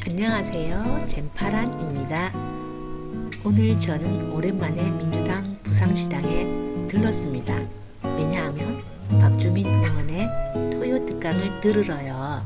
안녕하세요. 젠파란입니다. 오늘 저는 오랜만에 민주당 부산시당에 들렀습니다. 왜냐하면 박주민 의원의 토요 특강을 들으러요.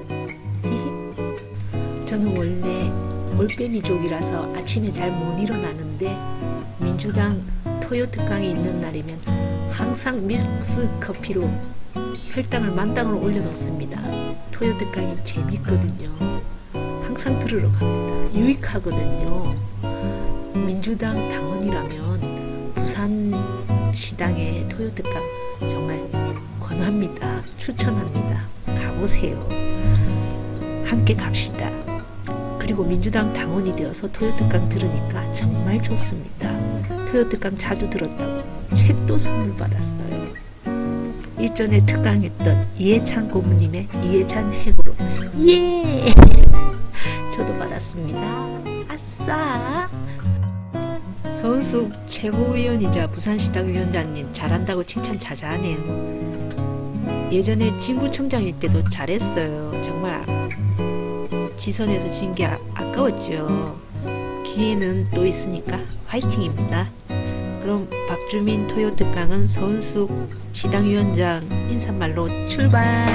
저는 원래 올빼미족이라서 아침에 잘 못 일어나는데 민주당 토요 특강이 있는 날이면 항상 믹스 커피로 혈당을 만땅으로 올려놓습니다. 토요 특강이 재밌거든요. 항상 들으러 갑니다. 유익하거든요. 민주당 당원이라면 부산시당의 토요 특강 정말 권합니다. 추천합니다. 가보세요. 함께 갑시다. 그리고 민주당 당원이 되어서 토요 특강 들으니까 정말 좋습니다. 토요 특강 자주 들었다고 책도 선물 받았어요. 일전에 특강했던 이해찬 고모님의 이해찬 핵으로 예! 저도 받았습니다. 아싸! 서은숙 최고위원이자 부산시당 위원장님 잘한다고 칭찬 자자하네요. 예전에 진구청장일 때도 잘했어요. 정말 지선에서 진 게 아까웠죠. 기회는 또 있으니까 화이팅입니다. 그럼 박주민 토요 특강은 서은숙 시당위원장 인사말로 출발!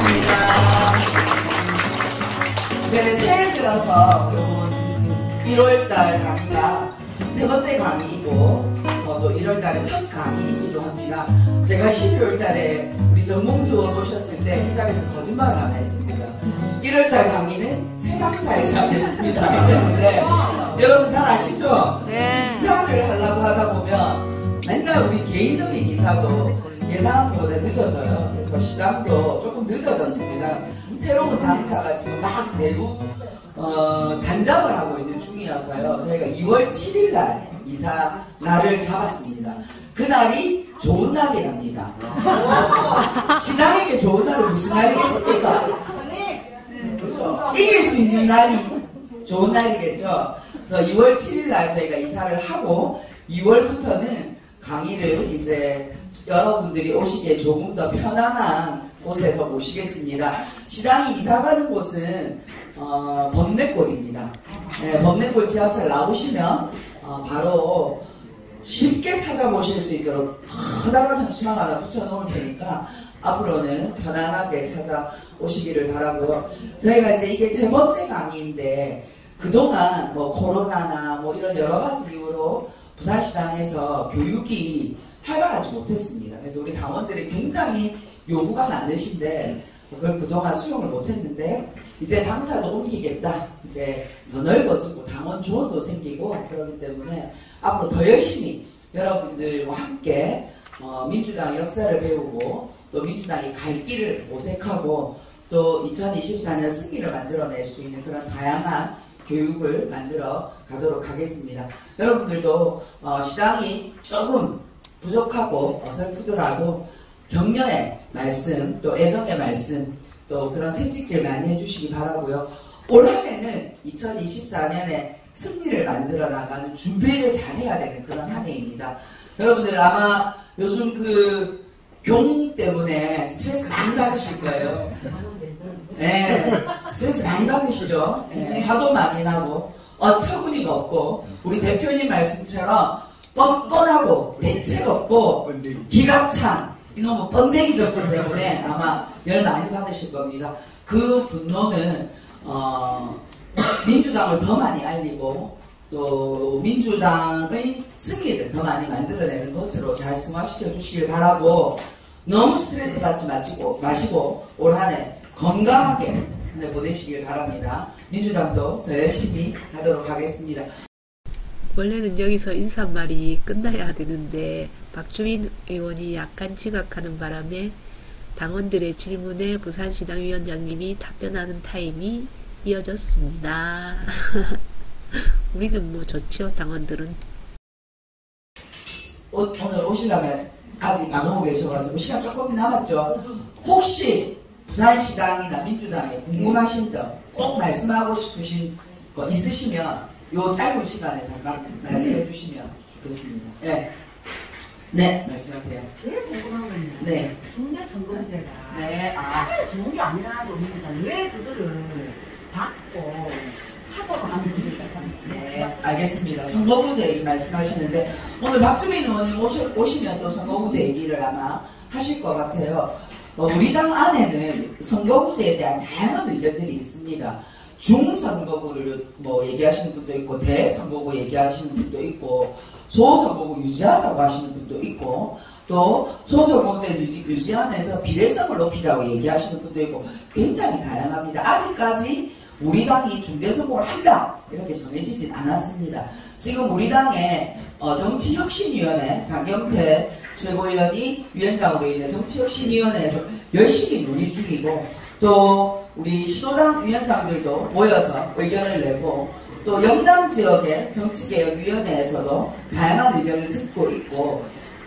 이제 새해 들어서 여러분 1월달 강의가 세 번째 강의이고 또 1월달에 첫 강의이기도 합니다. 제가 12월달에 우리 전봉주 의원 오셨을 때 이 자리에서 거짓말을 하나 했습니다. 1월달 강의는 새 강사에서 하겠습니다. 그런데 여러분 잘 아시죠? 네. 이사를 하려고 하다 보면 맨날 우리 개인적인 이사도 예상한 것보다 늦어져요. 그래서 시장도 조금 늦어졌습니다. 새로운 당사가 지금 막 내부 단장을 하고 있는 중이어서요. 저희가 2월 7일 날 이사 날을 잡았습니다. 그날이 좋은 날이랍니다. 시장에게 좋은 날은 무슨 날이겠습니까? 그렇죠? 이길 수 있는 날이 좋은 날이겠죠. 그래서 2월 7일 날 저희가 이사를 하고 2월부터는 강의를 이제 여러분들이 오시기에 조금 더 편안한 곳에서 모시겠습니다. 시장이 이사가는 곳은 범내골입니다. 네, 범내골 지하철 나오시면 바로 쉽게 찾아보실 수 있도록 커다란 현수막 하나 붙여놓을 테니까 앞으로는 편안하게 찾아오시기를 바라고요. 저희가 이제 이게 세 번째 강의인데 그동안 뭐 코로나나 뭐 이런 여러 가지 이유로 부산시당에서 교육이 활발하지 못했습니다. 그래서 우리 당원들이 굉장히 요구가 많으신데 그걸 그동안 수용을 못했는데 이제 당사도 옮기겠다. 이제 더 넓어지고 당원 조언도 생기고 그렇기 때문에 앞으로 더 열심히 여러분들과 함께 민주당 역사를 배우고 또 민주당이 갈 길을 모색하고 또 2024년 승리를 만들어낼 수 있는 그런 다양한 교육을 만들어 가도록 하겠습니다. 여러분들도 시당이 조금 부족하고 어설프더라도 격려의 말씀, 또 애정의 말씀, 또 그런 채찍질 많이 해주시기 바라고요. 올 한해는 2024년에 승리를 만들어 나가는 준비를 잘해야 되는 그런 한 해입니다. 여러분들 아마 요즘 그 경 때문에 스트레스 많이 받으실 거예요. 네, 스트레스 많이 받으시죠. 네, 화도 많이 나고 어처구니가 없고 우리 대표님 말씀처럼 뻔뻔하고 대책 없고 기가 찬 이놈의 번데기 정권 때문에 아마 열 많이 받으실 겁니다. 그 분노는 민주당을 더 많이 알리고 또 민주당의 승리를 더 많이 만들어내는 것으로 잘 승화시켜 주시길 바라고 너무 스트레스 받지 마시고 올 한 해 건강하게 한 해 보내시길 바랍니다. 민주당도 더 열심히 하도록 하겠습니다. 원래는 여기서 인사말이 끝나야 되는데 박주민 의원이 약간 지각하는 바람에 당원들의 질문에 부산시당 위원장님이 답변하는 타임이 이어졌습니다. 우리는 뭐 좋죠. 당원들은. 오늘 오시려면 아직 안 오고 계셔가지고 시간 조금 남았죠. 혹시 부산시당이나 민주당에 궁금하신 점 꼭 말씀하고 싶으신 거 있으시면 요 짧은 시간에 잠깐 말씀해 주시면 좋겠습니다. 네. 네, 말씀하세요. 제일 궁금한 건요. 네. 중대 선거제가 네. 사실 좋은 게 아니라고 봅니다. 왜 그거를 받고 알겠습니다. 선거구제 얘기 말씀하시는데 오늘 박주민 의원님 오시면 또 선거구제 얘기를 아마 하실 것 같아요. 우리 당 안에는 선거구제에 대한 다양한 의견들이 있습니다. 중선거구를 뭐 얘기하시는 분도 있고 대선거구 얘기하시는 분도 있고 소선거구 유지하자고 하시는 분도 있고 또 소선거구제 유지하면서 비례성을 높이자고 얘기하시는 분도 있고 굉장히 다양합니다. 아직까지 우리 당이 중대선거를 한다 이렇게 정해지진 않았습니다. 지금 우리 당의 정치혁신위원회 장경태 최고위원이 위원장으로 있는 정치혁신위원회에서 열심히 논의 중이고 또 우리 신호당 위원장들도 모여서 의견을 내고 또 영남 지역의 정치개혁위원회에서도 다양한 의견을 듣고 있고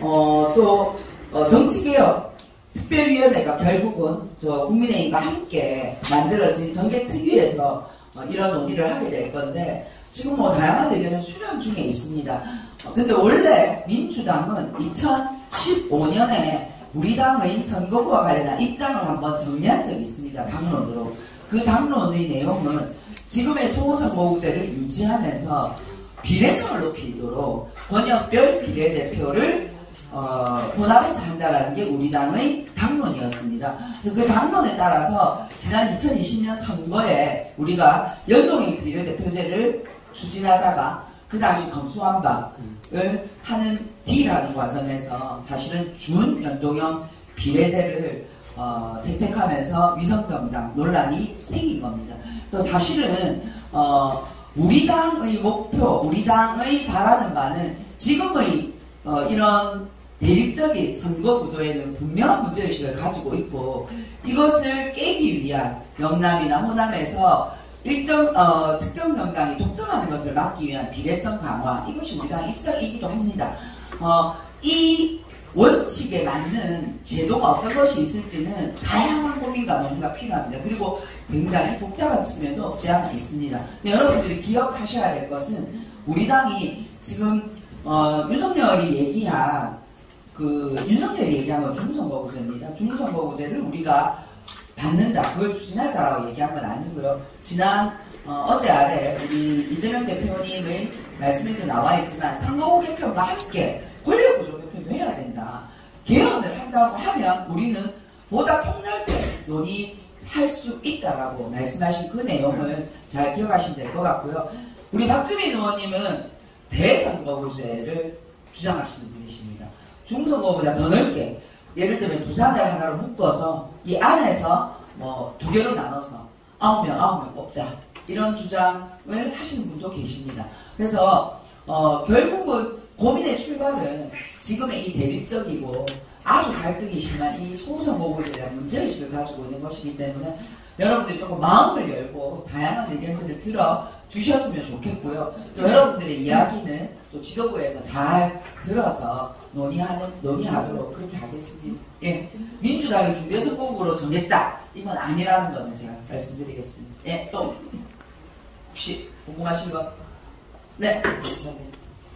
또 정치개혁 특별위원회가 결국은 저 국민의힘과 함께 만들어진 정개특위에서 이런 논의를 하게 될 건데 지금 뭐 다양한 의견을 수렴 중에 있습니다. 근데 원래 민주당은 2015년에 우리 당의 선거구와 관련한 입장을 한번 정리한 적이 있습니다. 당론으로. 그 당론의 내용은 지금의 소선거구제를 유지하면서 비례성을 높이도록 권역별 비례대표를 혼합해서 한다라는 게 우리 당의 당론이었습니다. 그래서 그 당론에 따라서 지난 2020년 선거에 우리가 연동형 비례대표제를 추진하다가 그 당시 검수완박을 하는 딜하는 과정에서 사실은 준연동형 비례제를 채택하면서 위성정당 논란이 생긴 겁니다. 그래서 사실은 우리 당의 목표, 우리 당의 바라는 바는 지금의 이런 대립적인 선거 구도에는 분명한 문제의식을 가지고 있고 이것을 깨기 위한 영남이나 호남에서 일정 특정 정당이 독점하는 것을 막기 위한 비례성 강화 이것이 우리 당의 입장이기도 합니다. 이 원칙에 맞는 제도가 어떤 것이 있을지는 다양한 고민과 논의가 필요합니다. 그리고 굉장히 복잡한 측면도 없지 않아 있습니다. 여러분들이 기억하셔야 될 것은 우리 당이 지금 윤석열이 얘기한 건 중선거구제입니다. 중선거구제를 우리가 받는다, 그걸 추진하자라고 얘기한 건 아니고요. 지난 어제 아래 우리 이재명 대표님의 말씀에도 나와 있지만 선거구 개편과 함께 권력구조 개편도 해야 된다. 개헌을 한다고 하면 우리는 보다 폭넓게 논의할 수 있다라고 말씀하신 그 내용을 잘 기억하시면 될 것 같고요. 우리 박주민 의원님은 대선거구제를 주장하시는 분이십니다. 중선거구보다 더 넓게 예를 들면 부산을 하나로 묶어서 이 안에서 뭐 두 개로 나눠서 9명 뽑자 이런 주장을 하시는 분도 계십니다. 그래서 결국은 고민의 출발은 지금의 이 대립적이고 아주 갈등이 심한 이 소선거구제에 대한 문제의식을 가지고 있는 것이기 때문에 여러분들이 조금 마음을 열고 다양한 의견들을 들어 주셨으면 좋겠고요. 또 여러분들의 이야기는 또 지도부에서 잘 들어서 논의하도록 그렇게 하겠습니다. 예, 민주당이 중대선거구로 정했다. 이건 아니라는 거는 제가 말씀드리겠습니다. 예, 또 혹시 궁금하신 거? 네, 말씀하세요.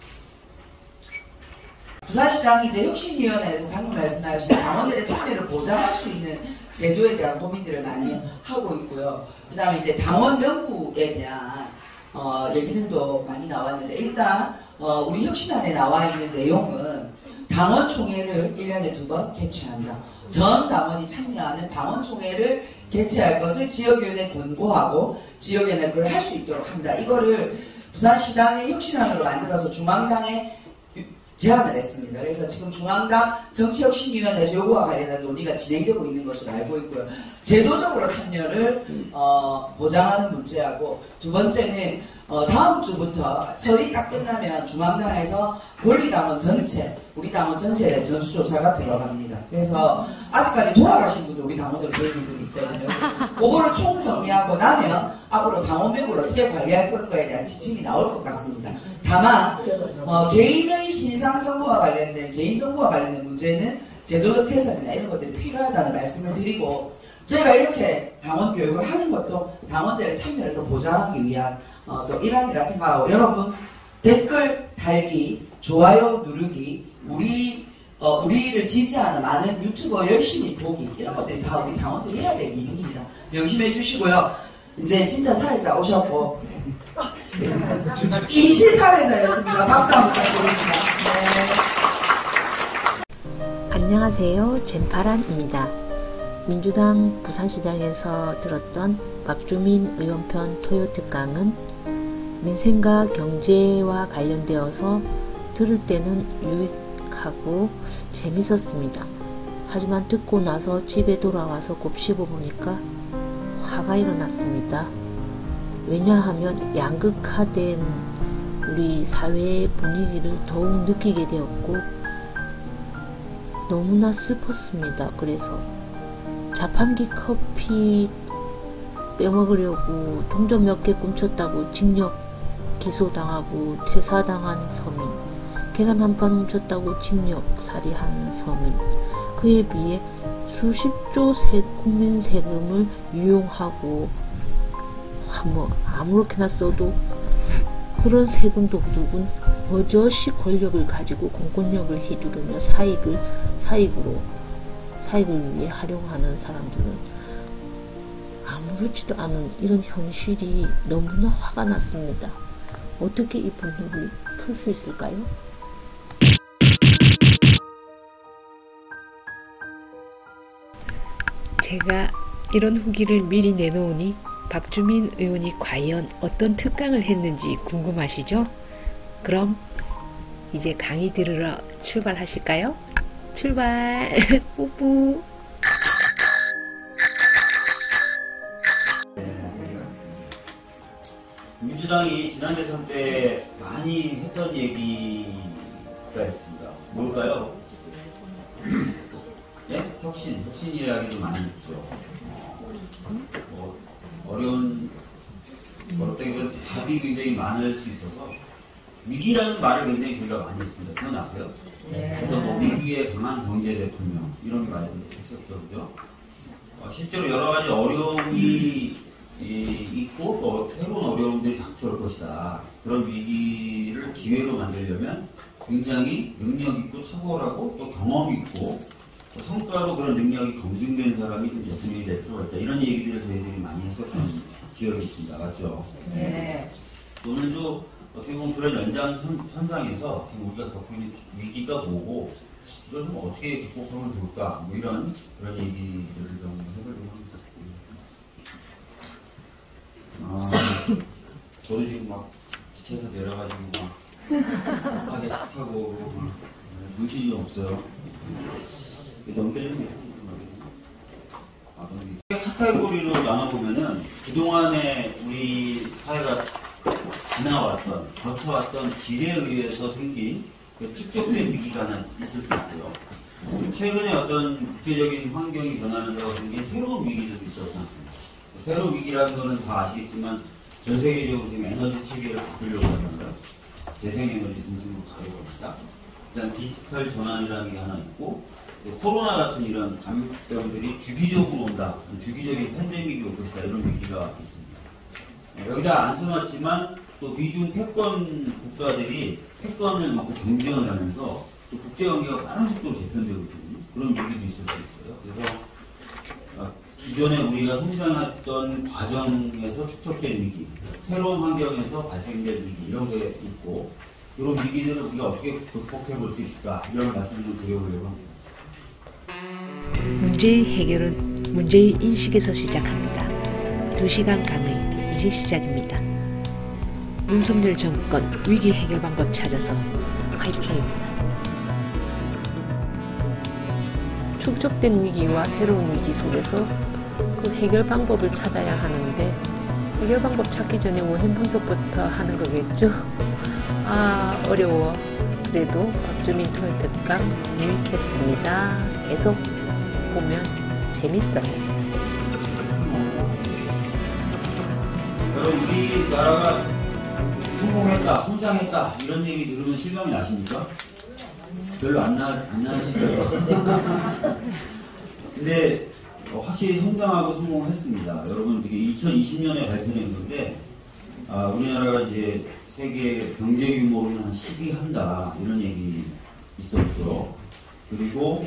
부산시당이 이제 혁신위원회에서 방금 말씀하신 당원들의 참여를 보장할 수 있는 제도에 대한 고민들을 많이 하고 있고요. 그 다음에 이제 당원 명부에 대한 얘기들도 많이 나왔는데 일단 우리 혁신안에 나와 있는 내용은 당원총회를 1년에 2번 개최한다. 전 당원이 참여하는 당원총회를 개최할 것을 지역위원회에 권고하고 지역위원회가 그걸 할 수 있도록 한다. 이거를 부산시당의 혁신안으로 만들어서 중앙당에 제안을 했습니다. 그래서 지금 중앙당 정치혁신위원회에서 요구와 관련한 논의가 진행되고 있는 것으로 알고 있고요. 제도적으로 참여를 보장하는 문제하고 두 번째는 다음 주부터 설이 딱 끝나면 중앙당에서 권리당원 전체, 우리 당원 전체에 전수조사가 들어갑니다. 그래서 아직까지 돌아가신 분들 우리 당원들 보이는 분이 있거든요. 그거를 총정리하고 나면 앞으로 당원명부를 어떻게 관리할 건가에 대한 지침이 나올 것 같습니다. 다만 개인의 신상정보와 관련된 개인정보와 관련된 문제는 제도적 개선이나 이런 것들이 필요하다는 말씀을 드리고 저희가 이렇게 당원 교육을 하는 것도 당원들의 참여를 더 보장하기 위한 또 일환이라 생각하고 여러분 댓글 달기, 좋아요 누르기, 우리를 지지하는 많은 유튜버 열심히 보기 이런 것들이 다 우리 당원들이 해야 될 일입니다. 명심해 주시고요. 이제 진짜 사회자 오셨고 임시사회자였습니다. 박수 한번 부탁드립니다. 네. 안녕하세요. 젠파란입니다. 민주당 부산시장에서 들었던 박주민 의원 편 토요특강은 민생과 경제와 관련되어서 들을 때는 유익하고 재밌었습니다. 하지만 듣고 나서 집에 돌아와서 곱씹어 보니까 화가 일어났습니다. 왜냐하면 양극화된 우리 사회의 분위기를 더욱 느끼게 되었고 너무나 슬펐습니다. 그래서 자판기 커피 빼먹으려고 동전 몇 개 훔쳤다고 징역 기소당하고 퇴사당한 서민, 계란 한 판 훔쳤다고 징역살이한 서민, 그에 비해 수십조 국민 세금을 유용하고 아무렇게나 써도 그런 세금 도둑은 버젓이 권력을 가지고 공권력을 휘두르며 사익을 위해 활용하는 사람들은 아무렇지도 않은 이런 현실이 너무나 화가 났습니다. 어떻게 이 분노를 풀 수 있을까요? 제가 이런 후기를 미리 내놓으니 박주민 의원이 과연 어떤 특강을 했는지 궁금하시죠? 그럼 이제 강의 들으러 출발하실까요? 출발! 뿌뿌! 민주당이 지난 대선 때 많이 했던 얘기가 있습니다. 뭘까요? 예? 혁신 이야기도 많이 했죠. 어떻게 보면 답이 굉장히 많을 수 있어서 위기라는 말을 굉장히 저희가 많이 했습니다. 그건 아세요? 그래서 뭐 위기에 강한 경제 대통령 이런 말을 했었죠, 그죠? 실제로 여러 가지 어려움이 있고 또 새로운 어려움들이 닥쳐올 것이다. 그런 위기를 기회로 만들려면 굉장히 능력 있고 탁월하고 또 경험 있고 또 성과로 그런 능력이 검증된 사람이 좀 대통령이 될 필요가 있다. 이런 얘기들을 저희들이 많이 했었던 기억이 있습니다. 맞죠? 네. 오늘도 어떻게 보면 그런 연장선상에서 지금 우리가 겪고 있는 위기가 뭐고 이걸 좀 어떻게 극복하면 좋을까 뭐 그런 얘기들을 좀 해보려고 합니다. 저도 지금 막 지쳐서 내려가지고 막 급하게 차 타고 정신이 없어요. 넘겨주면 카테고리로 나눠보면은 그동안에 우리 사회가 지나왔던, 거쳐왔던 길에 의해서 생긴 축적된 위기가 하나 있을 수 있고요. 최근에 어떤 국제적인 환경이 변하면서 생긴 새로운 위기들도 있었지 않습니까? 새로운 위기라는 거는 다 아시겠지만 전 세계적으로 지금 에너지 체계를 바꾸려고 하는 거예요. 재생에너지 중심으로 가려고 합니다. 일단 디지털 전환이라는 게 하나 있고 또 코로나 같은 이런 감염병들이 주기적으로 온다. 주기적인 팬데믹이 올 것이다. 이런 위기가 있습니다. 여기다 안 써놨지만 또 미중 패권 국가들이 패권을 놓고 경쟁을 하면서 또 국제관계가 빠른 속도로 재편되고 있거든요. 그런 위기도 있을 수 있어요. 그래서 기존에 우리가 성장했던 과정에서 축적된 위기, 새로운 환경에서 발생된 위기 이런 게 있고 이런 위기들을 우리가 어떻게 극복해 볼 수 있을까 이런 말씀을 좀 드려보려고 합니다. 문제의 해결은 문제의 인식에서 시작합니다. 2시간 강의 이제 시작입니다. 윤석열 정권 위기 해결 방법 찾아서 화이팅입니다. 축적된 위기와 새로운 위기 속에서 그 해결 방법을 찾아야 하는데 해결 방법 찾기 전에 원인 분석부터 하는 거겠죠? 어려워. 그래도 박주민 토요특강 유익했습니다. 계속 보면 재밌어요. 여러분 우리나라가 성공했다, 성장했다 이런 얘기 들으면 실감이 나십니까? 별로 안 나시죠? 근데 확실히 성장하고 성공했습니다. 여러분 되게 2020년에 발표된 건데 우리나라가 이제 세계 경제 규모로는 한 10위 한다 이런 얘기 있었죠. 그리고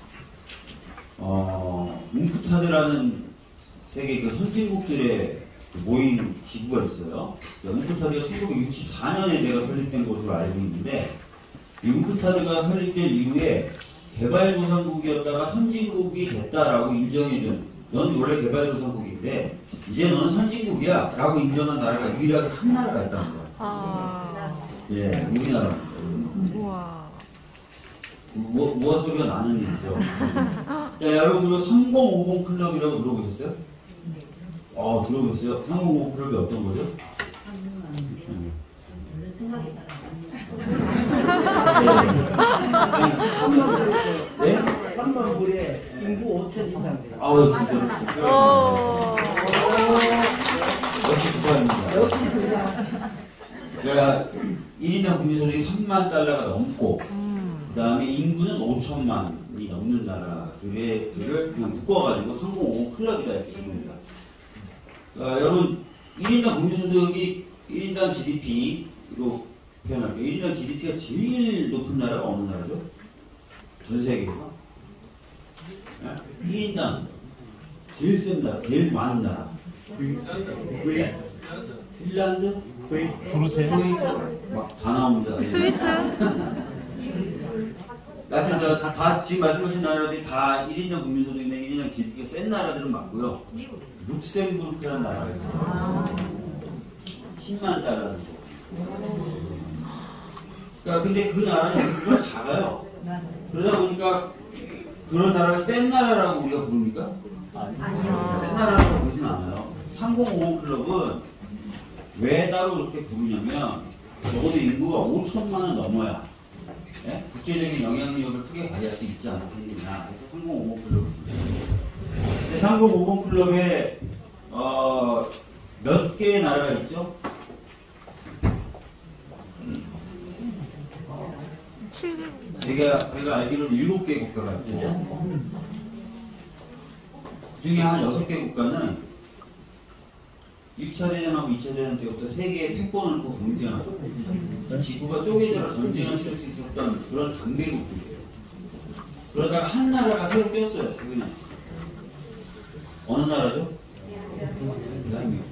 뭉크타드라는 세계 그 선진국들의 모임 지구가 있어요. 웅크타드가 1964년에 내가 설립된 것으로 알고 있는데, 이 웅크타드가 설립된 이후에 개발도상국이었다가 선진국이 됐다라고 인정해준, 너는 원래 개발도상국인데 이제 너는 선진국이야 라고 인정한 나라가 유일하게 한 나라가 있다는 거야. 예, 우리나라입니다. 우와. 우와 소리가 나는 일이죠. 자, 여러분, 그리고 3050 클럽이라고 들어보셨어요? 들어보셨어요? 3050 클럽이 어떤 거죠? 생각이 잘 네? 3만 불에 인구 5천 이상입니다. 진짜로. 역시 부산입니다. 역시 부산. 그러니까 1인당 국민소득이 3만 달러가 넘고, 그 다음에 인구는 5천만이 넘는 나라들을 그냥 묶어가지고 3055 클럽이다 이렇게 부릅니다. 여러분, 1인당 국민소득이 1인당 GDP로 표현할게요. 1인당 GDP가 제일 높은 나라가 어느 나라죠? 전 세계에서. 1인당 제일 센 나라, 제일 많은 나라. 핀란드? 도르세. 스위스? 막 다 나옵니다. 스위스? 하여튼 다 지금 말씀하신 나라들이 다 1인당 국민소득이나 1인당 GDP가 센 나라들은 맞고요. 룩셈부르크라는 나라가 있어요. 10만 달러는 거. 그러니까 근데 그 나라는 인구가 작아요. 그러다 보니까 그런 나라가 센 나라라고 우리가 부릅니까? 아니요. 센 나라라고 부르진 않아요. 3055 클럽은 왜 따로 이렇게 부르냐면 적어도 인구가 5천만은 넘어야, 예? 국제적인 영향력을 크게 발휘할 수 있지 않겠느냐. 그래서 3050 클럽을 부르죠. 근데 3050 클럽에 몇 개의 나라가 있죠? 7개. 제가 알기로는 7개 국가가 있고, 그 중에 한 6개 국가는 1차 대전하고 2차 대전 때부터 세계의 패권을 또 경쟁하고, 지구가 쪼개져라 전쟁을 치를 수 있었던 그런 강대국들이에요. 그러다가 한 나라가 새로 꼈어요, 최근에. 어느 나라죠? 대한민국.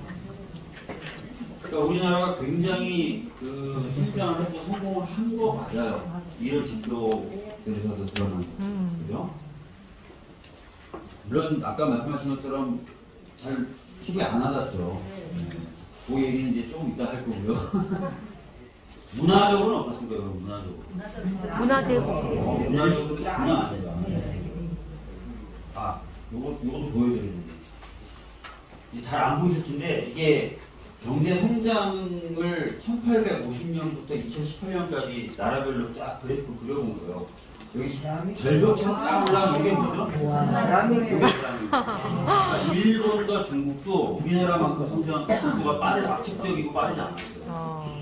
그러니까 우리나라가 굉장히 그 성장을 했고 성공을 한 거 맞아요. 이런 지표들에서도 드러난 거죠. 그죠? 물론 아까 말씀하신 것처럼 잘 TV에 안 와닿죠. 그 얘기는 이제 조금 이따 할 거고요. 문화적으로는 어떻습니까? 문화적으로. 문화대국. 문화적으로 장난 아니다. 요것도 보여드리는데. 잘 안 보이실 텐데, 이게 경제 성장을 1850년부터 2018년까지 나라별로 쫙 그래프 그려본 거예요. 여기 절벽처럼 쫙 올라가는 이게 뭐죠? 이게 그러니까 일본과 중국도 우리나라만큼 성장 속도가 압축적이고 빠르지 않았어요.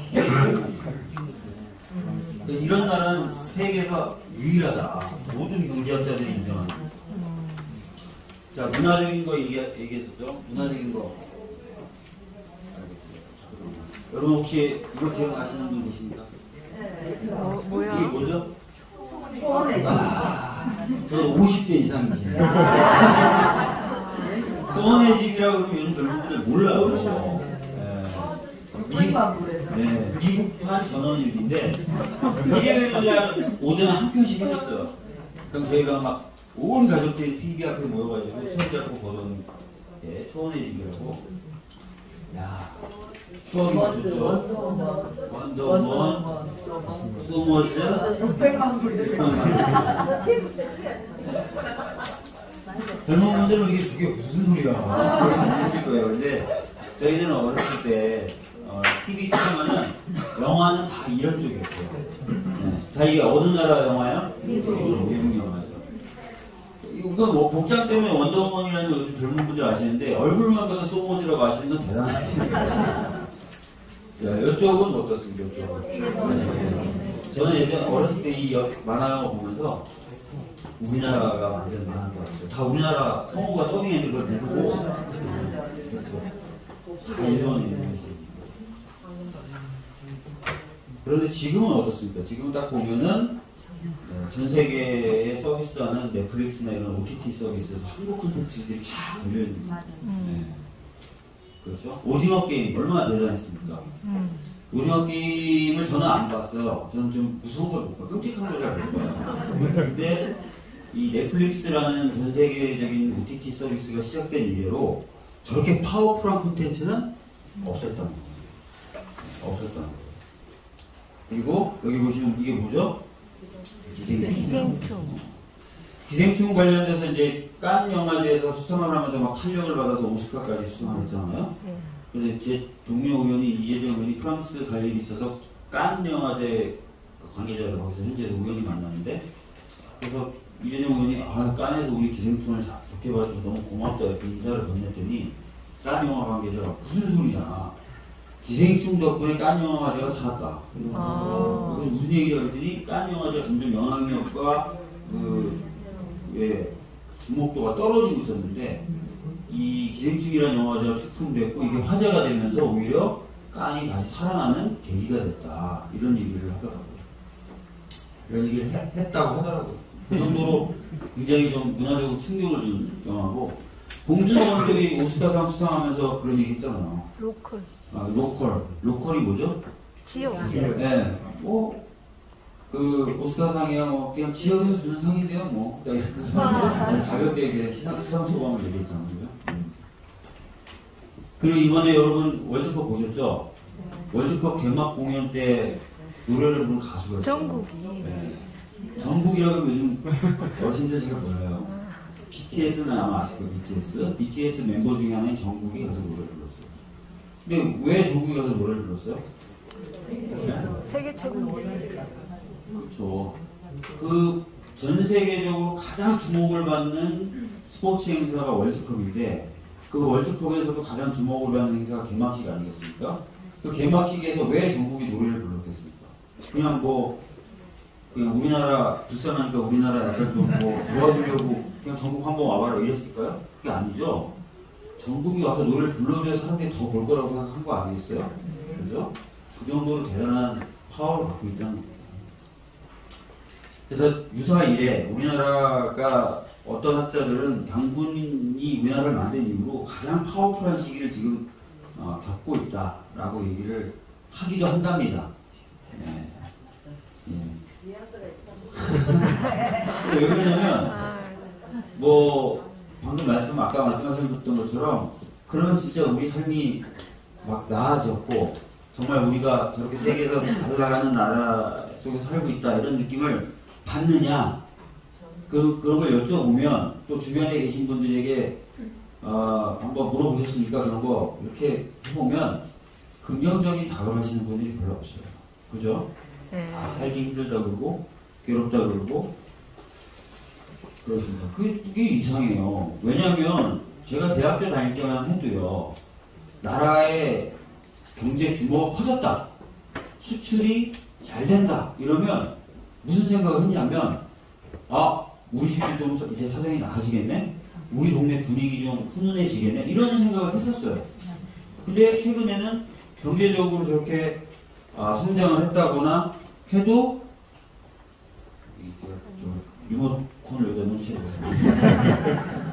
이런 나라는 세계에서 유일하다. 모든 경제학자들이 인정하는. 자, 문화적인 거 얘기했었죠? 문화적인 거. 여러분 혹시 이거 기억나시는 분 계십니까? 뭐야? 이게 뭐죠? 저 50대 이상이시네요. 소원의 집이라고 그러면 요즘 젊은 분들 몰라요. 미국판 전원일기인데 일요일날 오전에 한 편씩 해줬어요. 그럼 저희가 막 온 가족들이 TV 앞에 모여가지고 손잡고 보던 게 소원의 집이라고. 야, 추억이 맞죠? 원더먼, 소머즈, 600만 불. 젊은 분들은 이게 저게 무슨 소리야? 그러실 거예요. 근데 저희들은 어렸을 때 TV 틀면은 영화는 다 이런 쪽이었어요. 네. 다 이게 어느 나라 영화야? 미국 영화죠. 이거 뭐 복장 때문에 원더우먼이라는 거 요즘 젊은 분들 아시는데 얼굴만 봐도 소머즈라고 아시는 건 대단하시네요. 이쪽은 어떻습니까? 이쪽은. 저는 예전 어렸을 때 이 만화 영화 보면서 우리나라가 완전 대단한 줄 알았어요. 다 우리나라 성우가 더빙했는데 그걸 모르고. 그렇죠. 다 일본인 것이. 그런데 지금은 어떻습니까? 지금 딱 보면은 전 세계에 서비스하는 넷플릭스나 이런 OTT 서비스에서 한국 콘텐츠들이 쫙 걸려있는 거예요. 그렇죠? 오징어 게임 얼마나 대단했습니까? 오징어 게임을 저는 안 봤어요. 저는 좀 무서운 걸 못 봐요. 끔찍한 걸 잘 못 봐요. 근데 이 넷플릭스라는 전 세계적인 OTT 서비스가 시작된 이래로 저렇게 파워풀한 콘텐츠는 없었던 거예요. 없었던 거예요. 그리고 여기 보시면 이게 뭐죠? 기생충. 기생충 관련돼서 이제 칸 영화제에서 수상을 하면서 막 탄력을 받아서 오스카까지 수상을 했잖아요. 그래서 제 동료 의원이 이재정 의원이 프랑스 갈 일이 있어서 칸 영화제 관계자를 거기서 현지에서 우연히 만났는데, 그래서 이재정 의원이 칸에서 우리 기생충을 좋게 봐줘서 너무 고맙다 이렇게 인사를 건넸더니 칸 영화 관계자가 무슨 소리냐, 기생충 덕분에 칸 영화제가 살았다. 그래서 무슨 얘기가 그랬더니 칸 영화제가 점점 영향력과 주목도가 떨어지고 있었는데 이 기생충이라는 영화제가 출품됐고 이게 화제가 되면서 오히려 칸이 다시 살아나는 계기가 됐다, 이런 얘기를 하더라고요. 이런 얘기를 했다고 하더라고요. 그 정도로 굉장히 좀 문화적으로 충격을 준 영화고, 봉준호 감독이 오스카상 수상하면서 그런 얘기 했잖아요. 로컬. 로컬이 뭐죠? 지역. 네, 오스카상이야 그냥 지역에서 주는 상인데요 딱 이러면서 아주 가볍게 수상 소감을 얘기했잖아요. 그리고 이번에 여러분 월드컵 보셨죠? 월드컵 개막 공연 때 노래를 부른 가수가 있어요. 정국이. 네. 정국이라고 요즘 어르신들 잘 몰라요. BTS는 아마 아실 거예요. BTS 멤버 중에 하나인 정국이 가서 노래를 불렀어요. 근데 왜 정국이 가서 노래를 불렀어요? 세계 최고. 그렇죠. 전 세계적으로 가장 주목을 받는 스포츠 행사가 월드컵인데, 그 월드컵에서도 가장 주목을 받는 행사가 개막식 아니겠습니까? 그 개막식에서 왜 정국이 노래를 불렀겠습니까? 그냥 우리나라 불쌍하니까 우리나라 약간 좀 도와주려고 그냥 전국 한번 와봐라 이랬을까요? 그게 아니죠. 전국이 와서 노래를 불러줘야 사람들이 더 볼 거라고 생각한 거 아니겠어요? 그죠? 그 정도로 대단한 파워를 갖고 있다는 겁니다. 그래서 유사 이래 우리나라가 어떤 학자들은 당군이 우리나라를 만든 이후로 가장 파워풀한 시기를 지금 겪고 있다라고 얘기를 하기도 한답니다. 왜 그러냐면 방금 아까 말씀하셨던 것처럼 그러면 진짜 우리 삶이 막 나아졌고 정말 우리가 저렇게 세계에서 잘 나가는 나라 속에서 살고 있다 이런 느낌을 받느냐, 그런 걸 여쭤보면 또 주변에 계신 분들에게 한번 물어보셨습니까? 그런 거 이렇게 해보면 긍정적인 답을 하시는 분들이 별로 없어요. 그죠? 다 살기 힘들다 그러고 괴롭다 그러고 그렇습니다. 그게 이상해요. 왜냐하면 제가 대학교 다닐 때만 해도요, 나라의 경제 규모가 커졌다, 수출이 잘 된다 이러면 무슨 생각을 했냐면, 우리 집도 좀 이제 사정이 나아지겠네, 우리 동네 분위기 좀 훈훈해지겠네, 이런 생각을 했었어요. 근데 최근에는 경제적으로 저렇게 성장을 했다거나 해도 제가 좀 리모컨을 여기다 놓지 못했어요.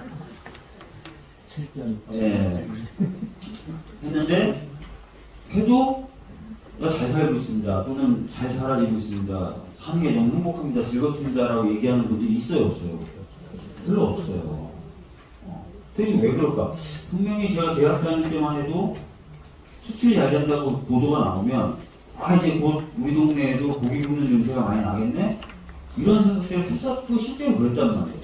했는데 해도 잘 살고 있습니다, 또는 잘 살아지고 있습니다, 사는 게 너무 행복합니다, 즐겁습니다 라고 얘기하는 분들이 있어요, 없어요? 별로 없어요. 도대체 왜 그럴까? 분명히 제가 대학 다닐 때만 해도 수출이 잘 된다고 보도가 나오면 이제 곧 우리 동네에도 고기 굽는 냄새가 많이 나겠네? 이런 생각들을 했었고 실제로 그랬단 말이에요.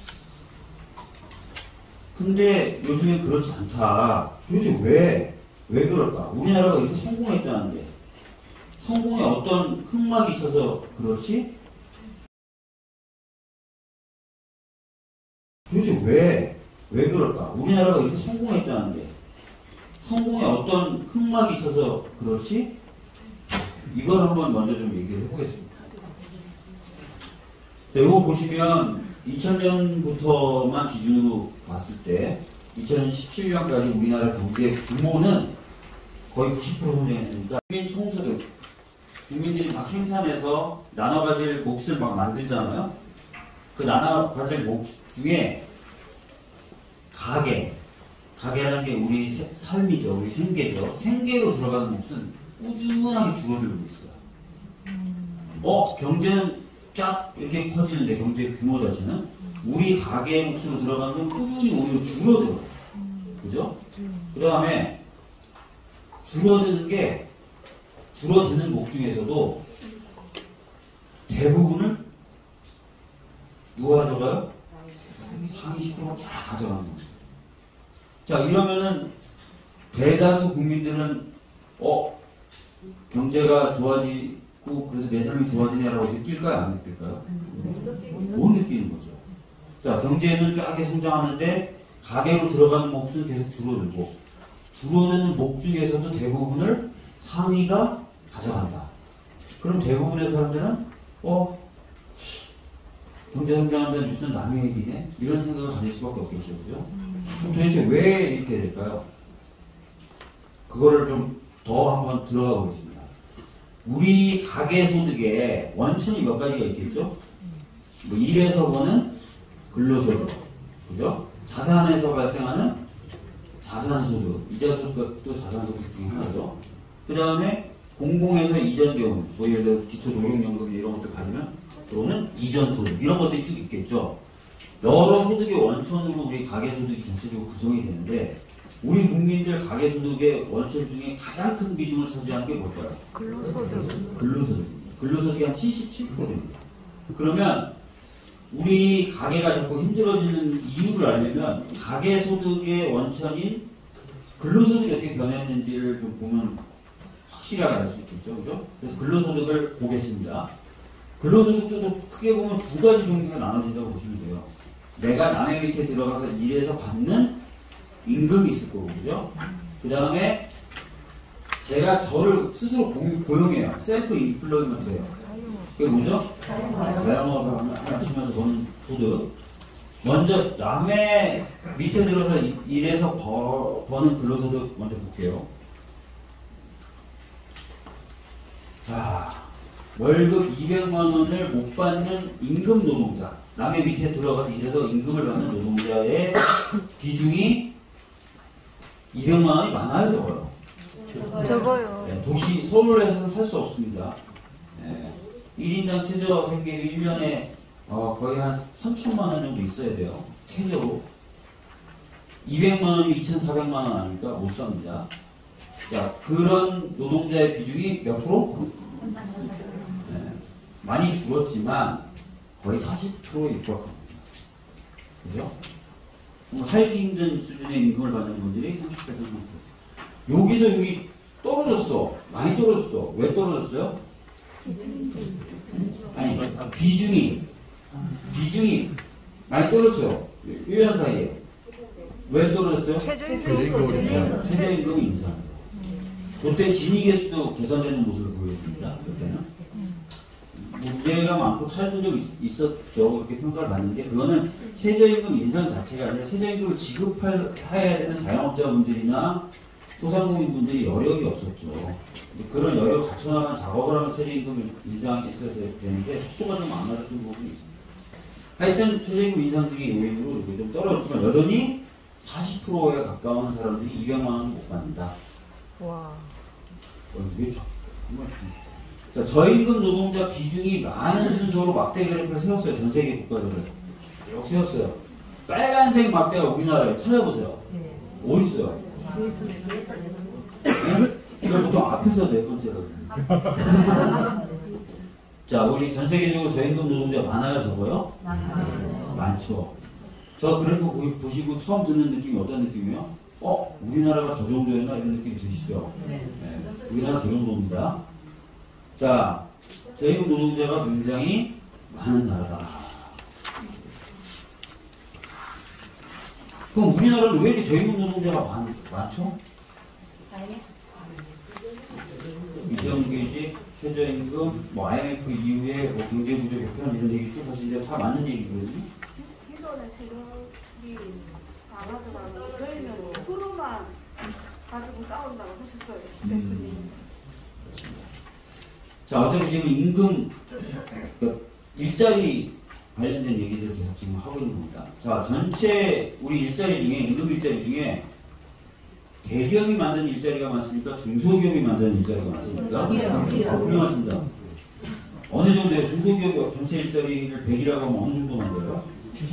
근데 요즘엔 그렇지 않다. 도대체 왜 그럴까? 우리나라가 이렇게 성공했다는데 성공에 어떤 흑막이 있어서 그렇지? 도대체 왜 그럴까? 우리나라가 이렇게 성공했다는데 성공에 어떤 흑막이 있어서 그렇지? 이걸 한번 먼저 좀 얘기를 해보겠습니다. 자, 이거 보시면 2000년부터만 기준으로 봤을 때 2017년까지 우리나라 경제 규모는 거의 90% 성장했으니까 국민 총소득, 국민들이 막 생산해서 나눠 가질 몫을 막 만들잖아요. 그 나눠 가질 몫 중에 가게라는 게 우리 삶이죠. 우리 생계죠. 생계로 들어가는 몫은 꾸준하게 줄어들고 있어요. 경제는 쫙 이렇게 커지는데 경제 규모 자체는 우리 가게의 몫으로 들어가는 건 꾸준히 오히려 줄어들어요. 그죠? 그 다음에 줄어드는 목 중에서도 대부분을 누가 가져가요? 상위 10%가 쫙 가져가는 거예요. 자, 이러면은 대다수 국민들은 경제가 좋아지고 그래서 내 삶이 좋아지냐라고 느낄까요? 안 느낄까요? 못 느끼는 거죠. 자, 경제는 쫙 성장하는데 가게로 들어가는 몫은 계속 줄어들고 줄어드는 목 중에서도 대부분을 상위가 가져간다. 그럼 대부분의 사람들은 경제 성장한다는 뉴스는 남의 얘기네? 이런 생각을 가질 수밖에 없겠죠. 그죠? 그럼 도대체 왜 이렇게 될까요? 그거를 좀 더 한번 들어가 보겠습니다. 우리 가계 소득에 원천이 몇 가지가 있겠죠? 뭐 일에서 버는 근로소득, 그죠? 자산에서 발생하는 자산소득, 이자소득도 자산소득 중에 하나죠. 그 다음에 공공에서 이전경우, 뭐 예를 들어 기초노령연금 이런 것들 받으면 들어오는 이전소득, 이런 것들이 쭉 있겠죠. 여러 소득의 원천으로 우리 가계소득이 전체적으로 구성이 되는데 우리 국민들 가계소득의 원천 중에 가장 큰 비중을 차지하는 게 뭘까요? 근로소득입니다. 근로소득이 한 77%입니다. 그러면 우리 가게가 자꾸 힘들어지는 이유를 알려면 가계소득의 원천인 근로소득이 어떻게 변했는지를 좀 보면 확실하게 알 수 있겠죠. 그죠? 그래서 근로소득을 보겠습니다. 근로소득도 크게 보면 두 가지 종류가 나눠진다고 보시면 돼요. 내가 남의 밑에 들어가서 일해서 받는 임금이 있을 거고, 그죠? 그 다음에 제가 저를 스스로 고용해요. 셀프 임플로이먼트예요. 그게 뭐죠? 자영업을 하시면서 버는 소득. 먼저 남의 밑에 들어서 일해서 버는 근로소득 먼저 볼게요. 자, 월급 200만 원을 못 받는 임금 노동자. 남의 밑에 들어가서 일해서 임금을 받는 노동자의 비중이 200만 원이 많아요, 적어요? 적어요. 네, 도시, 서울에서는 살 수 없습니다. 네, 1인당 최저 생계비 1년에 거의 한 3천만 원 정도 있어야 돼요. 최저로. 200만 원이면 2,400만 원 아닙니까? 못 삽니다. 자, 그런 노동자의 비중이 몇 프로? 네, 많이 줄었지만 거의 40%에 육박합니다. 그죠? 살기 힘든 수준의 임금을 받는 분들이 30% 정도. 여기서 여기 떨어졌어. 많이 떨어졌어. 왜 떨어졌어요? 아니, 비중이 많이 떨어졌어요. 1년 사이에. 왜 떨어졌어요? 최저임금 인상. 그때 진위계수도 개선되는 모습을 보여줍니다. 그때는. 문제가 많고 탈도적 있었죠. 그렇게 평가를 받는데 그거는 최저임금 인상 자체가 아니라 최저임금을 지급해야 되는 자영업자분들이나 소상공인분들이 여력이 없었죠. 그런 여력을 갖춰나가는 작업을 하면서 최저임금 인상이 있어야 되는데 속도가 좀 안 맞았던 부분이 있습니다. 하여튼 최저임금 인상 등의 요인으로 이렇게 좀 떨어졌지만 여전히 40%에 가까운 사람들이 200만 원을 못 받는다. 와. 이게 정말 자, 저임금 노동자 비중이 많은 순서로 막대 그래프를 세웠어요. 전 세계 국가들을 쭉 세웠어요. 빨간색 막대가 우리나라에 찾아보세요. 어디 있어요? 네? 이거 보통 앞에서 네 번째거든요. 자, 우리 전 세계적으로 저임금 노동자 많아요, 적어요? 많죠. 저 그래프 보시고 처음 듣는 느낌이 어떤 느낌이에요? 우리나라가 저 정도였나? 이런 느낌이 드시죠? 네. 우리나라 저 정도입니다. 자, 저임금 노동자가 굉장히 많은 나라다. 그럼 우리나라는 왜 이렇게 저임금 노동자가 많죠? 이정규직, 최저임금, IMF 이후에 경제구조 개편 이런 얘기 쭉 하시는데 다 맞는 얘기거든요. 기존의 세금이 다 가져가고 저희는 프로만 가지고 싸운다고 하셨어요. 자, 어차피 지금 임금, 그러니까 일자리 관련된 얘기들을 계속 지금 하고 있는 겁니다. 자, 전체 우리 일자리 중에, 임금 일자리 중에 대기업이 만든 일자리가 많습니까? 중소기업이 만드는 일자리가 많습니까? 훌륭하십니다. 어느 정도예요? 중소기업 전체 일자리를 100이라고 하면 어느 정도 만들어요?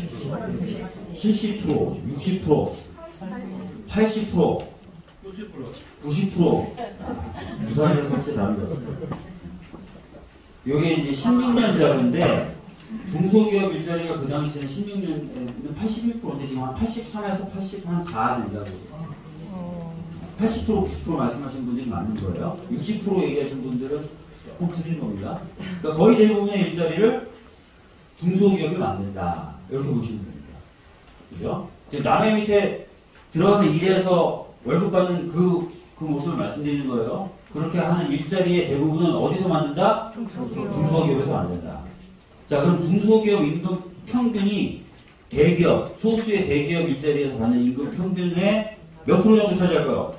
70%, 60%, 80%, 90%. 부산에서 설치 다른 것 같습니다. 이게 이제 16년 자료인데 중소기업 일자리가 그 당시에는 16년에는 81%인데 지금 한 83에서 84 된다고. 80%, 90% 말씀하신 분들이 맞는 거예요. 60% 얘기하신 분들은 조금 틀린 겁니다. 그러니까 거의 대부분의 일자리를 중소기업이 만든다. 이렇게 보시면 됩니다. 그죠? 지금 남의 밑에 들어가서 일해서 월급 받는 그 모습을 말씀드리는 거예요. 그렇게 하는 일자리의 대부분은 어디서 만든다? 중소기업에서 만든다. 자, 그럼 중소기업 임금 평균이 대기업, 소수의 대기업 일자리에서 받는 임금 평균의 몇 프로 정도 차지할까요?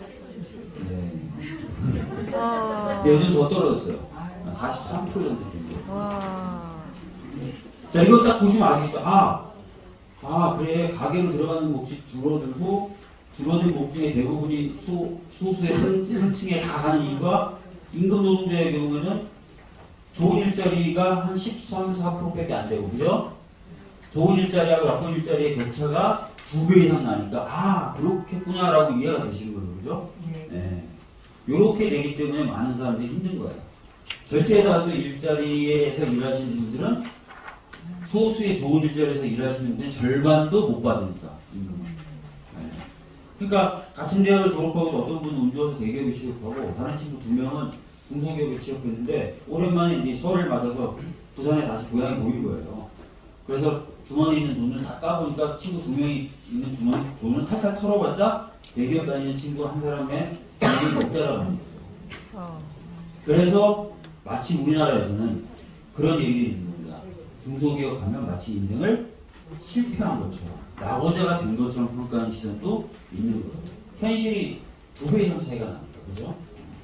네, 요즘 더 떨어졌어요. 43% 정도 됩니다. 자, 이거 딱 보시면 아시겠죠? 그래. 가게로 들어가는 몫이 줄어들고, 줄어든 몫 중에 대부분이 소수의 상층에 다 가는 이유가 임금 노동자의 경우에는 좋은 일자리가 한 13, 14%밖에 안 되고, 그죠? 좋은 일자리하고 나쁜 일자리의 격차가 2배 이상 나니까, 그렇겠구나라고 이해가 되시는 거예요, 그죠? 네. 요렇게 되기 때문에 많은 사람들이 힘든 거예요. 절대 다수 일자리에서 일하시는 분들은 소수의 좋은 일자리에서 일하시는 분의 절반도 못 받으니까, 임금을. 네. 그러니까, 같은 대학을 졸업하고 어떤 분은 운 좋아서 대기업에 취업하고, 다른 친구 2명은 중소기업에 취업했는데, 오랜만에 이제 설을 맞아서 부산에 다시 고향이 모인 거예요. 그래서 주머니에 있는 돈을 다 까보니까 친구 2명이 있는 주머니 돈을 탈탈 털어봤자 대기업 다니는 친구 한 사람의 돈이 못 따라가는 거죠. 그래서 마치 우리나라에서는 그런 얘기가 있는 겁니다. 중소기업 가면 마치 인생을 실패한 것처럼, 낙오자가 된 것처럼 평가하는 시선도 있는 거예요. 현실이 2배 이상 차이가 납니다. 그죠?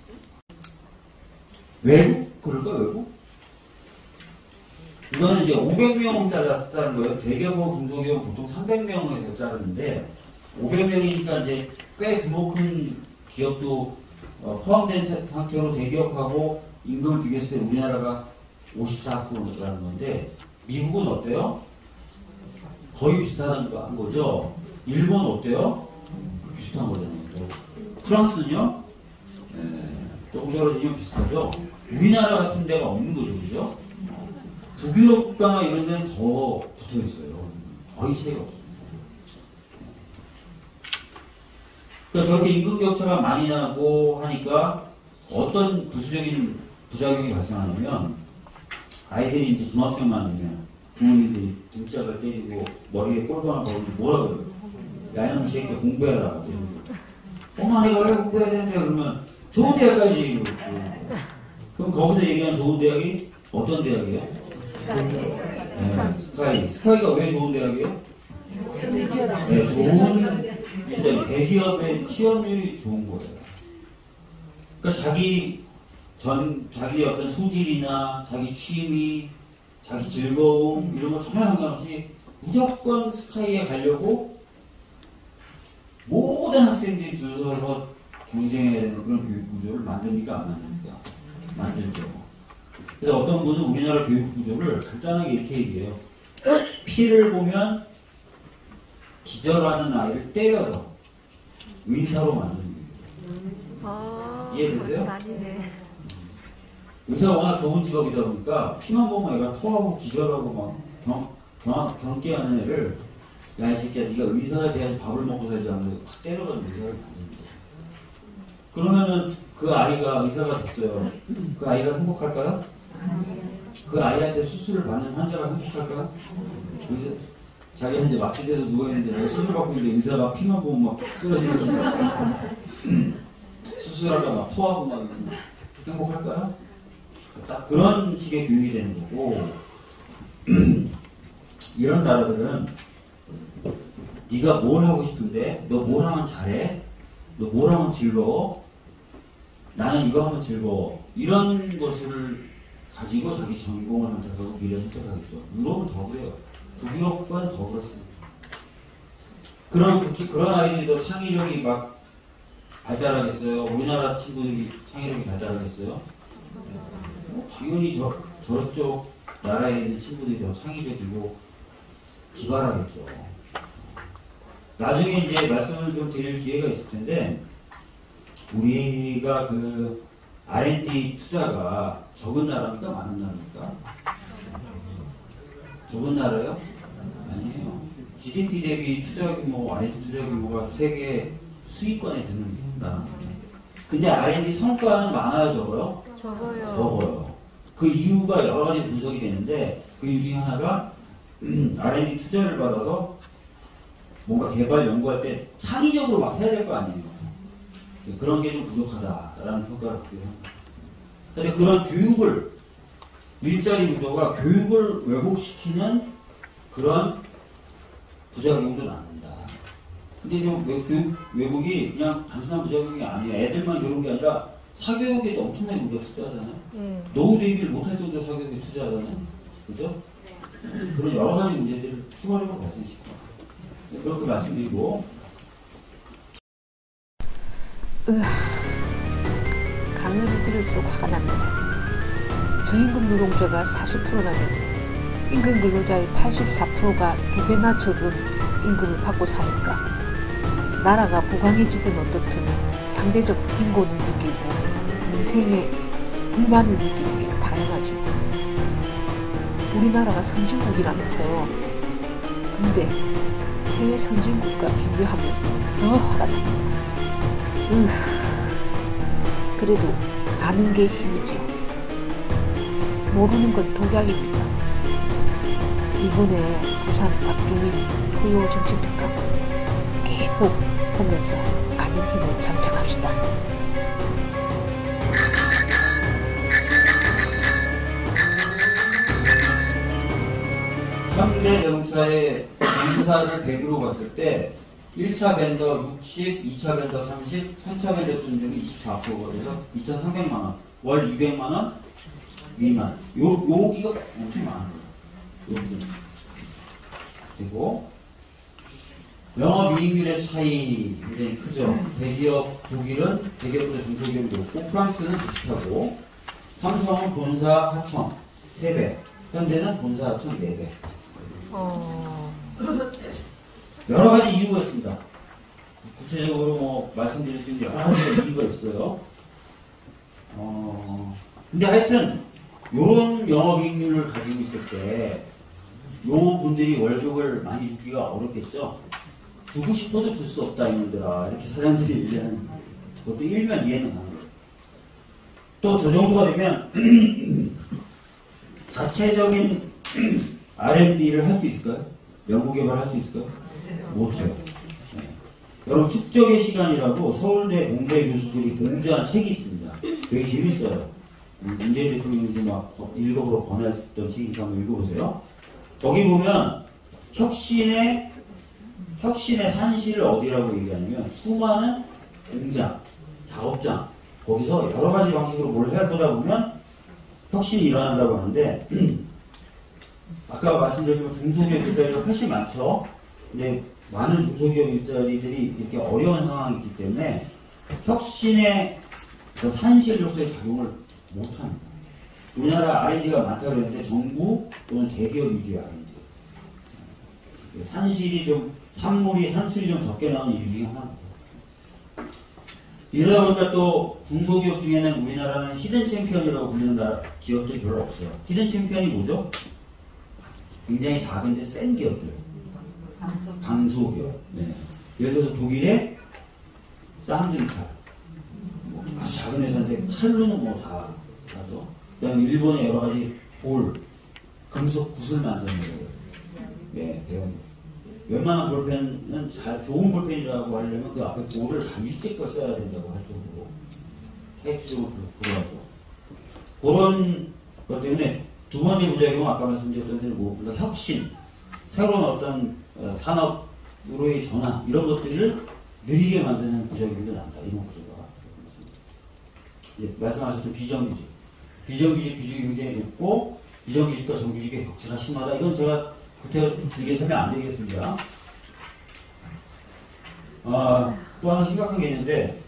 외국? 그럴까, 외국? 이거는 이제 500명 자른 거예요. 대기업하고 중소기업은 보통 300명에서 자르는데, 500명이니까 이제 꽤 규모 큰 기업도 포함된 상태로 대기업하고 임금을 비교했을 때 우리나라가 54%라는 건데, 미국은 어때요? 거의 비슷한 거죠. 일본은 어때요? 비슷한 거잖아요. 프랑스는요? 조금 떨어지면 비슷하죠. 우리나라 같은 데가 없는 거죠, 그죠? 북유럽이나 이런 데는 더 붙어 있어요. 거의 차이가 없습니다. 그러니까 저렇게 임금 격차가 많이 나고 하니까 어떤 부수적인 부작용이 발생하냐면, 아이들이 이제 중학생만 되면 부모님들이 등짝을 때리고 머리에 꼴방을 박으면 뭐라 그래요? 야, 이놈 새끼야, 공부해라. 엄마, 내가 왜 공부해야 되는데? 그러면 좋은 대학 가야지. 그럼 거기서 얘기하는 좋은 대학이 어떤 대학이에요? 네, 스카이. 스카이가 왜 좋은 대학이에요? 네, 좋은 일자리, 대기업의 취업률이 좋은 거예요. 그러니까 자기 어떤 소질이나 자기 취미, 자기 즐거움 이런 거 전혀 상관없이 무조건 스카이에 가려고 모든 학생들이 줄 서서 경쟁해야 되는 그런 교육 구조를 만듭니까? 안 만듭니까? 만들죠. 그래서 어떤 분은 우리나라 교육 구조를 간단하게 이렇게 얘기해요. 피를 보면 기절하는 아이를 때려서 의사로 만드는 거예요. 이해되세요? 아니네. 의사가 워낙 좋은 직업이다 보니까 피만 보면 애가 토하고 기절하고 막 경계하는 애를, 야, 이 새끼야, 네가 의사가 돼야지 밥을 먹고 살지 하면서 확 때려가지고 의사를 만드는 거죠. 그러면은 그 아이가 의사가 됐어요. 그 아이가 행복할까요? 그 아이한테 수술을 받는 환자가 행복할까요? 자기가 이제 마취돼서 누워있는데 내가 수술 받고 있는데 의사가 피만 보면 막 쓰러지는 거죠. 수술하다 막 토하고 막 행복할까요? 딱 그런 식의 교육이 되는 거고, 이런 나라들은 네가 뭘 하고 싶은데, 너 뭘 하면 잘해, 너 뭘 하면 즐거워, 나는 이거 하면 즐거워, 이런 것을 가지고 자기 전공을 선택하고 미래를 선택하겠죠. 유럽은 더 그래요. 북유럽은 더 그렇습니다. 그런 아이들이 더 창의력이 막 발달하겠어요? 우리나라 친구들이 창의력이 발달하겠어요? 당연히 저쪽 나라에 있는 친구들이 더 창의적이고 기발하겠죠. 나중에 이제 말씀을 좀 드릴 기회가 있을 텐데, 우리가 그 R&D 투자가 적은 나라입니까? 많은 나라입니까? 적은 나라요? 아니에요. GDP 대비 투자 규모, R&D 투자 규모가 세계 수위권에 드는 나라입니다. 근데 R&D 성과는 많아요, 적어요? 적어요. 적어요. 그 이유가 여러 가지 분석이 되는데, 그 이유 중에 하나가 R&D 투자를 받아서 뭔가 개발 연구할 때 창의적으로 막 해야 될 거 아니에요. 그런 게 좀 부족하다라는 평가를 받기도 합니다. 근데 그런 교육을, 일자리 구조가 교육을 왜곡시키는 그런 부작용도 남는다. 근데 좀 교육 왜곡이 그냥 단순한 부작용이 아니에요. 애들만 그런 게 아니라 사교육에도 엄청나게 우리가 투자하잖아요. 노후 대비를 못할 정도로 사교육에 투자하잖아요. 그죠? 그런 여러 가지 문제들을 추가적으로 발생시켜요. 그렇게 말씀드리고, 강의를 들을수록 화가 납니다. 저임금 노동자가 40%나 되고 임금 근로자의 84%가 2배나 적은 임금을 받고 사니까 나라가 부강해지든 어떻든 상대적 빈곤을 느끼고 민생에 불만을 느끼는 게 당연하죠. 우리나라가 선진국이라면서요. 근데 해외 선진국과 비교하면 더 화가 납니다. 그래도 아는 게 힘이죠. 모르는 건 독약입니다. 이번에 부산 박주민 토요 정치특강 계속 보면서 아는 힘을 장착합시다. 3대 자동차의 전기사를 100으로 봤을 때 1차 벤더 60, 2차 벤더 30, 3차 벤더 준정이 24%가 돼서 2,300만원, 월 200만원 미만. 여기가 엄청 많아요. 여기. 그리고 영업이익률의 차이 굉장히 크죠. 대기업, 독일은 대기업보다 중소기업이 높고 프랑스는 비슷하고 삼성은 본사 하청 3배, 현대는 본사 하청 4배. 여러 가지 이유가 있습니다. 구체적으로 뭐 말씀드릴 수 있는 여러 가지 이유가 있어요. 근데 하여튼 요런 영업이익률을 가지고 있을 때 요 분들이 월급을 많이 주기가 어렵겠죠. 주고 싶어도 줄 수 없다 이놈들아, 이렇게 사장들이 얘기하는 그것도 일면 이해는 가는 거죠. 또 저 정도가 되면 자체적인 R&D를 할 수 있을까요? 연구개발 할 수 있을까요? 못해요. 네. 여러분 축적의 시간이라고 서울대 공대 교수들이 공부한 책이 있습니다. 되게 재밌어요. 문재인 대통령도 막 읽어보러 권했던 책이니까 한번 읽어보세요. 거기 보면 혁신의 산실을 어디라고 얘기하냐면 수많은 공장, 작업장, 거기서 여러 가지 방식으로 뭘 해보다 보면 혁신이 일어난다고 하는데 아까 말씀드렸지만 중소기업 일자리가 훨씬 많죠. 근데 많은 중소기업 일자리들이 이렇게 어려운 상황이 있기 때문에 혁신의 그 산실로서의 작용을 못합니다. 우리나라 R&D가 많다고 그랬는데 정부 또는 대기업 위주의 R&D. 산실이 좀, 산출이 좀 적게 나오는 이유 중에 하나입니다. 이러다 보니까 또 중소기업 중에는 우리나라는 히든 챔피언이라고 불리는 기업들이 별로 없어요. 히든 챔피언이 뭐죠? 굉장히 작은데 센 기업들. 강소기업. 네. 예를 들어서 독일의 쌍둥이칼. 뭐 아주 작은 회사인데 칼로는 뭐 다 하죠. 그 다음에 일본의 여러 가지 볼, 금속 굿을 만드는 거예요. 네, 배운. 웬만한 볼펜은 좋은 볼펜이라고 하려면 그 앞에 볼을 다 일찍 걸 써야 된다고 할 정도로 타입수적으로 불어하죠. 그런 것 때문에 두 번째 부작용은 아까 말씀드렸던 대로 뭐 혁신, 새로운 어떤 산업으로의 전환 이런 것들을 느리게 만드는 부작용도 난다. 이런 구조가 말씀하셨던 비정규직 비중이 굉장히 높고 비정규직과 정규직의 격차가 심하다. 이건 제가 길게 설명 안 드리겠습니다. 또 하나 심각한 게 있는데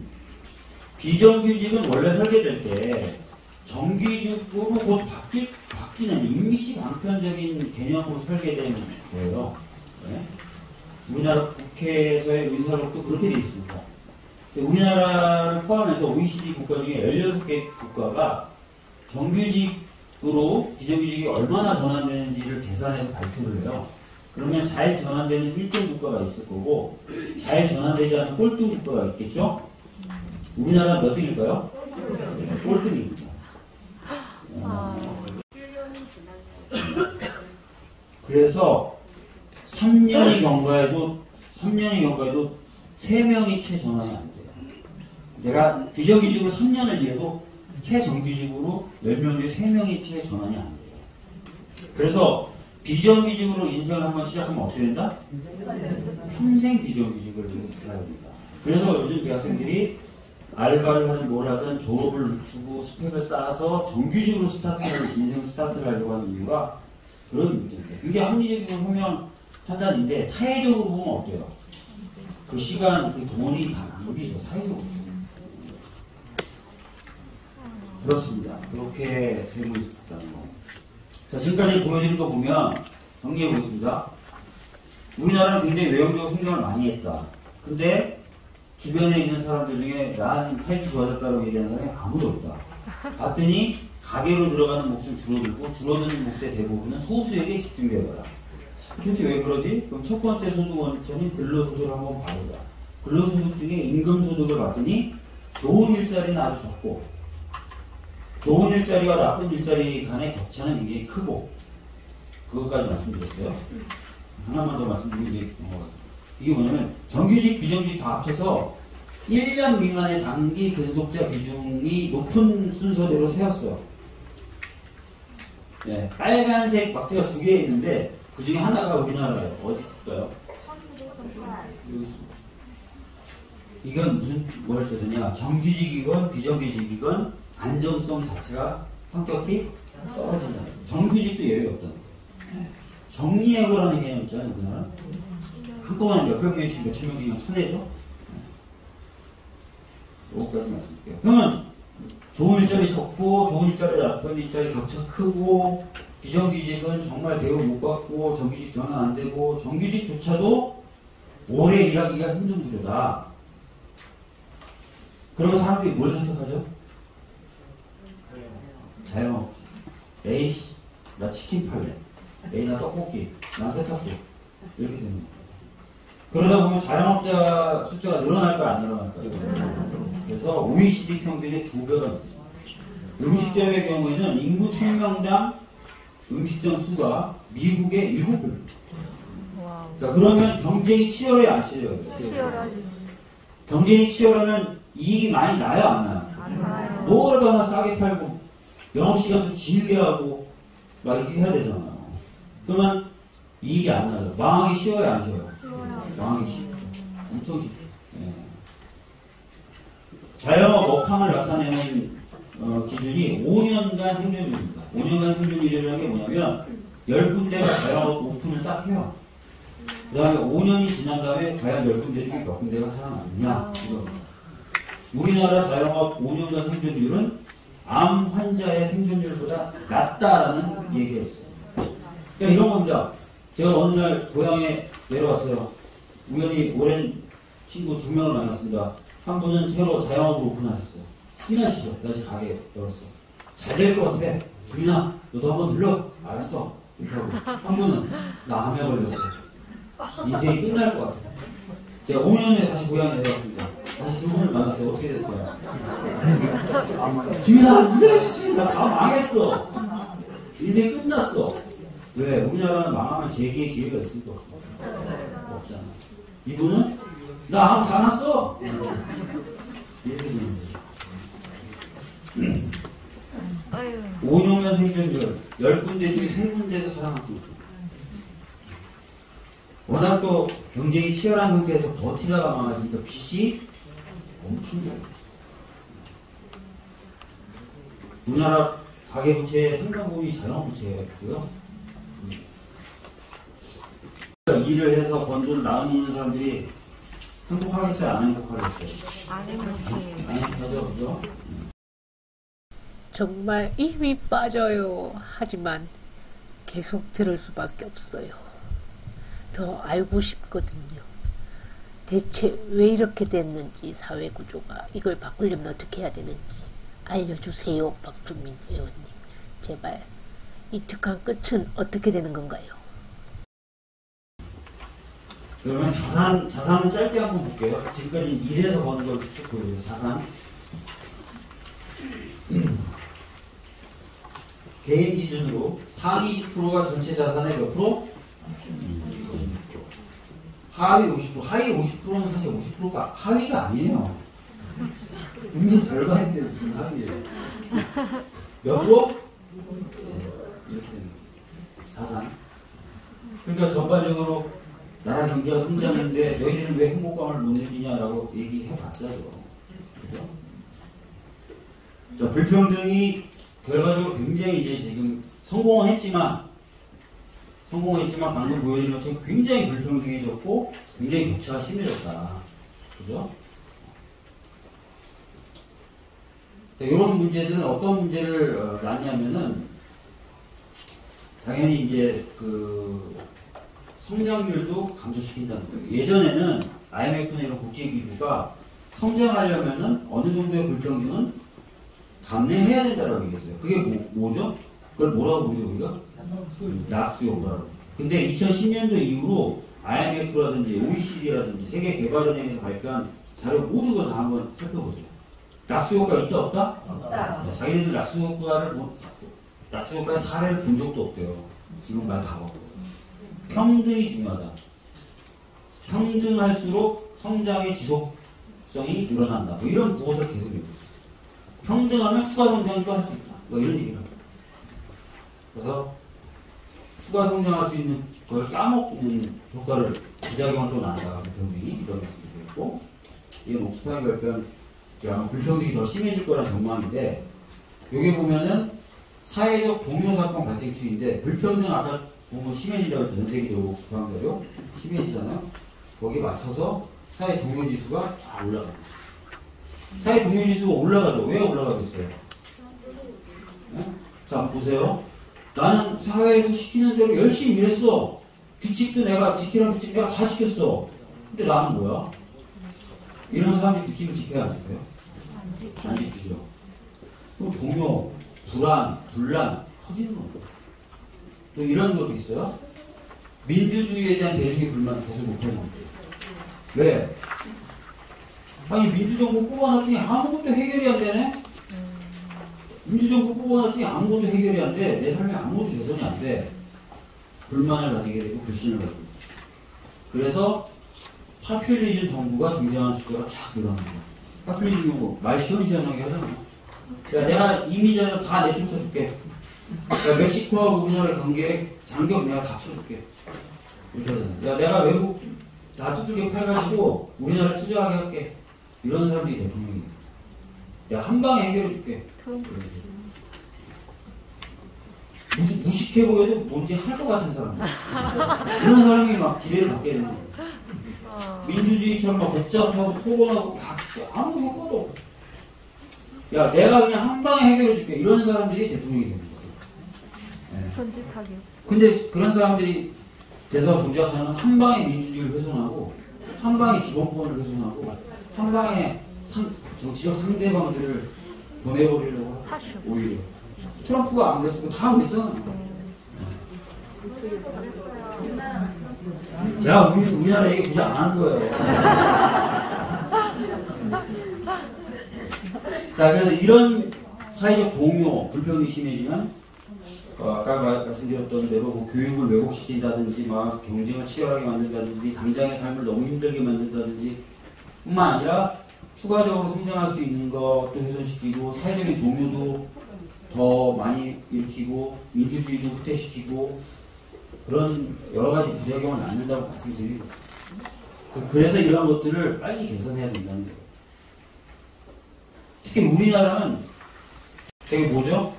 비정규직은 원래 설계될 때 정규직으로 곧 바뀌는 임시 방편적인 개념으로 설계된 거예요. 네? 우리나라 국회에서의 의사록도 그렇게 되어 있습니다. 우리나라를 포함해서 OECD 국가 중에 16개 국가가 정규직으로 비정규직이 얼마나 전환되는지를 계산해서 발표를 해요. 그러면 잘 전환되는 1등 국가가 있을 거고 잘 전환되지 않은 꼴등 국가가 있겠죠? 우리나라는 몇 등일까요? 꼴등입니다. 그래서 3년이 경과해도 3명이 최전환이 안 돼요. 내가 비정규직으로 3년을 일해도 최정규직으로 10명 중에 3명이 최전환이 안 돼요. 그래서 비정규직으로 인생을 한번 시작하면 어떻게 된다? 평생 비정규직을 살아야 됩니다. 그래서 요즘 대학생들이 알바를 하든 뭘 하든 졸업을 늦추고 스펙을 쌓아서 정규직으로 인생 스타트를 하려고 하는 이유가 그런 이유입니다. 굉장히 합리적이고 현명한 판단인데 사회적으로 보면 어때요? 그 시간, 그 돈이 다 낭비죠. 사회적으로. 그렇습니다. 그렇게 되고 있다는 거. 자, 지금까지 보여드린 거 보면 정리해 보겠습니다. 우리나라는 굉장히 외형적으로 성장을 많이 했다. 근데 주변에 있는 사람들 중에 난 살기 좋아졌다고 얘기하는 사람이 아무도 없다. 봤더니 가게로 들어가는 몫은 줄어들고 줄어드는 몫의 대부분은 소수에게 집중되어라. 도대체 왜 그러지? 그럼 첫 번째 소득 원천인 근로소득을 한번 봐보자. 근로소득 중에 임금소득을 봤더니 좋은 일자리는 아주 적고 좋은 일자리와 나쁜 일자리 간의 격차는 굉장히 크고 그것까지 말씀드렸어요. 하나만 더 말씀드리면 이제 이게 뭐냐면 정규직, 비정규직 다 합쳐서 1년 미만의 단기 근속자 비중이 높은 순서대로 세웠어요. 네, 빨간색 막대가 2개 있는데 그 중에 하나가 우리나라예요. 어디 있을까요? 여기 있습니다. 이건 뭘 뜻하냐? 정규직이건 비정규직이건 안정성 자체가 성격이 떨어진다. 정규직도 예외 없다. 정리해고라는 개념 있잖아요. 우리나라. 한꺼번에 몇백 명씩 몇천 명씩 쳐내죠. 요거까지 말씀드릴게요. 그러면 좋은 일자리 적고 좋은 일자리 나쁜 일자리 격차 크고 비정규직은 정말 대우 못 받고 정규직 전환 안 되고 정규직조차도 오래 일하기가 힘든 구조다. 그러면 사람들이 뭘 선택하죠? 자영업자. 에이씨, 나 치킨 팔래. 에이, 나 떡볶이. 나 세탁소. 이렇게 되는 거예요. 그러다 보면 자영업자 숫자가 늘어날까요? 안 늘어날까요? 그래서 OECD 평균의 2배가 넘습니다. 음식점의 경우에는 인구 1000명당 음식점 수가 미국의 7배입니다. 자, 그러면 경쟁이 치열해야 안 치열해요? 치열하지. 경쟁이 치열하면 이익이 많이 나요? 안 나요? 안 나요. 뭘 하나 싸게 팔고 영업시간도 길게 하고 막 이렇게 해야 되잖아요. 그러면 이익이 안 나요. 망하기 쉬워요? 안 쉬워요? 망하기 쉽죠. 엄청 쉽죠. 예. 자영업 업황을 나타내는 기준이 5년간 생존율입니다. 5년간 생존율이라는 게 뭐냐면 10군데가 자영업 오픈을 딱 해요. 그 다음에 5년이 지난 다음에 과연 10군데 중에 몇 군데가 살아남느냐. 우리나라 자영업 5년간 생존율은 암 환자의 생존율보다 낮다라는 얘기가 있어요. 그러니까 이런 겁니다. 제가 어느 날 고향에 내려왔어요. 우연히 오랜 친구 2명을 만났습니다. 한 분은 새로 자영업을 오픈하셨어요. 신나시죠? 나 이제 가게 열었어. 잘 될 것 같아. 주민아, 너도 한번 들러. 알았어. 이렇게 하고. 한 분은 나 암에 걸렸어. 인생이 끝날 것 같아. 제가 5년에 다시 고향에 내려왔습니다. 다시 2분을 만났어요. 어떻게 됐을까요? 주민아, 이래씨, 나 다 망했어. 인생이 끝났어. 왜? 우리나라는 망하면 재기의 기회가 있으니까 없잖아. 이분은 나 암 다 났어. 이렇게 되는 거죠. 5년간 생존율 10군데 중에 3군데도 살아남지 못합니다. 워낙 또 경쟁이 치열한 상태에서 버티다가 망하시니까 빚이 엄청 많아요. 우리나라 가계부채의 상당 부분이 자영업부채였고요. 일을 해서 번 돈을 나누는 사람들이 행복하겠어요? 안 행복하겠어요? 안 행복해. 안 행복하죠, 그죠? 정말 힘이 빠져요. 하지만 계속 들을 수밖에 없어요. 더 알고 싶거든요. 대체 왜 이렇게 됐는지, 사회 구조가 이걸 바꾸려면 어떻게 해야 되는지 알려주세요. 박주민 의원님, 제발. 이 특한 끝은 어떻게 되는 건가요? 그러면 자산은 짧게 한번 볼게요. 지금까지 일에서 버는 걸 쭉 보여요. 자산. 개인 기준으로 상위 10%가 전체 자산의 몇 프로? 56%. 하위 50%. 하위 50%는 사실 50%가 하위가 아니에요. 은근 절반인데 무슨 하위예요. 몇 프로? 이렇게 되는 거예요. 자산. 그러니까 전반적으로 나라 경제가 성장했는데 너희들은 왜 행복감을 못 느끼냐라고 얘기해봤자죠. 그죠? 자, 불평등이 결과적으로 굉장히 이제 지금 성공은 했지만 방금 보여드린 것처럼 굉장히 불평등해졌고 굉장히 격차가 심해졌다. 그죠? 이런 문제들은 어떤 문제를 낳냐면은 당연히 이제 그 성장률도 감소시킨다는 거예요. 예전에는 IMF나 이런 국제기구가 성장하려면은 어느 정도의 불평등은 감내해야 된다라고 얘기했어요. 그게 뭐죠? 그걸 뭐라고 부르죠, 우리가? 낙수효과라고. 근데 2010년도 이후로 IMF라든지 OECD라든지 세계개발은행에서 발표한 자료 모두 걸 다 한번 살펴보세요. 낙수효과 있다, 없다? 없다. 자기네들 낙수효과의 사례를 본 적도 없대요. 지금 말 다 하고. 평등이 중요하다. 평등할수록 성장의 지속성이 늘어난다. 뭐 이런 구호를 계속 읽고 있어요. 평등하면 추가 성장도 할 수 있다. 뭐 이런 얘기를 합니다. 그래서 추가 성장할 수 있는 걸 까먹는 효과를 부작용을 또 난다. 불평등이 이런 말씀도 있고, 이건 옥스퍼이 발표한 불평등이 더 심해질 거란 전망인데, 여기 보면은 사회적 동요 사건 발생 추이인데 불평등 아까 보면 심해진다고 했죠. 전 세계적으로 옥스퍼이 자료 심해지잖아요. 거기에 맞춰서 사회 동요 지수가 쫙 올라갑니다. 사회 동요 지수가 올라가죠. 왜 올라가겠어요? 네? 자, 보세요. 나는 사회에서 시키는 대로 열심히 일했어. 규칙도 내가 지키라는 규칙 내가 다 지켰어. 근데 나는 뭐야? 이런 사람들이 규칙을 지켜야 안 지켜요? 안 지키죠. 그럼 동요, 불안, 분란 커지는 겁니다. 또 이런 것도 있어요. 민주주의에 대한 대중의 불만이 계속 높아지고 있죠. 왜? 아니 민주정부 뽑아놨더니 아무것도 해결이 안 되네? 민주정부 뽑아놨더니 아무것도 해결이 안 돼. 내 삶에 아무것도 개선이 안 돼. 불만을 가지게 되고 불신을 가지고 있죠. 그래서 파퓰리즘 정부가 등장하는 숫자가 쫙 늘어나는 거예요. 파퓰리즘 정부 말 시원시원하게 하잖아요. 야, 내가 이민자를 다 내쫓아줄게. 야, 멕시코하고 우리나라의 관계에 장벽 내가 다 쳐줄게. 이렇게 하잖아요. 야, 내가 외국 다 두들겨 팔가지고 우리나라 투자하게 할게. 이런 사람들이 대통령이에요. 내가 한 방에 해결해줄게. 무식해 보여도 뭔지 할 것 같은 사람. 이런 사람이 막 기대를 받게 되는 거예요. 민주주의처럼 막 복잡하고 토론하고, 야, 아무 효과도 없어. 야, 내가 그냥 한 방에 해결해줄게. 이런 사람들이 대통령이 되는 거예요. 네. 선짓하게. 근데 그런 사람들이 돼서 정착하는 한 방에 민주주의를 훼손하고, 한 방에 기본권을 훼손하고, 한 방에 정치적 상대방들을 보내버리려고 하죠. 오히려. 트럼프가 안 그랬었고 다 그랬잖아요. 제가 우리나라 얘기 굳이 안 하는 거예요. 자, 그래서 이런 사회적 동요, 불평등이 심해지면 아까 말씀드렸던 대로 뭐 교육을 왜곡시킨다든지 막 경쟁을 치열하게 만든다든지 당장의 삶을 너무 힘들게 만든다든지 뿐만 아니라 추가적으로 성장할 수 있는 것도 훼손시키고 사회적인 동요도 더 많이 일으키고 민주주의도 후퇴시키고 그런 여러 가지 부작용을 낳는다고 말씀드립니다. 그래서 이런 것들을 빨리 개선해야 된다는 거예요. 특히 우리나라는 되게 뭐죠?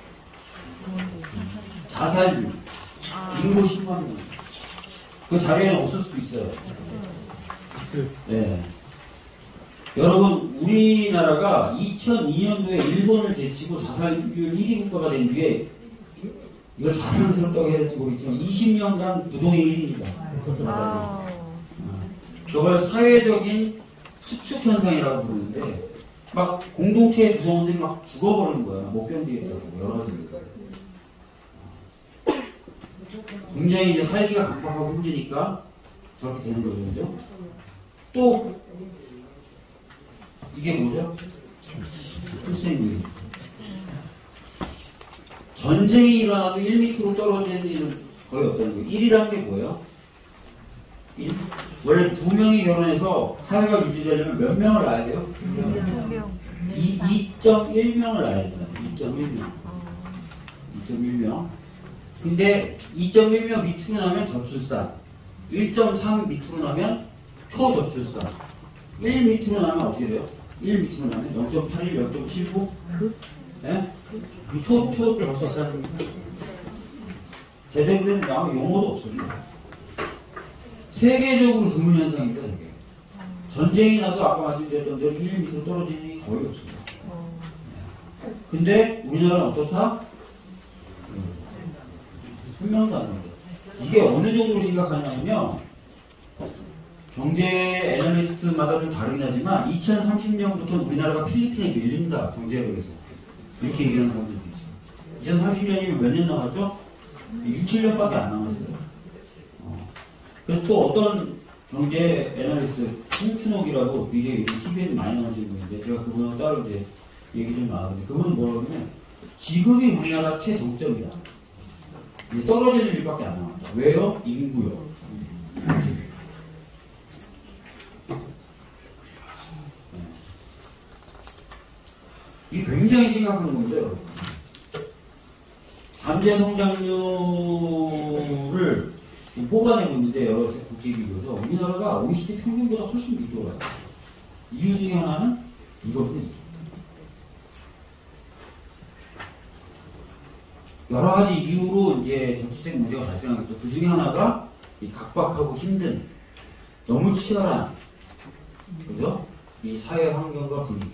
자살률, 인구 10만 명. 그 자료에는 없을 수도 있어요. 네. 여러분, 우리나라가 2002년도에 일본을 제치고 자살률 1위 국가가 된 뒤에 이걸 자랑스럽다고 해야 될지 모르겠지만 20년간 부동의 1위입니다. 아, 저걸 사회적인 수축 현상이라고 부르는데 막 공동체의 구성원들이 막 죽어버리는 거야. 못 견디겠다고 여러 가지 이유가. 굉장히 이제 살기가 각박하고 힘드니까 저렇게 되는 거죠, 그죠? 또 이게 뭐죠? 출생률. 전쟁이 일어나도 1m로 떨어지는 일은 거의 없다는 거예요. 1이라는 게 뭐예요? 1? 원래 2명이 결혼해서 사회가 유지되려면 몇 명을 낳아야 돼요? 2명. 2.1명을 낳아야 돼요. 2.1명. 2.1명. 근데 2.1명 밑으로 나면 저출산, 1.3 밑으로 나면 초저출산, 1 밑으로 나면 어떻게 돼요? 1 밑으로 나면 0.81, 0.79? 네? 초저출산. 제대로 된 아무 용어도 없어요. 세계적으로 드문 현상입니다, 저게. 전쟁이 나도 아까 말씀드렸던 대로 1 밑으로 떨어지는 일이 거의 없습니다. 근데 우리나라는 어떻다? 한 명도 안 나옵니다. 이게 어느 정도로 심각하냐면요. 경제 애널리스트마다 좀 다르긴 하지만 2030년부터 우리나라가 필리핀에 밀린다. 경제력에서. 이렇게 얘기하는 사람들이 있어요. 2030년이면 몇 년 남았죠? 6, 7년밖에 안 남았어요. 그래서 또 어떤 경제 애널리스트 홍춘옥이라고 이제 TV에도 많이 나오시는 분인데 제가 그분하고 따로 이제 얘기 좀 나왔는데 그분은 뭐라고 하냐면 지금이 우리나라 최정점이다. 떨어지는 일밖에 안 남았다. 왜요? 인구요. 이게 굉장히 심각한 건데요. 잠재 성장률을 뽑아내고 있는데 여러 국제 비교에서 우리나라가 OECD 평균보다 훨씬 밑돌아요. 이유 중에 하나는 이거거든요. 여러 가지 이유로 이제 저출생 문제가 발생하겠죠. 그 중에 하나가 이 각박하고 힘든, 너무 치열한, 그죠? 이 사회 환경과 분위기.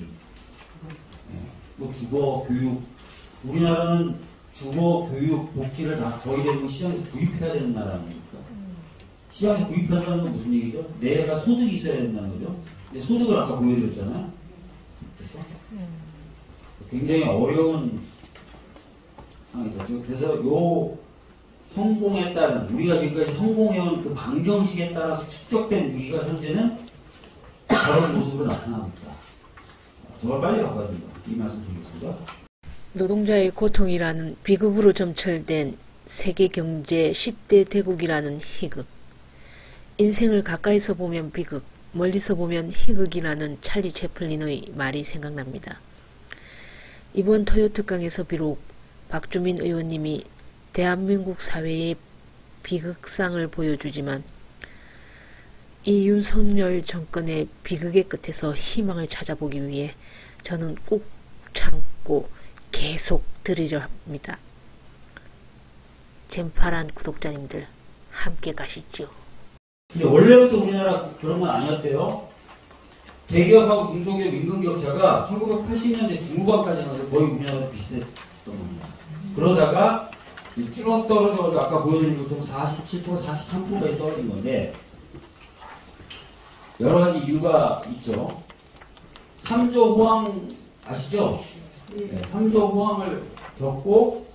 뭐 주거, 교육. 우리나라는 주거, 교육, 복지를 다 거의 대부분 시장에서 구입해야 되는 나라 아닙니까? 시장에서 구입한다는 건 무슨 얘기죠? 내가 소득이 있어야 된다는 거죠. 근데 소득을 아까 보여드렸잖아요. 그렇죠? 굉장히 어려운 상황이 됐죠. 그래서 요 성공에 따른, 우리가 지금까지 성공해온 그 방정식에 따라서 축적된 위기가 현재는 저런 모습으로 나타나고 있다. 저걸 빨리 바꿔야 된다. 이 말씀 드리겠습니다. 노동자의 고통이라는 비극으로 점철된 세계 경제 10대 대국이라는 희극. 인생을 가까이서 보면 비극, 멀리서 보면 희극이라는 찰리 채플린의 말이 생각납니다. 이번 토요 특강에서 비록 박주민 의원님이 대한민국 사회의 비극상을 보여주지만 이 윤석열 정권의 비극의 끝에서 희망을 찾아보기 위해 저는 꾹 참고 계속 들으려 합니다. 젠파란 구독자님들 함께 가시죠. 근데 원래부터 우리나라 그런 건 아니었대요. 대기업하고 중소기업 임금격차가 1980년대 중후반까지는 거의 우리나라랑 비슷했던 겁니다. 그러다가 쭉 떨어져가지고 아까 보여드린 것처럼 47%, 43%까지 떨어진 건데 여러 가지 이유가 있죠. 3조 호황 아시죠? 네, 3조 호황을 겪고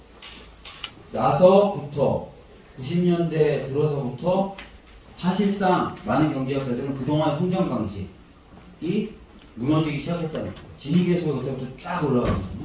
나서부터 90년대 들어서부터 사실상 많은 경제학자들은 그동안 성장 방식이 무너지기 시작했다는 거예요. 진위계수가 그때부터 쫙 올라가거든요.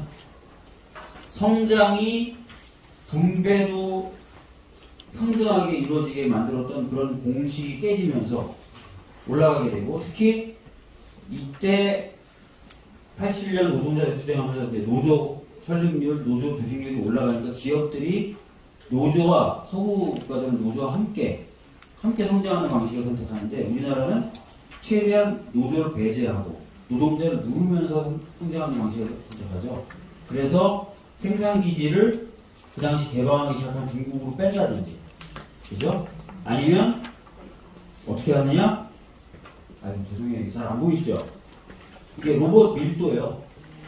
성장이 분배도 평등하게 이루어지게 만들었던 그런 공식이 깨지면서 올라가게 되고 특히 이때 87년 노동자 대투쟁하면서 이제 노조 설립률, 노조 조직률이 올라가니까 기업들이 노조와 서구 국가들은 노조와 함께 성장하는 방식을 선택하는데 우리나라는 최대한 노조를 배제하고 노동자를 누르면서 성장하는 방식을 선택하죠. 그래서 생산기지를 그 당시 개방하기 시작한 중국으로 뺀다든지, 그죠? 아니면 어떻게 하느냐? 죄송해요. 잘 안 보이시죠? 이게 로봇 밀도예요.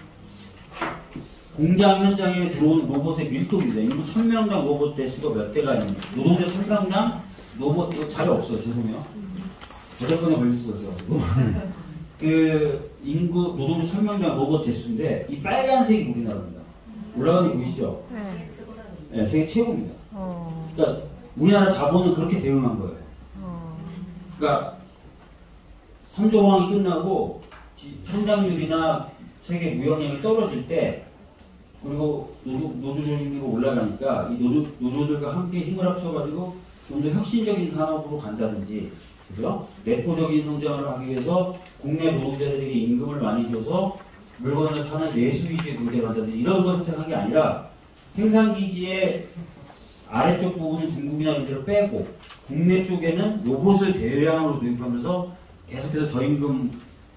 공장 현장에 들어오는 로봇의 밀도입니다. 인구 1000명당 로봇 대수가 몇 대가 있는 노동자 1000명당 로봇 이거 자료 없어요. 죄송해요. 저작권에 걸릴 수가 있어가지고 그 인구 노동자 1000명당 로봇 대수인데 이 빨간색이 우리나라입니다. 올라가는 거 보이시죠? 네. 네, 세계 최고입니다. 그러니까 우리나라 자본은 그렇게 대응한 거예요. 그러니까 3조 호황이 끝나고 성장률이나 세계 무역량이 떨어질 때 그리고 노조조직으로 올라가니까 이 노조들과 함께 힘을 합쳐가지고 좀 더 혁신적인 산업으로 간다든지, 그죠? 내포적인 성장을 하기 위해서 국내 노동자들에게 임금을 많이 줘서 물건을 사는 내수 위주의 경제를 한다든지 이런 걸 선택한 게 아니라 생산기지의 아래쪽 부분은 중국이나 이런 데를 빼고 국내 쪽에는 로봇을 대량으로 도입하면서 계속해서 저임금하고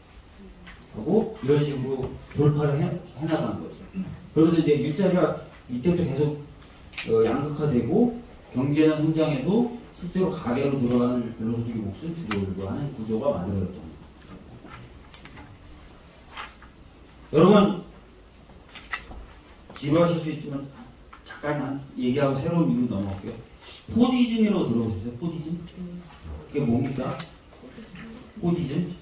이런 식으로 돌파를 해나가는 거죠. 그러면서 이제 일자리가 이때부터 계속 양극화되고 경제는 성장해도 실제로 가계로 돌아가는 근로소득의 몫은 줄어들고 하는 구조가 만들어졌던 겁니다. 여러분 지루하실 수 있지만 잠깐만 얘기하고 새로운 미로 넘어갈게요. 포디즘이라고 들어보셨어요? 포디즘? 그게 뭡니까? 포디즘?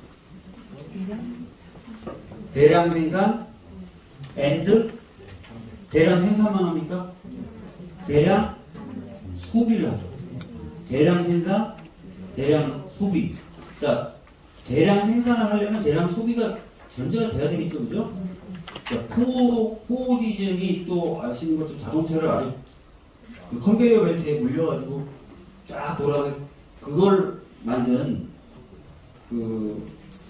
대량 생산 앤드 대량 생산만 합니까? 대량 소비를 하죠. 대량 생산, 대량 소비. 자, 대량 생산을 하려면 대량 소비가 전제가 돼야 되겠죠, 그죠? 자, 포디즘이 또 아시는 것처럼 자동차를 아주 그 컨베이어 벨트에 물려가지고 쫙 돌아서 그걸 만든 그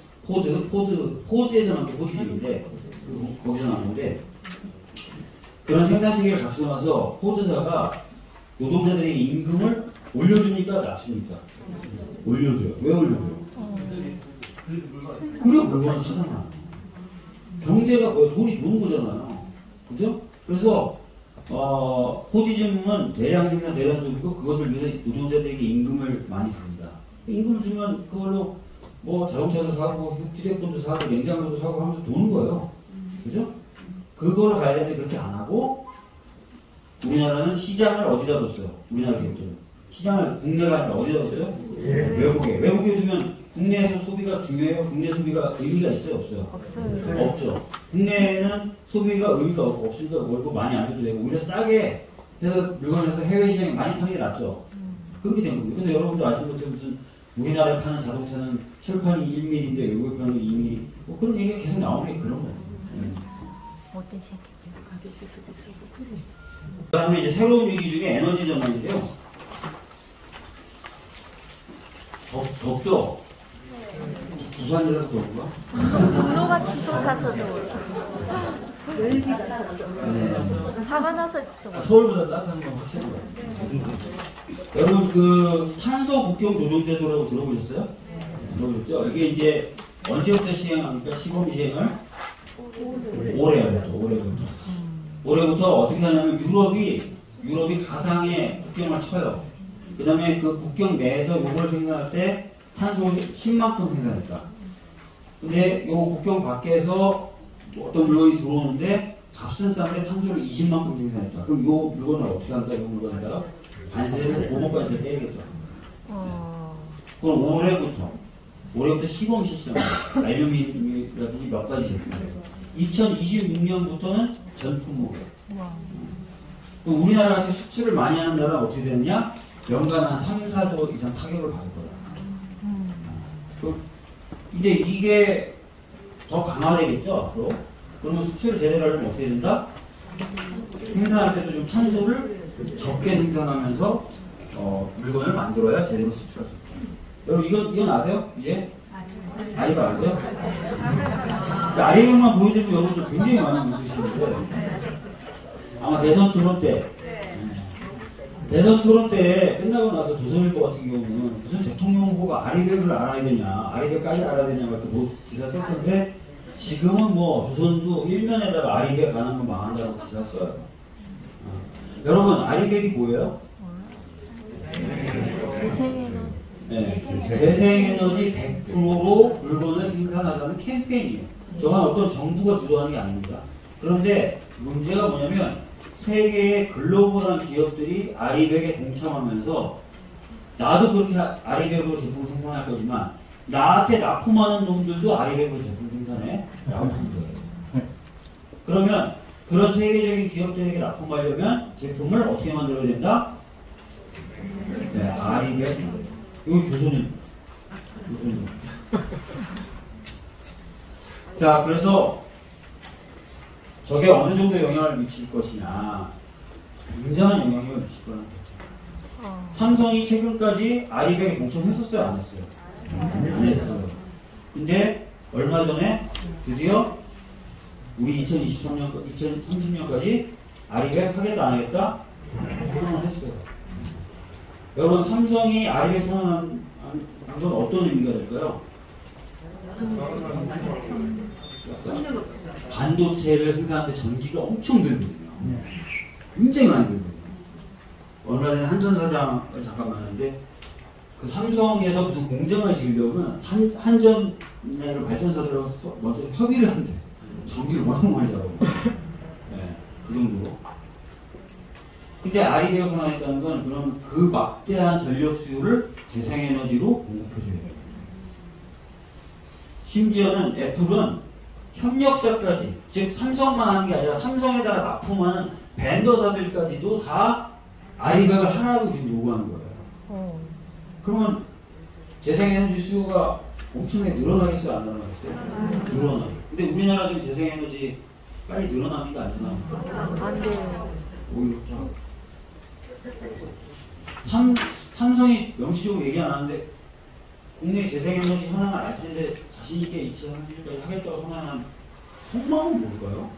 포드에서 나온 게 포디즘인데 거기서 나오는데 그런 생산 체계를 갖추고 나서 포드사가 노동자들의 임금을 올려줍니까? 낮춥니까? 올려줘요. 왜 올려줘요? 그래 물건을 사잖아. 경제가 뭐야? 돈이 도는 거잖아요. 그죠? 그래서 포디즘은 대량 생산, 대량 소비고 그것을 위해서 노동자들에게 임금을 많이 줍니다. 임금을 주면 그걸로 뭐 자동차도 사고 휴대폰도 사고 냉장고도 사고 하면서 도는 거예요. 그죠? 그걸 가야 되는데 그렇게 안 하고 우리나라는 시장을 어디다 뒀어요? 우리나라 기업들은 시장을 국내가 아니라 어디다 뒀어요? 외국에 두면 국내에서 소비가 중요해요? 국내 소비가 의미가 있어요? 없어요? 없어요. 없죠. 국내에는 소비가 의미가 없으니까 월급 많이 안 줘도 되고 오히려 싸게 해서 물건을 해서 해외 시장에 많이 파는 게 낫죠. 그렇게 된 겁니다. 그래서 여러분도 아시는 것처럼 무슨 우리나라에 파는 자동차는 철판이 1mm인데 외국에 파는 게 2mm 뭐 그런 얘기가 계속 나오는 게 그런 거예요. 어떤 새끼? 그 다음에 이제 새로운 위기 중에 에너지 전환인데요. 덥죠? 부산이라서 더운가? 분노가 치솟아서 더워요. 화가 나서 더워요. 서울보다 따뜻한 건 확실히 같습니다. 여러분 그 탄소 국경 조정 제도라고 들어보셨어요? 들어보셨죠? 이게 이제 언제부터 시행합니까? 시범 시행을 올해부터 어떻게 하냐면 유럽이 가상의 국경을 쳐요. 그 다음에 그 국경 내에서 요걸 생산할 때 탄소 10만큼 생산했다. 근데 요 국경 밖에서 어떤 물건이 들어오는데 값은 싼데 탄소를 20만큼 생산했다. 그럼 요 물건을 어떻게 한다? 요 물건에다가 관세를 보복관세를 때리겠다. 그럼 올해부터 시범 실시합니다. 알루미늄이라든지 몇 가지 제품. 2026년부터는 전품목이에요. 그럼 우리나라 같이 수출을 많이 하는 나라는 어떻게 되느냐? 연간 한 3, 4조 이상 타격을 받을 거다. 이제 이게 더 강화되겠죠, 앞으로? 그러면 수출을 제대로 하려면 어떻게 된다? 생산할 때도 좀 탄소를 적게 생산하면서 물건을 만들어야 제대로 수출할 수 있다. 여러분 이건 아세요? 이제? 아이가 아세요? 아이만 보여드리면 여러분들 굉장히 많이 웃으시는데 아마 대선 토론 때 끝나고 나서 조선일보 같은 경우는 무슨 대통령 후보가 아리백을 알아야 되냐, 아리백까지 알아야 되냐 이렇게 기사 썼었는데 지금은 뭐 조선도 일면에다가 아리백 안 하면 망한다고 기사 써요. 여러분 아리백이 뭐예요? 재생에너지. 재생에너지 100%로 물건을 생산하자는 캠페인이에요. 저건 어떤 정부가 주도하는 게 아닙니다. 그런데 문제가 뭐냐면 세계의 글로벌한 기업들이 아리백에 동참하면서 나도 그렇게 아리백으로 제품 생산할 거지만 나한테 납품하는 놈들도 아리백으로 제품 생산해 라고 하는 거예요. 그러면 그런 세계적인 기업들에게 납품하려면 제품을 어떻게 만들어야 된다? 네, 아리백. 여기 조선인. 자, 그래서 저게 어느 정도 영향을 미칠 것이냐. 굉장한 영향을 미칠 거라는 거죠. 삼성이 최근까지 아리백에 동참했었어요? 안 했어요? 안 했어요. 근데 얼마 전에 드디어 우리 2030년까지 아리백 하겠다 안 하겠다? 선언을 했어요. 여러분 삼성이 아리백 선언한 건 어떤 의미가 될까요? 약간 반도체를 생산하는데 전기가 엄청 들거든요. 굉장히 많이 들거든요. 얼마 전에 한전 사장을 잠깐 만났는데 그 삼성에서 무슨 공장을 지으려면 한전의 발전사들하고 먼저 협의를 한대. 전기를 워낙 많이 자라고. 네, 그 정도로. 근데 아리백을 선언했다는 건 그럼 그 막대한 전력 수요를 재생에너지로 공급해줘야 돼요. 심지어는 애플은 협력사까지, 즉 삼성만 하는 게 아니라 삼성에다가 납품하는 벤더사들까지도 다 아리백을 하라고 지금 요구하는 거예요. 그러면 재생에너지 수요가 엄청나게 늘어나겠어요? 안 늘어나겠어요? 늘어나죠. 근데 우리나라 지금 재생에너지 빨리 늘어납니까? 안 늘어납니까? 안 돼요. 오히려 더 삼성이 명시적으로 얘기 안 하는데 국내 재생에너지 하나는 알 텐데 자신있게 2030년까지 하겠다고 선언한 속마음은 뭘까요?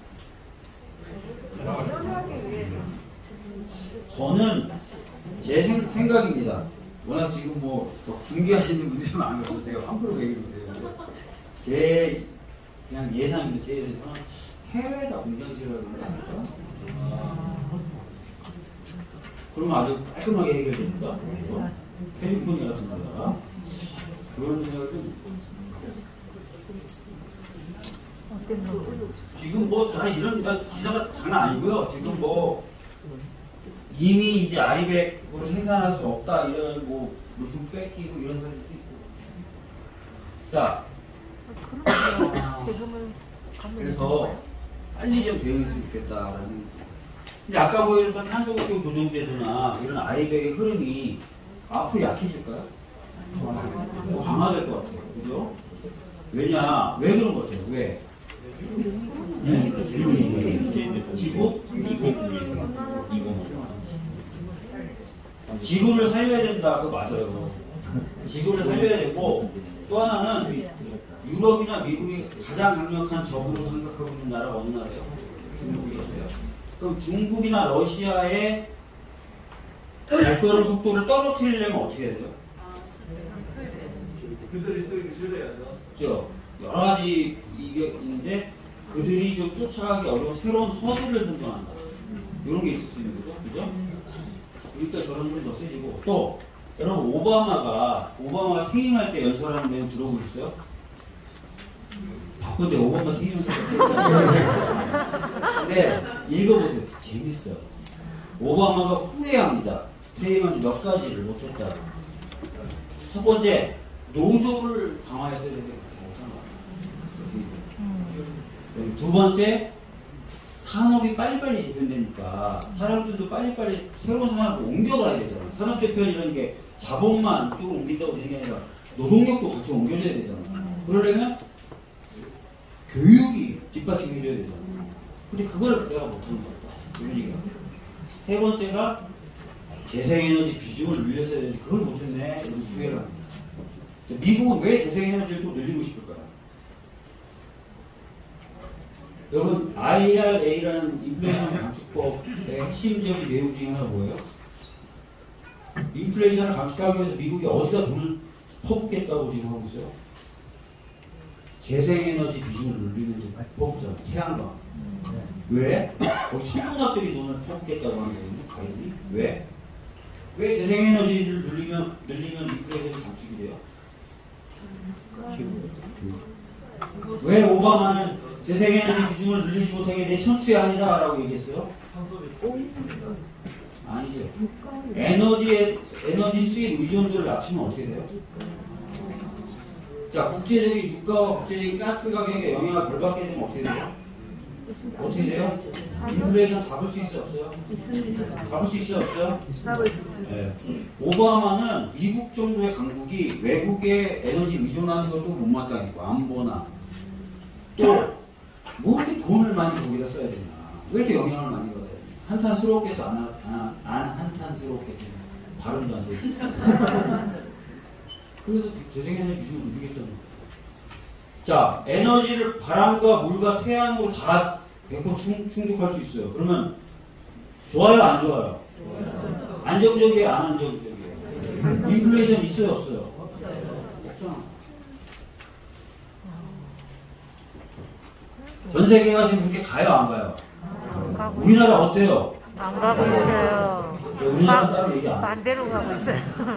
저는 제 생각입니다. 워낙 지금 뭐 중계하시는 분들이 많아서 제가 함부로 얘기 못해요. 제 그냥 예상입니다. 제 예상은 해외에다 공장 지으라는 거 아닐까? 그러면 아주 깔끔하게 해결됩니다. 그렇죠? 캘리포니아 같은 데다가 그런 생각을 좀 지금 뭐 다 이런 기사가 장난 아니고요. 지금 뭐 이미 이제 아리백으로 생산할 수 없다 이래가지고 뭐 물품 뺏기고 이런 사람들도 있고. 자, 그래서 빨리 좀 대응했으면 좋겠다라는. 근데 아까 보여줬던 탄소국경 조정제도나 이런 아리백의 흐름이 앞으로 약해질까요? 강화될 것 같아요. 그죠? 왜냐? 왜 그런 것 같아요? 왜? 네? 지구? 지구를 살려야 된다. 그거 맞아요. 지구를 살려야 되고 또 하나는 유럽이나 미국이 가장 강력한 적으로 생각하고 있는 나라가 어느 나라예요? 중국이었어요. 그럼 중국이나 러시아의 발걸음 속도를 떨어뜨리려면 어떻게 해야 돼요? 그들이 쓰기 싫어야죠. 그렇죠? 여러 가지 이게 있는데 그들이 좀 쫓아가기 어려운 새로운 허들을 선정한다. 이런 게 있을 수 있는 거죠. 그죠? 그러니까 저런 좀 더 세지고 또 여러분 오바마가 퇴임할 때 연설하는 내용 들어보셨어요? 바쁜데 오바마 퇴임 연설 근데 읽어보세요. 재밌어요. 오바마가 후회합니다. 퇴임한 몇 가지를 못했다. 첫 번째, 노조를 강화했어야 되는데 못한 거. 두 번째, 산업이 빨리빨리 재편되니까 사람들도 빨리빨리 새로운 산업으로 옮겨가야 되잖아. 산업 재편이라는 게 자본만 이쪽으로 옮긴다고 되는 게 아니라 노동력도 같이 옮겨져야 되잖아. 그러려면 교육이 뒷받침해줘야 되잖아. 근데 그걸 내가 못하는 것 같다. 이런 세 번째가 재생에너지 비중을 늘렸어야 되는데 그걸 못했네. 이러면서 후회를 합니다. 미국은 왜 재생에너지를 또 늘리고 싶을까요? 여러분 IRA라는 인플레이션 감축법의 핵심적인 내용 중에 하나가 뭐예요? 인플레이션을 감축하기 위해서 미국이 어디다 돈을 퍼붓겠다고 지금 하고 있어요? 재생에너지 비중을 늘리는 데 퍼붓잖아요. 태양광. 왜? 거기 천문학적인 돈을 퍼붓겠다고 하는 거거든요. 가이드니. 왜? 왜 재생에너지를 늘리면 인플레이션이 감축이 돼요? 왜 오바마는 재생에너지 비중을 늘리지 못하게 내 천추의 아니다 라고 얘기했어요? 아니죠. 에너지 수입 의존도를 낮추면 어떻게 돼요? 자, 국제적인 유가와 국제적인 가스 가격에 영향을 덜 받게 되면 어떻게 돼요? 어떻게 돼요? 인플레이션 잡을 수 있어요, 없어요? 잡을 수 있어요, 없어요? 네. 오바마는 미국 정도의 강국이 외국에 에너지 의존하는 것도 못마땅했고, 안보나 또 뭐 이렇게 돈을 많이 거기다 써야 되나? 왜 이렇게 영향을 많이 받아야 되나? 한탄스럽게 해서 안 한탄스럽게 해서 발음도 안 되지. 그래서 재생에너지 비중을 늘리겠다는 거예요. 자, 에너지를 바람과 물과 태양으로 다 100% 충족할 수 있어요. 그러면 좋아요, 안 좋아요? 안정적이에요, 안 안정적이에요? 인플레이션 있어요, 없어요? 없잖아. 전 세계가 지금 그렇게 가요, 안 가요? 우리나라 어때요? 안 가고 있어요. 우리나라 따로 얘기 안 해요. 반대로 가고 있어요.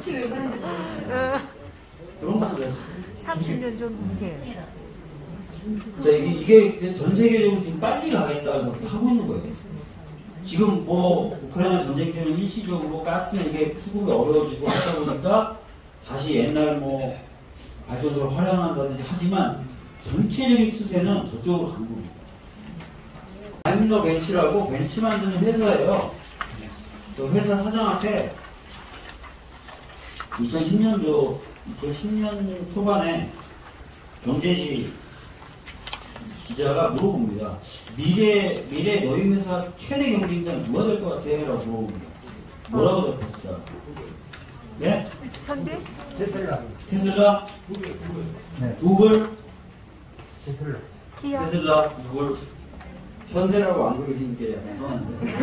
그런 거 같아요. 30년 전 문제예요. 자, 이게 전 세계적으로 지금 빨리 가겠다 저렇게 하고 있는 거예요. 지금 뭐 우크라이나 전쟁 때문에 일시적으로 가스는 이게 수급이 어려워지고 하다 보니까 다시 옛날 뭐 발전소를 활용한다든지 하지만 전체적인 추세는 저쪽으로 가는 겁니다. 다임러 벤치라고 벤치 만드는 회사예요. 저 회사 사장한테 2010년 초반에 경제지 기자가 물어봅니다. 미래 너희 회사 최대 경쟁자 누가 될 것 같아? 라고 물어봅니다. 뭐라고 답했을까? 네? 현대? 테슬라? 구글? 기아? 테슬라, 구글, 현대라고 안 그러시니까 약간 서운한데.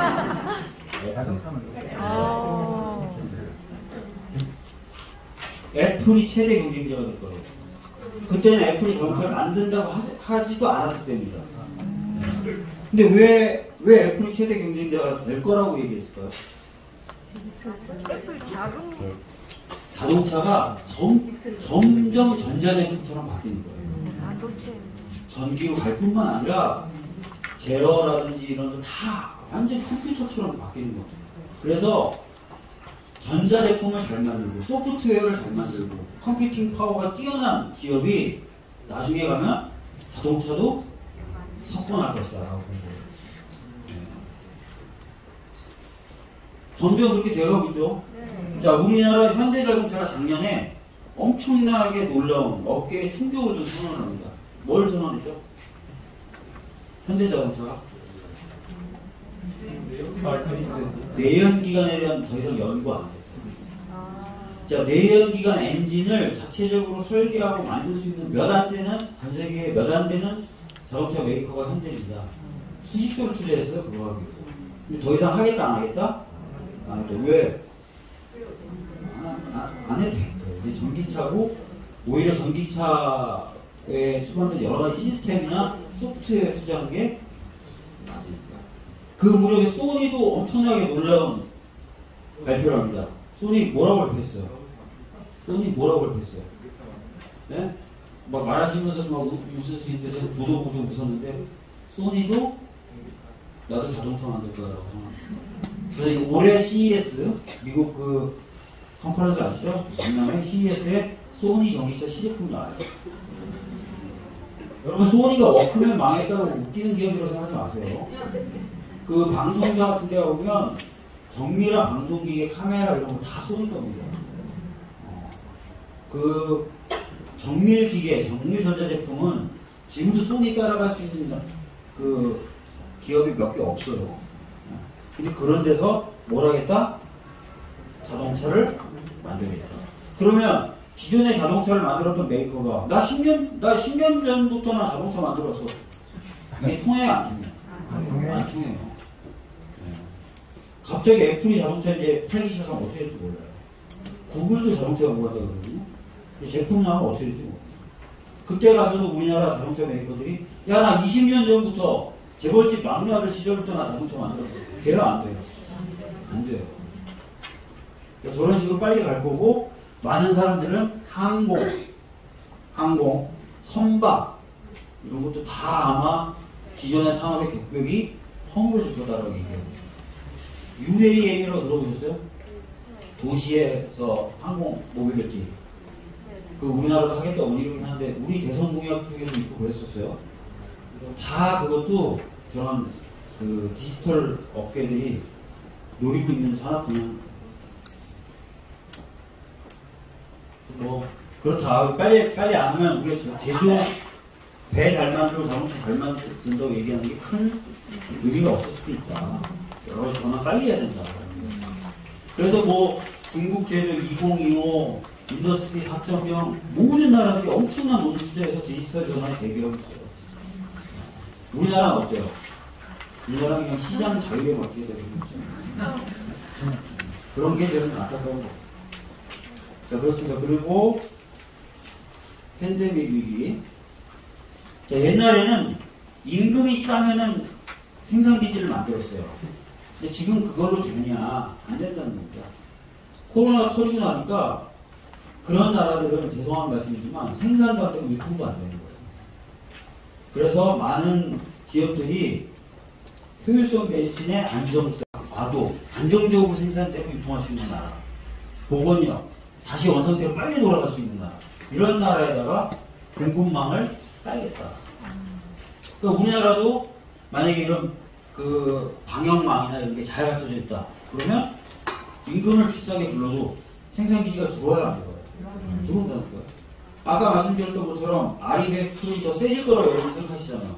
애플이 최대 경쟁자가 될 거예요. 그때는 애플이 자동차를 만든다고 하지도 않았을 때입니다. 근데 왜 애플이 최대 경쟁자가 될 거라고 얘기했을까요? 애플 작은 자동차가 점점 전자제품처럼 바뀌는 거예요. 반도체. 전기로 갈 뿐만 아니라 제어라든지 이런 거 다 완전 컴퓨터처럼 바뀌는 거예요. 그래서 전자제품을 잘 만들고 소프트웨어를 잘 만들고 컴퓨팅 파워가 뛰어난 기업이 나중에 가면 자동차도 석권할 것이다 라고 본 거예요. 점점 그렇게 되어가고 있죠. 자, 우리나라 현대자동차가 작년에 엄청나게 놀라운 업계의 충격을 좀 선언합니다. 뭘 선언했죠? 현대자동차가 내연기관에 대한 더 이상 연구 안 해요. 자, 내연기관 엔진을 자체적으로 설계하고 만들 수 있는 몇 안 되는, 전 세계에 몇 안 되는 자동차 메이커가 현대입니다. 수십조를 투자했어요, 그거 하기 위해서. 근데 더 이상 하겠다, 안 하겠다? 안 했다. 왜? 안 해도 될 거예요. 이제 전기차고, 오히려 전기차에 수반된 여러 가지 시스템이나 소프트웨어에 투자하는 게 맞습니다. 그 무렵에 소니도 엄청나게 놀라운 발표를 합니다. 소니 뭐라고 발표했어요? 네? 막 말하시면서 막 웃을 수 있는데 제가 보도 보고 좀 웃었는데 소니도 나도 자동차 만들 거라고 생각합니다. 그래서 올해 CES 미국 그 컨퍼런스 아시죠? 박람회 CES에 소니 전기차 시제품이 나와요. 여러분 소니가 워크맨 망했다고 웃기는 기업이라고 생각하지 마세요. 그 방송사 같은 데 가보면 정밀한 방송기계, 카메라 이런 거 다 소니 겁니다. 그 정밀 기계, 정밀 전자제품은 지금도 소니 따라갈 수 있는 그 기업이 몇 개 없어요. 근데 그런 데서 뭘 하겠다? 자동차를 만들겠다. 그러면 기존의 자동차를 만들었던 메이커가 나 10년 전부터 나 자동차 만들었어. 이게 통해요, 안 통해요? 안 통해요. 갑자기 애플이 자동차 이제 팔기 시작하면 어떻게 될지 몰라요. 구글도 자동차가 뭐 한다고 그러거든요. 제품 나오면 어떻게 될지 몰라요. 그때 가서도 우리나라 자동차 메이커들이 야, 나 20년 전부터 재벌집 막내 아들 시절부터 나 자동차 만들었어. 돼요, 안 돼요? 안 돼요. 그러니까 저런 식으로 빨리 갈 거고 많은 사람들은 항공, 선박, 이런 것도 다 아마 기존의 산업의 격벽이 허물어질 거다라고 얘기하고 있습니다. UAM이라고 들어보셨어요? 도시에서 항공 모빌리티. 그 우리나라도 하겠다고 이러긴 하는데 우리 대선 공약 중에도 있고 그랬었어요. 다 그것도 저런 그 디지털 업계들이 노리고 있는 산업 분야입니다. 뭐 그렇다. 빨리 안 하면 우리가 제조업 배 잘 만들고 자동차 잘 만든다고 얘기하는 게 큰 의미가 없을 수도 있다. 여러 가지 전환 빨리 해야 된다. 그래서 뭐 중국 제조 2025, 인더스트리 4.0 모든 나라들이 엄청난 돈을 투자해서 디지털 전환에 대비하고 있어요. 우리나라는 어때요? 우리나라는 그냥 시장 자유에 맡기게 되고 있잖아요. 그런 게 저는 안타까운 거죠. 자, 그렇습니다. 그리고 팬데믹 위기. 자, 옛날에는 임금이 싸면은 생산기지를 만들었어요. 근데 지금 그걸로 되냐? 안 된다는 겁니다. 코로나가 터지고 나니까 그런 나라들은 죄송한 말씀이지만 생산도 안 되고 유통도 안 되는 거예요. 그래서 많은 기업들이 효율성 대신에 안정성, 과도, 안정적으로 생산되고 유통할 수 있는 나라, 보건력, 다시 원상태로 빨리 돌아갈 수 있는 나라, 이런 나라에다가 공급망을 깔겠다. 그러니까 우리나라도 만약에 이런 그 방역망이나 이런 게 잘 갖춰져 있다. 그러면 임금을 비싸게 불러도 생산기지가 들어와야 안 돼요. 들어온다는 거예요. 아까 말씀드렸던 것처럼 아리백 풀이 더 세질 거라고 여러분 생각하시잖아요.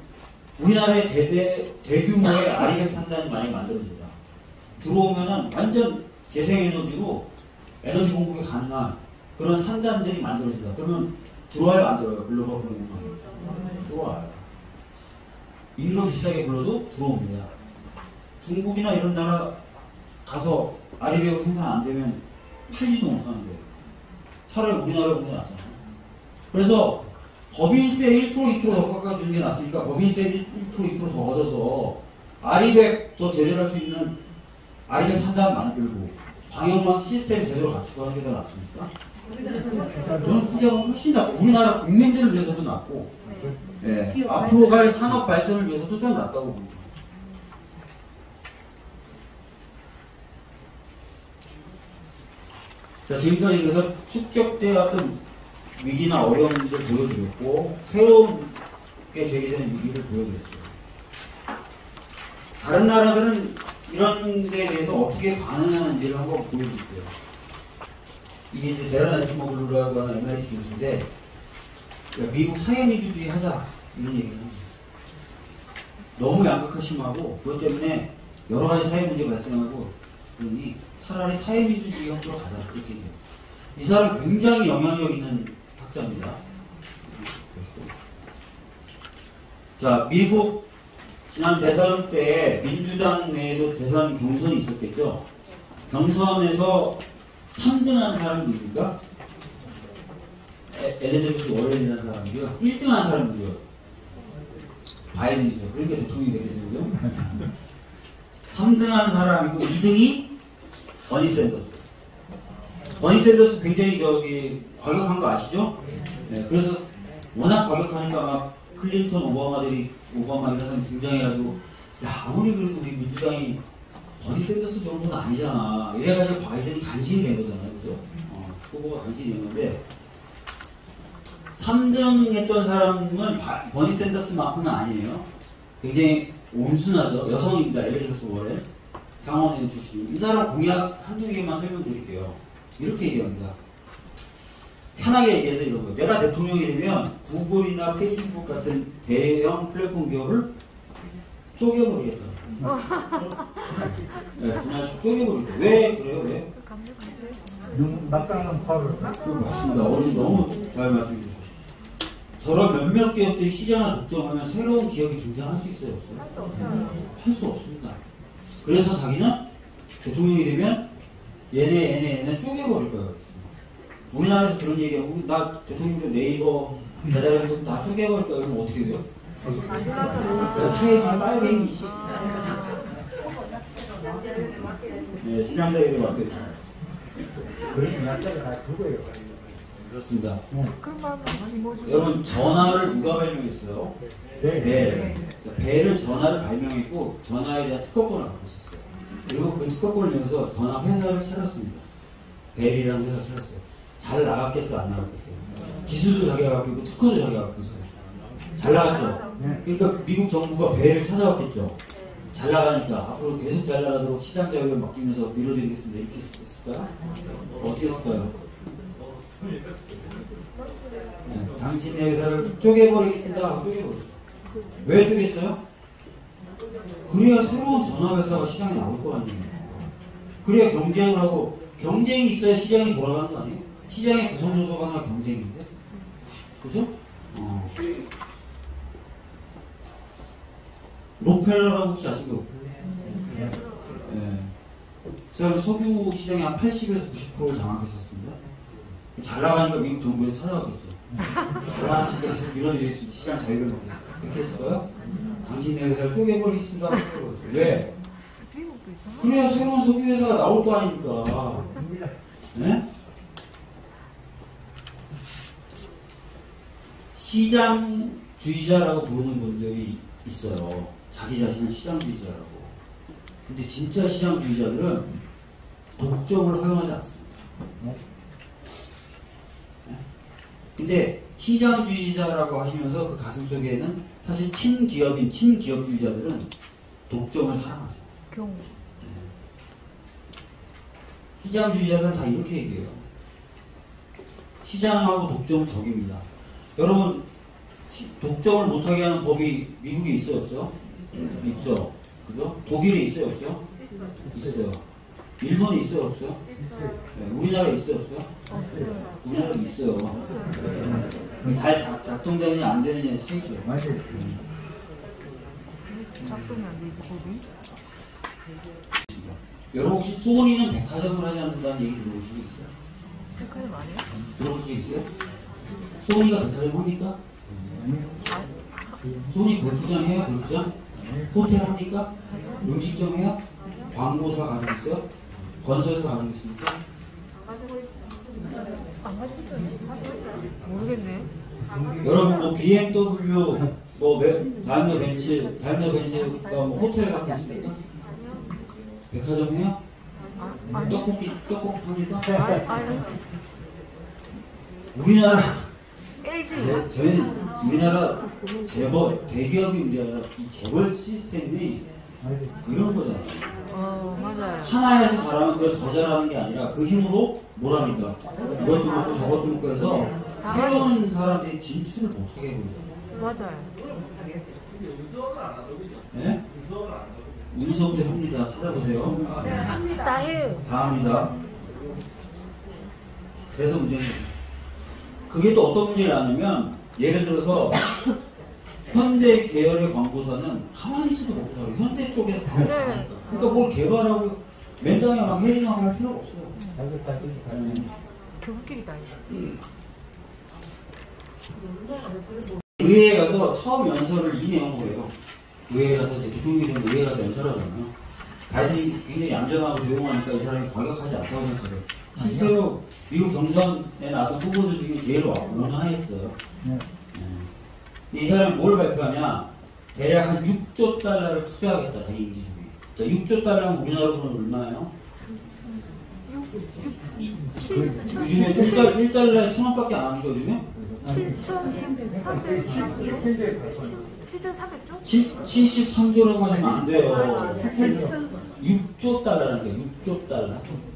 우리나라에 대규모의 아리백 산단이 많이 만들어진다. 들어오면은 완전 재생에너지로 에너지 공급이 가능한 그런 산단들이 만들어진다. 그러면 들어와야 안 들어요. 글로벌 공급망이. 들어와요. 임금 비싸게 불러도 들어옵니다. 중국이나 이런 나라 가서 아리백으로 생산 안 되면 팔지도 못하는데 차라리 우리나라에 보는 게 낫잖아요. 그래서 법인세 1% 2% 더 깎아주는 게 낫으니까 법인세 1% 2% 더 얻어서 아리백 더 제대로 할 수 있는 아리백 산단 만들고 방역망 시스템 제대로 갖추고 하는 게 더 낫습니까? 저는 후자가 훨씬 낫고 우리나라 국민들을 위해서도 낫고 예, 앞으로 갈 산업 발전을 위해서도 좀 낫다고 봅니다. 자, 지금까지 그래서 축적되어 왔던 위기나 어려움들 보여드렸고 새롭게 제기되는 위기를 보여드렸어요. 다른 나라들은 이런 데에 대해서 어떻게 반응하는지를 한번 보여드릴게요. 이게 이제 데란 에스머글루라고 하는 MIT 교수인데 미국 사회민주주의 하자 이런 얘기를 합니다. 너무 양극화 심하고 그것 때문에 여러 가지 사회 문제가 발생하고 그러니 차라리 사회민주주의 형태로 가자 이렇게 얘기해요. 이 사람 굉장히 영향력 있는 학자입니다. 보시고. 자, 미국 지난 대선 때 민주당 내에도 대선 경선이 있었겠죠. 경선에서 3등한 사람이 누굽니까? 엘리자베스 워렌이라는 사람이고요. 1등한 사람이 누구요? 바이든이죠. 그러니까 대통령이 됐겠죠. 그죠? 3등한 사람이고 2등이 버니 샌더스. 버니 샌더스 굉장히 과격한 거 아시죠? 네, 그래서 워낙 과격하니까 막 클린턴, 오바마 이런 사람이 등장해가지고 야 아무리 그래도 우리 민주당이 버니 샌더스 정도는 아니잖아. 이래가지고 바이든이 간신히 된 거잖아요. 그죠? 후보가 간신히 된 건데 3등 했던 사람은 버니 샌더스만큼은 아니에요. 굉장히 온순하죠. 여성입니다. 엘리자베스 워렌. 상원의원 출신. 이 사람 공약 한두 개만 설명드릴게요. 이렇게 얘기합니다. 편하게 얘기해서 이런 거. 내가 대통령이 되면 구글이나 페이스북 같은 대형 플랫폼 기업을 쪼개버리겠다. 네, 분야씩 쪼개버리겠다. 왜 그래요? 왜? 막강한 파를. 맞습니다. 어르신 너무 잘 말씀해 주셨어요. 저런 몇몇 기업들이 시장을 독점하면 새로운 기업이 등장할 수 있어요? 없어요? 할 수 없습니다. 그래서 자기는 대통령이 되면 얘네 쪼개버릴 거예요. 우리나라에서 그런 얘기하고 나 대통령도 네이버 배달앱도 다 쪼개버릴 거예요. 그럼 어떻게 돼요? 그래서 사회주의 빨갱이 네, 시장 자유를 맡겨주죠. 그래서 날짜가 다 그거예요. 그렇습니다. 그만 김호중. 여러분 전화를 누가 발명했어요? 벨. 자, 벨은 전화를 발명했고 전화에 대한 특허권을 갖고 있었어요. 그리고 그 특허권을 이용해서 전화 회사를 차렸습니다. 벨이라는 회사를 차렸어요. 잘 나갔겠어요? 안 나갔겠어요? 기술도 자기가 갖고 있고 특허도 자기가 갖고 있어요. 잘 나갔죠? 그러니까 미국 정부가 벨을 찾아왔겠죠? 잘 나가니까 앞으로 계속 잘 나가도록 시장 자격을 맡기면서 밀어드리겠습니다. 이렇게 했을까요? 어떻게 했을까요? 네, 당신의 회사를 쪼개버리겠습니다 하고 쪼개버렸죠. 왜 쪼갰어요? 그래야 새로운 전화회사가 시장에 나올 거 아니에요. 그래야 경쟁을 하고, 경쟁이 있어야 시장이 돌아가는 거 아니에요? 시장의 구성요소가 하나 경쟁인데? 그죠? 록펠러라고 혹시 아시죠? 네. 제가 석유 시장에 한 80에서 90%를 장악했었습니다. 잘 나가니까 미국 정부에서 찾아왔겠죠. 잘 나가시니까 계속 밀어드리겠습니다. 시장 자유를 먹고. 그렇게 했을까요? 당신의 회사를 쪼개버리겠습니다. 왜? 그래야 새로운 석유 회사가 나올 거 아닙니까? 네? 시장주의자라고 부르는 분들이 있어요. 자기 자신은 시장주의자라고. 근데 진짜 시장주의자들은 독점을 허용하지 않습니다. 네? 근데 시장주의자라고 하시면서 그 가슴 속에는 사실 친기업주의자들은 독점을 사랑하죠. 경우. 시장주의자들은 다 이렇게 얘기해요. 시장하고 독점은 적입니다. 여러분, 독점을 못하게 하는 법이 미국에 있어요, 없어요? 있죠. 그죠? 독일에 있어요, 없어요? 있어요. 일본에 있어요, 없어요? 네, 우리나라에 있어요, 없어요? 우리나라에 있어요. 잘 작동되느냐 안 되느냐의 차이죠. 작동이 안 되지, 법이. 여러분 혹시 소니는 백화점을 하지 않는다는 얘기 들어보신 적 있어요? 백화점 아니에요? 들어보신 적 있어요? 소니가 백화점 합니까? 소니 골프장 해요? 골프장? 호텔 합니까? 음식점 해요? 광고사 가지고 있어요? 건설사 가지고 있습니까? 안 가지죠? 모르겠네. 여러분 뭐 BMW, 뭐 다임러 벤츠가 뭐 호텔 갖고 있습니까? 백화점 해요? 아니. 떡볶이 합니까? 아니. 우리나라 LG. 저희는 우리나라 재벌 대기업이 문제가 아니라 이 재벌 시스템이 이런 거잖아요. 맞아요. 하나에서 잘하면 그걸 더 잘하는 게 아니라 그 힘으로 뭘 합니까? 이것도 먹고 저것도 먹고 해서 새로운 사람들이 진출을 못하게 해버리잖아요. 맞아요. 네? 운수업도 합니다. 찾아보세요. 다 해요. 다 합니다. 그래서 문제는 거죠. 그게 또 어떤 문제를 하냐면 예를 들어서 현대 계열의 광고사는 가만히 있어도 먹고 살아요. 현대 쪽에서 광고 다 하니까. 그러니까 뭘 개발하고 맨땅에 막 헤딩하고 할 필요가 없어요. 교부끼리 다 해요. 의회에 가서 처음 연설을 이 내용으로 해요. 의회에 가서 이제 대통령이 되면 의회에 가서 연설하잖아요. 바이든이 굉장히 얌전하고 조용하니까 이 사람이 과격하지 않다고 생각하죠. 실제로 미국 경선에 나왔던 후보들 중에 제일 온화했어요. 이 사람이 뭘 발표하냐? 대략 한 6조 달러를 투자하겠다, 자기 임기 중에. 자, 6조 달러면 우리나라 돈은 얼마예요? 요즘에 1달러에 1,000원밖에 안 하니까 요즘에? 7,400조? 73조라고 하시면 안 돼요. 6조 달러라니까, 6조 달러.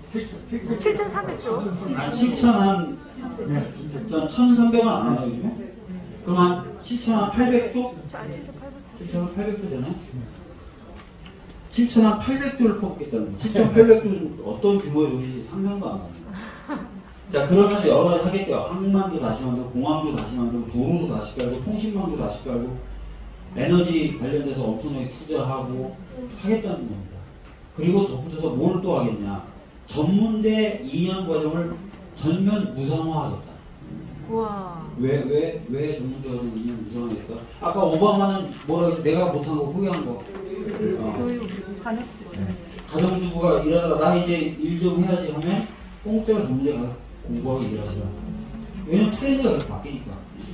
7,400조? 한 7,000, 1,300원 안 하나요, 요즘에? 그럼 한 7,800조? 7,800조 되나요? 7,800조를 뽑겠다는 거예요. 7,800조는 어떤 규모의 돈인지 상상도 안 가요. 자, 그러면서 여러 가지 하겠대요. 항만도 다시 만들고, 공항도 다시 만들고, 도로도 다시 깔고, 통신망도 다시 깔고, 에너지 관련돼서 엄청나게 투자하고 하겠다는 겁니다. 그리고 덧붙여서 뭘 또 하겠냐. 전문대 2년 과정을 전면 무상화하겠다. 우와. 왜 전문대 과정 2년 무상화하겠다? 아까 오바마는 뭐라 해서 내가 못한 거 후회한 거. 교육. 가정주부가 일하다가 나 이제 일 좀 해야지 하면 공짜로 전문대 가서 공부하고 일하시라. 왜냐면 트렌드가 계속 바뀌니까.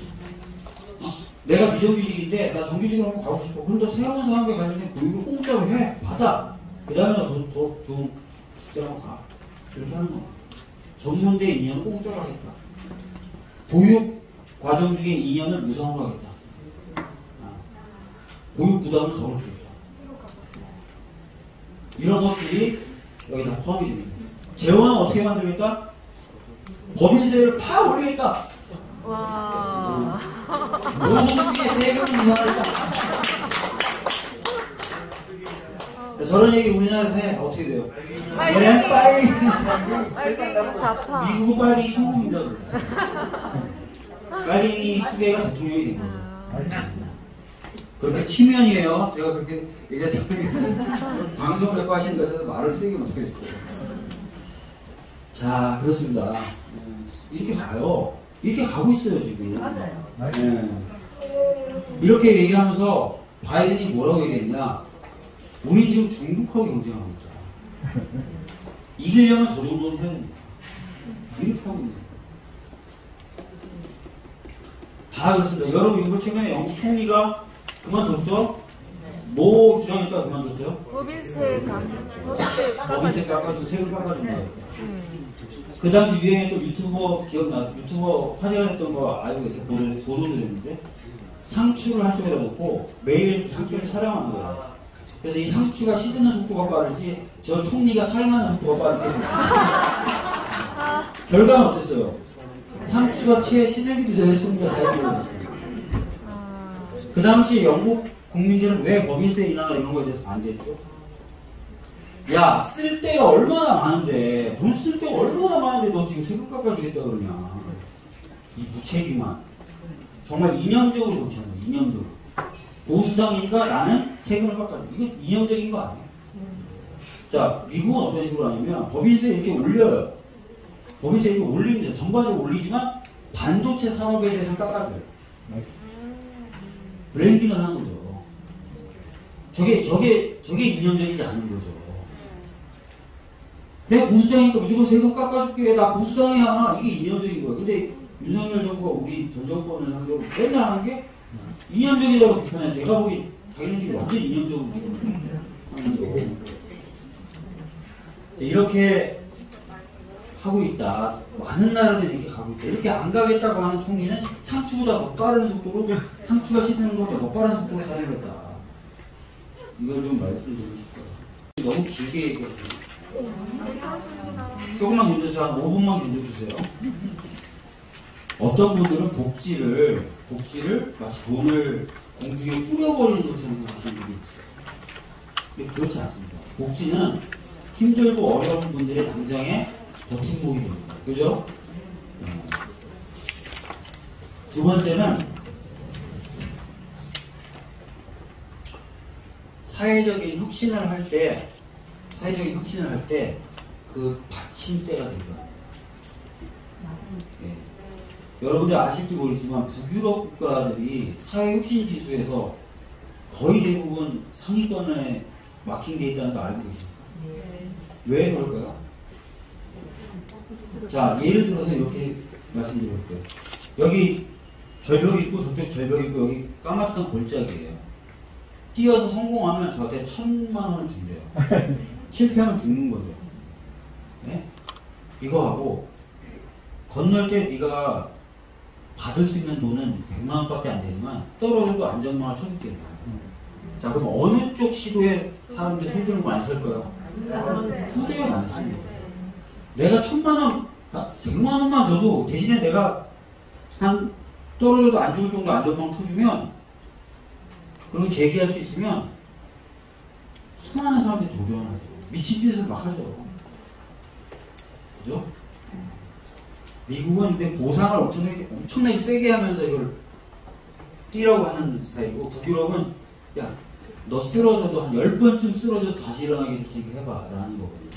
내가 비정규직인데 나 정규직으로 한번 가고 싶어. 그럼 너 새로운 사람과 관련된 교육을 공짜로 해. 받아. 그 다음에 더 좋은 직장으로 가. 이렇게 하는 거야. 전문대 2년을 공짜로 하겠다. 보육 과정 중에 2년을 무상으로 하겠다. 보육 부담을 덜어주겠다. 이런 것들이 여기 다 포함이 됩니다. 재원은 어떻게 만들겠다? 법인세를 팍 올리겠다. 와. 노동주의 세금을 인상하겠다. 자, 저런 얘기 우리나라에서 해. 어떻게 돼요? 얘는 빨리. 빨갱이 좌파. 미국은 빨갱이 천국입니다. 빨갱이 수계가 대통령이 된 거예요. 그렇게 치면이에요. 제가 그렇게 얘기했더니 방송을 자꾸 하시는 것 같아서 말을 세게 못하겠어요. 자, 그렇습니다. 이렇게 가요. 이렇게 가고 있어요, 지금. 이렇게 얘기하면서 바이든이 뭐라고 얘기했냐? 우리 지금 중국하고 경쟁하고 있다. 이기려면 저 정도는 해야 됩니다. 이렇게 하고 있는 거예요. 다 그렇습니다. 여러분, 이거 최근에 영국 총리가 그만뒀죠? 뭐 주장했다가 그만뒀어요? 법인세 법인세 깎아주고 세금 깎아준 거예요. 그 당시 유행했던 유튜버 기억나? 유튜버 화제가 됐던 거 알고 계세요? 보도됐는데 상추를 한쪽에다 놓고 매일 상추를 촬영하는 거예요. 그래서 이 상추가 시드는 속도가 빠르지 저 총리가 사행하는 속도가 빠르지. 결과는 어땠어요? 상추가 채 시들기도 전에 총리가 사행하고 있어요. 그 당시 영국 국민들은 왜 법인세 인하나 이런 거에 대해서 반대했죠? 야, 쓸 데가 얼마나 많은데, 돈 쓸 데가 얼마나 많은데 너 지금 세금 깎아주겠다 그러냐. 이 무책임한. 정말 이념적으로 좋지 않아요, 이념적으로. 보수당이니까 나는 세금을 깎아줘. 이거 이념적인 거 아니에요? 자, 미국은 어떤 식으로 하냐면, 법인세 이렇게 올려요. 법인세 이렇게 올립니다. 전반적으로 올리지만, 반도체 산업에 대해서는 깎아줘요. 브랜딩을 하는 거죠. 저게 이념적이지 않은 거죠. 내가 보수당이니까 무조건 세금 깎아줄게. 나 보수당이야. 이게 이념적인 거야. 근데 윤석열 정부가 우리 전 정권을 상대로 맨날 하는 게 이념적이라고 비판해요. 제가 보기 자기네들이 완전 이념적으로 지금 하는 거고. 이렇게 하고 있다. 많은 나라들이 이렇게 가고 있다. 이렇게 안 가겠다고 하는 총리는 상추보다 더 빠른 속도로 상추가 시드는 것보다 더 빠른 속도로 사용했다. 이걸 좀 말씀드리고 싶어요. 너무 길게 얘기했거든요. 조금만 견뎌주세요. 한 5분만 견뎌주세요. 어떤 분들은 복지를 마치 돈을 공중에 뿌려버리는 것처럼 생각하시는 분이 있어요. 근데 그렇지 않습니다. 복지는 힘들고 어려운 분들의 당장의 버팀목이 됩니다. 그죠? 두 번째는 사회적인 혁신을 할 때 그 받침대가 된다. 네. 여러분들 아실지 모르겠지만 북유럽 국가들이 사회혁신 지수에서 거의 대부분 상위권에 마킹되어 있다는 거 알고 계십니까? 왜 그럴까요? 자, 예를 들어서 이렇게 말씀드릴게요. 여기 절벽이 있고 저쪽 절벽이 있고 여기 까마득한 골짜기예요. 뛰어서 성공하면 저한테 1,000만 원을 준대요. 실패하면 죽는 거죠. 네? 이거 하고 건널 때 네가 받을 수 있는 돈은 100만 원밖에 안 되지만 떨어져도 안전망을 쳐줄게. 자, 그럼 어느 쪽 시도에 사람들이 손들고 많이 살까요? 후자가 많이 쓰는 거죠. 내가 1,000만 원, 100만 원만 줘도 대신에 내가 한 떨어져도 안 죽을 정도 안전망 쳐주면 그리고 재기할 수 있으면 수많은 사람들이 도전하죠. 미친 짓을 막 하죠. 그죠? 미국은 근데 보상을 엄청나게 세게 하면서 이걸 뛰라고 하는 스타일이고, 북유럽은 야, 너 쓰러져도 한 10번쯤 쓰러져도 다시 일어나게 해줄 테니까 해봐 라는 거거든요.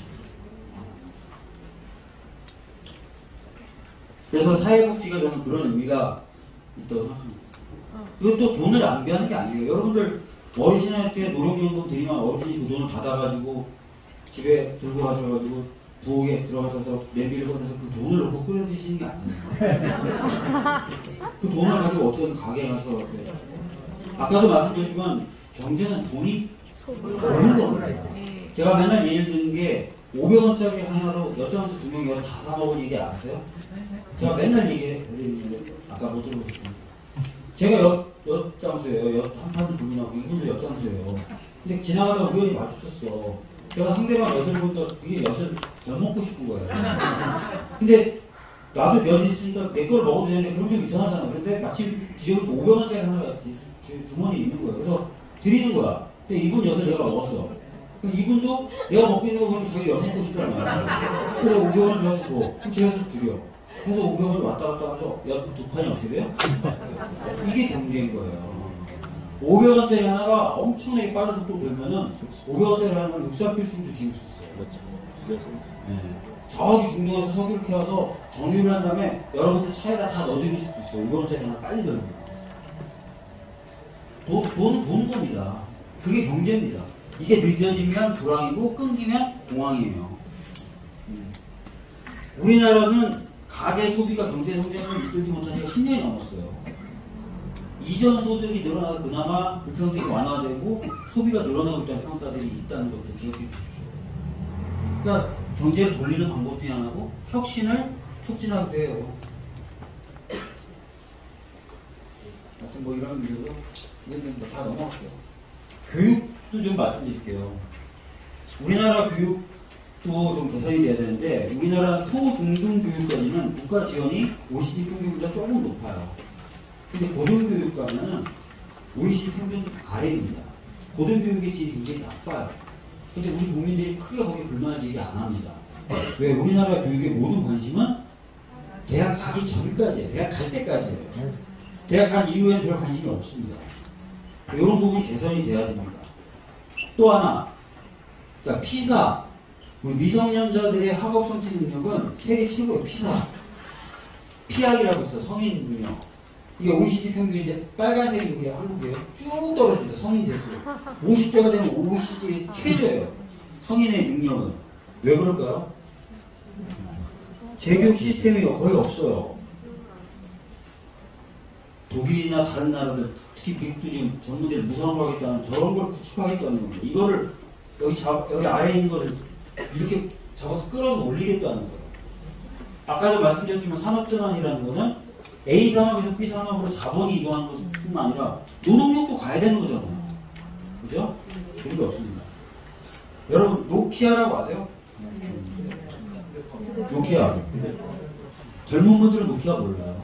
그래서 사회복지가 저는 그런 의미가 있다고 생각합니다. 이것도 돈을 낭비하는 게 아니에요. 여러분들 어르신한테 노령연금 드리면 어르신이 그 돈을 받아가지고 집에 들고 가셔가지고 부엌에 들어가셔서 냄비를 꺼내서 그 돈을 넣고 끓여 드시는 게 아니에요. 그 돈을 가지고 어떻게든 가게에 가서 이렇게. 아까도 말씀드렸지만 경제는 돈이 버는 겁니다. 제가 맨날 예를 드는 게 500원짜리 하나로 엿장수 2명이 다 사먹은 얘기 아세요? 제가 맨날 얘기해드리는데 아까 못 들어보셨구나. 제가 엿장수예요. 한 판을 돌리나고 이분도 엿장수예요. 근데 지나가다가 우연히 마주쳤어. 제가 상대방 엿을 보니까 그게 엿을 엿 먹고 싶은 거예요. 근데 나도 엿이 있으니까 내 걸 먹어도 되는데 그럼 좀 이상하잖아. 근데 마침 뒤져보니까 500원짜리 하나가 제 주머니에 있는 거예요. 그래서 드리는 거야. 근데 이분 엿을 내가 먹었어. 그럼 이분도 내가 먹고 있는 거 보니까 자기 엿 먹고 싶잖아. 그래서 500원 저한테 줘. 그럼 제가 드려. 해서 500원이 왔다 갔다 해서 엿 2판이 어떻게 돼요? 이게 경제인 거예요. 500원짜리 하나가 엄청나게 빠른 속도로 돌면은 500원짜리 하나는 64빌딩도 지을 수 있어요. 네. 저기 중동에서 석유를 캐와서 정유를 한 다음에 여러분들 차에다 다 넣어드릴 수도 있어요. 500원짜리 하나 빨리 돌면. 돈은 도는 겁니다. 그게 경제입니다. 이게 늦어지면 불황이고 끊기면 공황이에요. 우리나라는 가계 소비가 경제 성장을 이끌지 못한 지가 10년이 넘었어요. 이전 소득이 늘어나서 그나마 불평등이 완화되고 소비가 늘어나고 있다는 평가들이 있다는 것도 기억해 주십시오. 그러니까 경제를 돌리는 방법 중에 하나고 혁신을 촉진하기도 해요. 하여튼 뭐 이런 문제로 이건 뭐 다 넘어갈게요. 교육도 좀 말씀드릴게요. 우리나라 교육도 좀 개선이 돼야 되는데 우리나라 초중등 교육까지는 국가 지원이 OECD 평균보다 조금 높아요. 근데 고등교육 가면은 OECD 평균 아래입니다. 고등교육의 질이 굉장히 나빠요. 근데 우리 국민들이 크게 거기에 불만을 제기 안 합니다. 왜? 우리나라 교육의 모든 관심은 대학 가기 전까지예요. 대학 갈 때까지예요. 대학 간 이후에는 별 관심이 없습니다. 이런 부분이 개선이 돼야 됩니다. 또 하나, 자, 피사. 우리 미성년자들의 학업 성취 능력은 세계 최고의 피사. 피학이라고 있어요. 성인 능력. 이게 OECD 평균인데 빨간색이 그게 한국이에요. 쭉 떨어집니다. 성인 대수. 50대가 되면 OECD 최저예요. 성인의 능력은. 왜 그럴까요? 재교육 시스템이 거의 없어요. 독일이나 다른 나라들, 특히 미국도 지금 전문대를 무상으로 하겠다는 저런 걸 구축하겠다는 겁니다. 이거를 여기 아래에 있는 것을 이렇게 잡아서 끌어서 올리겠다는 거예요. 아까도 말씀드렸지만 산업전환이라는 거는 A 산업에서 B 산업으로 자본이 이동하는 것뿐만 아니라 노동력도 가야 되는 거잖아요. 그죠? 그런 게 없습니다. 여러분, 노키아라고 아세요? 노키아. 젊은 분들은 노키아 몰라요.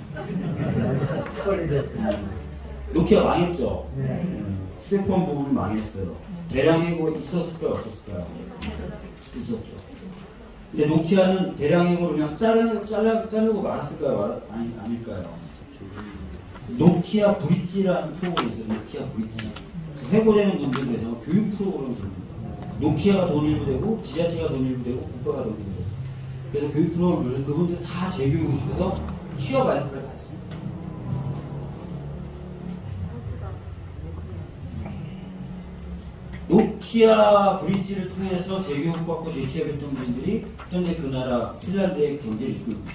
노키아 망했죠? 휴대폰 부분은 망했어요. 대량 해고 있었을까요? 없었을까요? 있었죠. 근데 노키아는 대량 해고를 그냥 자르고 말았을까요? 아닐까요? 노키아 브릿지라는 프로그램이 있어요. 노키아 브릿지. 해고되는 분들에 대해서 교육 프로그램을 들립니다. 노키아가 돈 일부 되고, 지자체가 돈 일부 되고, 국가가 돈 일부 되고. 그래서 교육 프로그램을 들려서 그분들이 다 재교육을 시켜서 취업 라이센스를 받습니다. 노키아 브릿지를 통해서 재교육받고 재취업했던 분들이 현재 그 나라 핀란드의 경제를 이끌고 있습니다.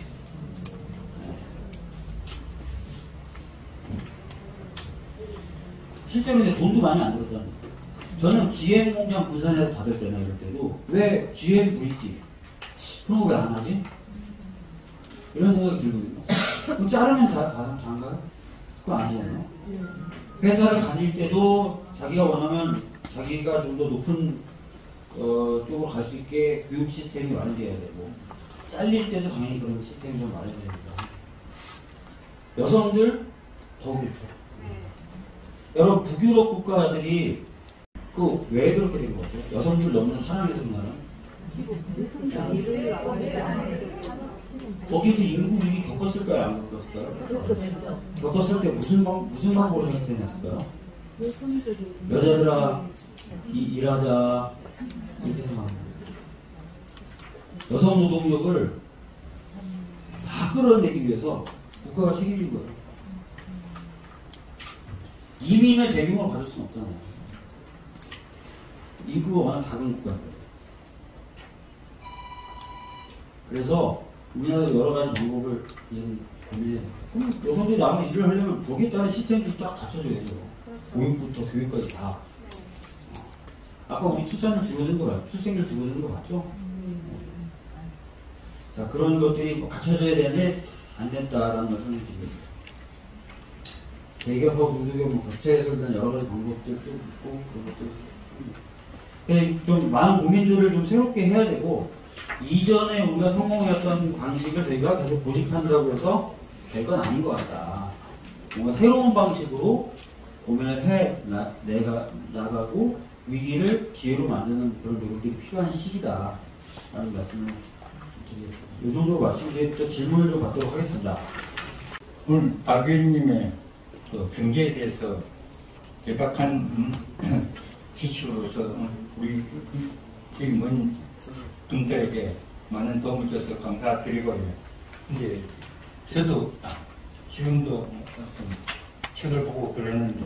실제로 이제 돈도 많이 안 들었다는 거예요. 저는 GM 공장 부산에서 닫을 때나 이럴 때도 왜 GM 브릿지 그런 거 왜 안 하지? 이런 생각이 들거든요. 그럼 자르면 다 한가요? 그거 아니잖아요. 회사를 다닐 때도 자기가 원하면 자기가 좀 더 높은 쪽으로 갈 수 있게 교육 시스템이 마련돼야 되고 잘릴 때도 당연히 그런 시스템이 좀 마련돼야 됩니다. 여성들 더 그렇죠. 여러분 북유럽 국가들이 그 왜 그렇게 된 것 같아요? 여성들 너무나 사랑해서 그나라? 거기도 인구 위기 겪었을까요? 안 겪었을까요? 겪었을 때 무슨 방법으로 생각해냈을까요? 여자들아 일하자 이렇게 생각합니다. 여성 노동력을 다 끌어내기 위해서 국가가 책임진 거예요. 이민을 대규모로 받을 수는 없잖아요. 인구가 워낙 작은 국가인데. 그래서 우리나라도 여러 가지 방법을 고민해요. 그럼 여성들이 나가서 일을 하려면 거기에 따른 시스템들이 쫙 갖춰줘야죠. 교육부터 교육까지 다. 아까 우리 출산율 줄어든 거 맞죠? 출생률 줄어든 거 맞죠? 자, 그런 것들이 갖춰져야 되는데 안 됐다라는 말씀을 드리겠습니다. 대기업하고 중소기업 격차 해소를 위한 여러 가지 방법들 쭉 있고 그런 것들 좀 많은 고민들을 좀 새롭게 해야 되고 이전에 우리가 성공했던 방식을 저희가 계속 고집한다고 해서 될 건 아닌 것 같다. 뭔가 새로운 방식으로 고민을 내가 나가고 위기를 기회로 만드는 그런 노력들이 필요한 시기다 라는 말씀을 드리겠습니다. 이 정도로 마치고 이제 또 질문을 좀 받도록 하겠습니다. 오늘 박 의원님의 그 경제에 대해서 대박한 지식으로서 우리 먼 분들에게 많은 도움을 줘서 감사드리고요. 이제 저도 지금도 어떤 책을 보고 그러는데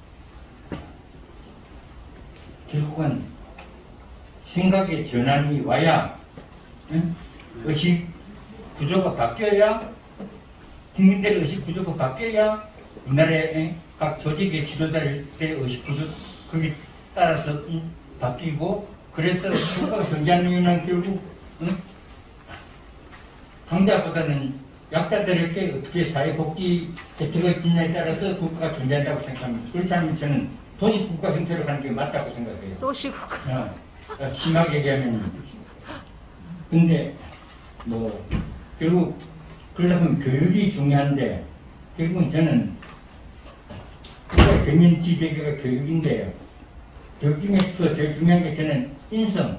결국은 생각의 전환이 와야 의식 구조가 바뀌어야 국민들의 의식 구조가 바뀌어야 우리나라의 각 조직의 지도자의 의식 구조 거기에 따라서 바뀌고 그래서 국가가 경제하는 이유는 결국 강자보다는 약자들에게 어떻게 사회복지 혜택을 주느냐에 따라서 국가가 존재한다고 생각합니다. 그렇지 않으면 저는 도시국가 형태로 가는 게 맞다고 생각해요. 도시국가. 심하게 얘기하면. 근데 뭐 결국 그러려면 교육이 중요한데 결국은 저는 경연지대교가 교육인데요. 교육 중에서 제일 중요한 게 저는 인성.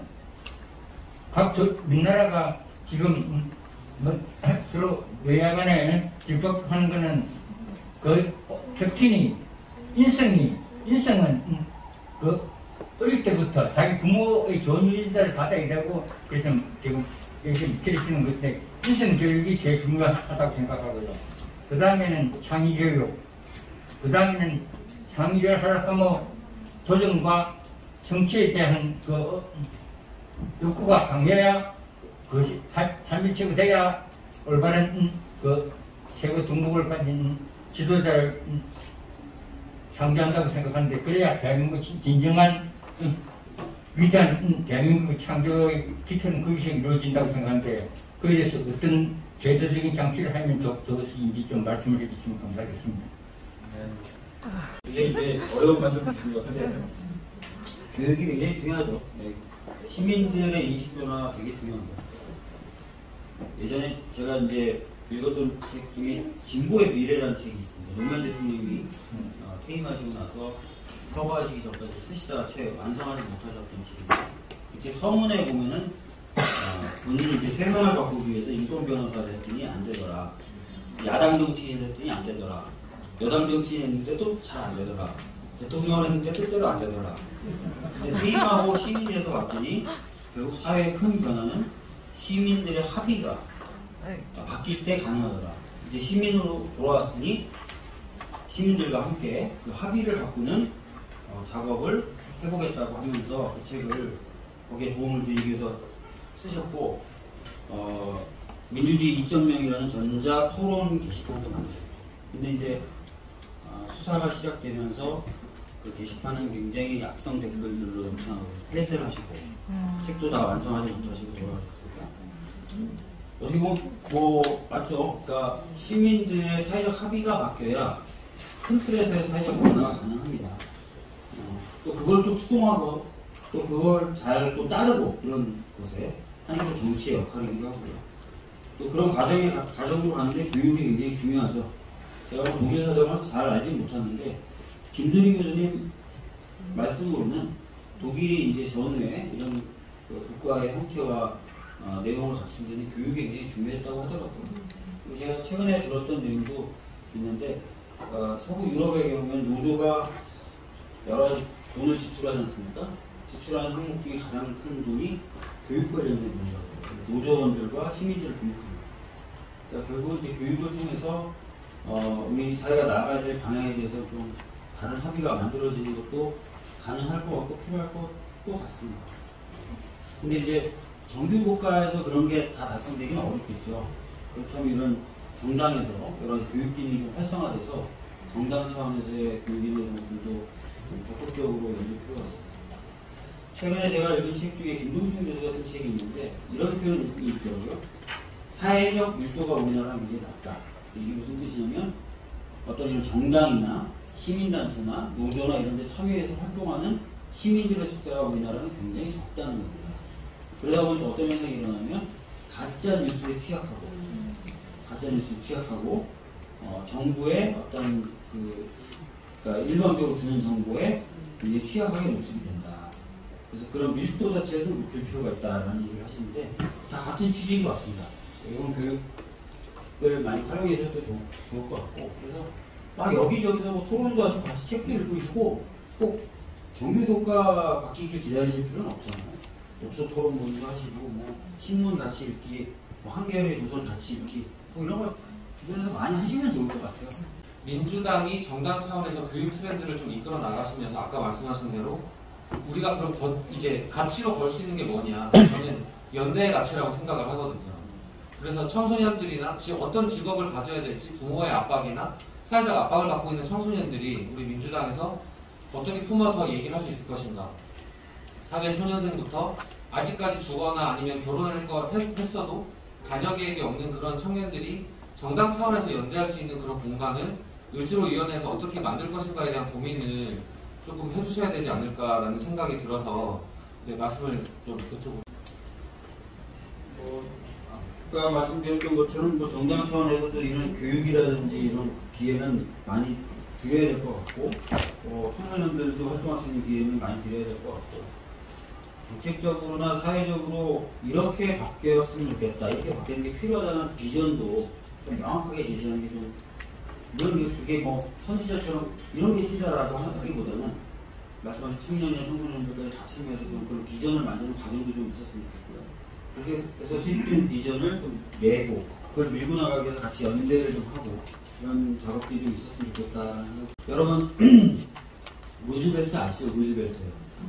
우리나라가 지금 서로 외야간에 집합하는 거는 그 격진이 인성은 그 어릴 때부터 자기 부모의 좋은 유전자를 받아야 되고 그래서 지금 여기 밑에 있는 것인데 인성 교육이 제일 중요하다고 생각하고요. 그 다음에는 창의교육, 그 다음에는 창의를 하려면 도전과 성취에 대한 그 욕구가 강해야 그것이 삶의 최고 돼야 올바른 그 최고 등급을 가진 지도자를 창조한다고 생각하는데 그래야 대한민국 진정한 위대한 대한민국 창조의 기초는 거기서 이루어진다고 생각하는데 그에 대해서 어떤 제도적인 장치를 하면 좋을지 좀 말씀을 해주시면 감사하겠습니다. 이제 어려운 말씀을 주신 것 같은데 교육이 굉장히 중요하죠. 네. 시민들의 인식 변화 되게 중요합니다. 예전에 제가 이제 읽었던 책 중에 진보의 미래라는 책이 있습니다. 노무현 대통령이 퇴임하시고 나서 사과하시기 전까지 쓰시다가 채 완성하지 못하셨던 책입니다. 그 책 서문에 보면은 본인이 이제 세상을 바꾸기 위해서 인권 변호사를 했더니 안 되더라. 야당 정치인을 했더니 안 되더라. 여당 정치인 했는데 또 잘 안 되더라. 대통령을 했는데 뜻대로 안 되더라. 퇴임하고 시민이 돼서 봤더니 결국 사회의 큰 변화는 시민들의 합의가 바뀔 때 가능하더라. 이제 시민으로 돌아왔으니 시민들과 함께 그 합의를 바꾸는 작업을 해보겠다고 하면서 그 책을 거기에 도움을 드리기 위해서 쓰셨고 민주주의 2.0이라는 전자 토론 게시판도 만드셨죠. 근데 이제 수사가 시작되면서 그 게시판은 굉장히 악성 댓글들로 넘쳐나고 폐쇄를 하시고 책도 다 완성하지 못하시고 돌아가셨으니까 어떻게 뭐 맞죠? 그러니까 시민들의 사회적 합의가 바뀌어야 큰 틀에서의 사회적 변화가 가능합니다. 또 그걸 또 추동하고 또 그걸 잘 또 따르고 이런 것에 하는 게 정치의 역할이기도 하고요. 또 그런 과정으로 가는데 교육이 굉장히 중요하죠. 제가 독일 사정을 잘 알지 못하는데 김도리 교수님 말씀으로는 독일이 이제 전후에 이런 국가의 형태와 내용을 갖춘 데는 교육이 굉장히 중요했다고 하더라고요. 그리고 제가 최근에 들었던 내용도 있는데 서구 유럽의 경우에는 노조가 여러 가지 돈을 지출하지 않습니까? 지출하는 항목 중에 가장 큰 돈이 교육 관련된 돈이라고 해요. 노조원들과 시민들을 교육합니다. 그러니까 결국 이제 교육을 통해서 우리 사회가 나아가야 될 방향에 대해서 좀 다른 합의가 만들어지는 것도 가능할 것 같고 필요할 것도 같습니다. 근데 이제 정규 국가에서 그런 게 다 달성되기는 어렵겠죠. 그렇다면 이런 정당에서 여러 가지 교육 기능이 좀 활성화돼서 정당 차원에서의 교육이나 이런 것들도 좀 적극적으로 열릴 필요가 있습니다. 최근에 제가 읽은 책 중에 김동중 교수가 쓴 책이 있는데 이런 표현이 있더라고요. 사회적 밀도가 우리나라는 굉장히 낮다. 이게 무슨 뜻이냐면 어떤 이런 정당이나 시민단체나 노조나 이런 데 참여해서 활동하는 시민들의 숫자가 우리나라는 굉장히 적다는 겁니다. 그러다 보니까 어떤 현상이 일어나면 가짜 뉴스에 취약하고 정부의 어떤 그러니까 일방적으로 주는 정보에 이제 취약하게 노출이 된다. 그래서 그런 밀도 자체도 높일 필요가 있다라는 얘기를 하시는데 다 같은 취지인 것 같습니다. 이런 교육을 많이 활용해 주셔도 좋을 것 같고 그래서 막 여기저기서 뭐 토론도 하시고 같이 책도 읽으시고 꼭 정규 교과 바뀌길 기다리실 필요는 없잖아요. 독서 토론 모임도 하시고 뭐 신문 같이 읽기, 뭐 한겨레 조선 같이 읽기 뭐 이런 걸 주변에서 많이 하시면 좋을 것 같아요. 민주당이 정당 차원에서 교육 트렌드를 좀 이끌어 나가시면서 아까 말씀하신 대로 우리가 그럼 이제 가치로 걸 수 있는 게 뭐냐 저는 연대의 가치라고 생각을 하거든요. 그래서 청소년들이나 어떤 직업을 가져야 될지 부모의 압박이나 사회적 압박을 받고 있는 청소년들이 우리 민주당에서 어떻게 품어서 얘기를 할 수 있을 것인가. 사회 초년생부터 아직까지 주거나 아니면 결혼을 했어도 자녀 계획이 없는 그런 청년들이 정당 차원에서 연대할 수 있는 그런 공간을 을지로위원회에서 어떻게 만들 것인가에 대한 고민을 조금 해주셔야 되지 않을까라는 생각이 들어서 말씀을 좀 여쭤보고. 아까 말씀드렸던 것처럼 뭐 정당 차원에서도 이런 교육이라든지 이런 기회는 많이 드려야 될 것 같고 청소년들도 활동할 수 있는 기회는 많이 드려야 될 것 같고 정책적으로나 사회적으로 이렇게 바뀌었으면 좋겠다 이렇게 바뀌는 게 필요하다는 비전도 좀 명확하게 제시하는 게 좀 물론 그게 뭐 선지자처럼 이런 게 있다라고 하기보다는 말씀하신 청년이나 청소년들까지 다 참여해서 좀 그런 비전을 만드는 과정도 좀 있었으면 좋겠고요. 그렇게 해서 수립된 비전을 좀 내고 그걸 밀고 나가기 위해서 같이 연대를 좀 하고 이런 작업들이 좀 있었으면 좋겠다는. 여러분 루즈벨트 아시죠? 루즈벨트.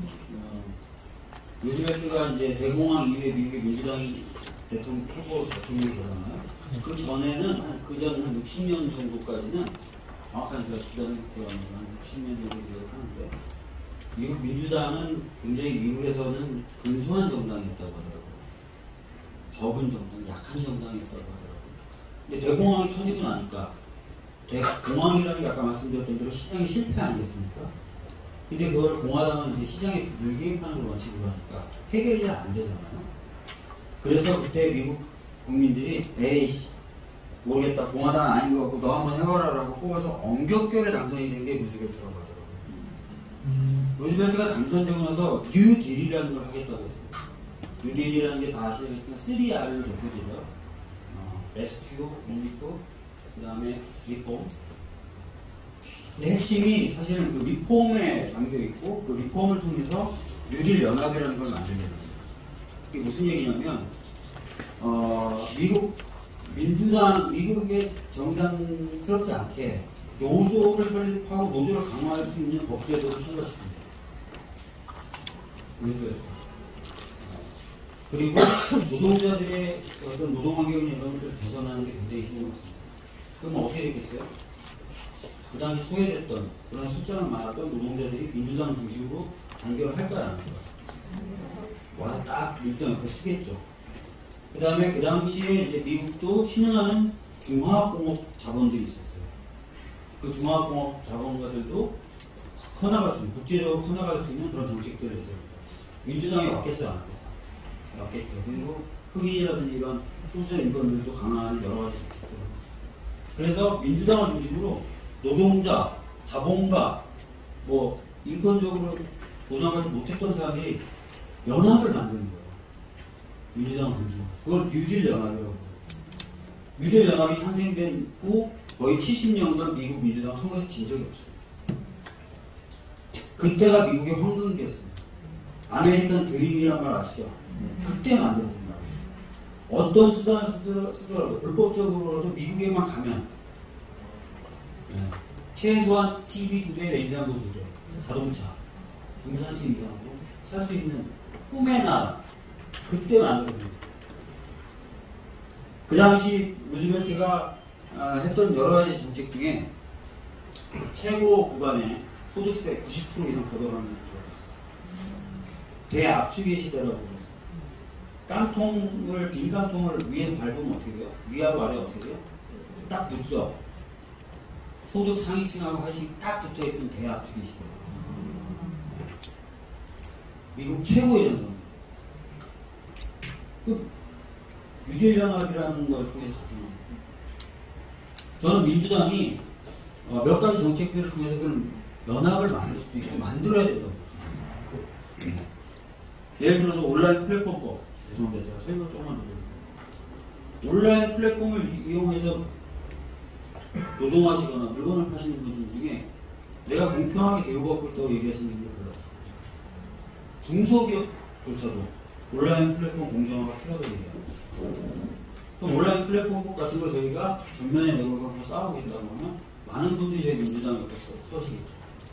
루즈벨트가 이제 대공황 이후에 미국의 민주당이 후보 대통령이 되잖아요. 그 전에는 그전 한 60년 정도까지는 정확한 제가 기간은 기억하는 한 60년 정도 기억하는데 미국 민주당은 굉장히 미국에서는 근소한 정당이었다고 하더라고요. 적은 정당, 약한 정당이었다고 하더라고요. 근데 대공황이 터지고 나니까 공황이라는 게 아까 말씀드렸던 대로 시장의 실패 아니겠습니까? 근데 그걸 공화당은 이제 시장에 불개입하는 걸 원칙으로 하니까 해결이 잘 안 되잖아요. 그래서 그때 미국 국민들이 에이씨 모르겠다 공화당 아닌 것 같고 너 한번 해봐라라고 뽑아서 엄격결에 당선이 된 게 루즈벨트라고 하더라고요. 루즈벨트가 당선되고 나서 뉴딜이라는 걸 하겠다고 했어요. 뉴딜이라는 게 다 아시겠지만 3R로 대표되죠. 레스큐, 릴리프, 그 다음에 리폼. 근데 핵심이 사실은 그 리폼에 담겨있고 그 리폼을 통해서 뉴딜 연합이라는 걸 만들게 됩니다. 이게 무슨 얘기냐면 미국의 정상스럽지 않게 노조를 설립하고 노조를 강화할 수 있는 법제도를 통과시킵니다. 루즈벨트. 그리고 노동자들의 어떤 노동환경이나 이런 것들을 개선하는 게 굉장히 신경을 씁니다. 그러면 어떻게 되겠어요? 그 당시 소외됐던 그런 숫자가 많았던 노동자들이 민주당 중심으로 단결을 할까요? 안 할까요? 와서 딱 민주당 옆에 쓰겠죠. 그 다음에 그 당시에 이제 미국도 신흥하는 중화학공업 자본들이 있었어요. 그 중화학공업 자본가들도 커나갈 수 있는, 국제적으로 커나갈 수 있는 그런 정책들을 해서 민주당이 왔겠어요? 안 왔겠어요? 왔겠죠. 그리고 흑인이라든지 이런 소수자 인권들도 강화하는 여러 가지 정책들. 그래서 민주당을 중심으로 노동자, 자본가, 뭐 인권적으로 보장하지 못했던 사람이 연합을 만드는 거예요. 민주당 중심으로. 그걸 뉴딜 연합이라고 해요. 뉴딜 연합이 탄생된 후 거의 70년간 미국 민주당 선거에서 진 적이 없어요. 그때가 미국의 황금기였습니다. 아메리칸 드림이란 말 아시죠? 그때 만들어준 말이에요. 어떤 수단을 쓰더라도 불법적으로라도 미국에만 가면 최소한 TV 2대, 냉장고 2대, 자동차, 중산층 이상으로 살 수 있는 꿈의 나라, 그때 만들어집니다. 그 당시 루즈벨트가 했던 여러 가지 정책 중에 최고 구간에 소득세 90% 이상 걷어가는 게 들어갔어요. 대압축의 시대라고 그랬어요. 깡통을, 빈 깡통을 위에서 밟으면 어떻게 돼요? 위하고 아래 어떻게 돼요? 딱 붙죠. 소득 상위층하고 하나씩 딱 붙어있던 대압축의 시대. 미국 최고의 전선. 유딜연합이라는 걸 통해서 가슴합니다. 저는 민주당이 몇 가지 정책들을 통해서 그런 연합을 만들 수도 있고 만들어야 된다고. 예를 들어서 온라인 플랫폼법. 죄송합니다. 제가 설명 조금만 더 드리겠습니다. 온라인 플랫폼을 이용해서 노동하시거나 물건을 파시는 분들 중에 내가 공평하게 대우받고 있다고 얘기하시는 분들 별로 없어요. 중소기업조차도 온라인 플랫폼 공정화가 필요하다고 얘기합니다. 그럼 온라인 플랫폼 같은 거 저희가 전면에 내걸고 싸우고 있다고 하면 많은 분들이 저희 민주당 옆에 서시겠죠.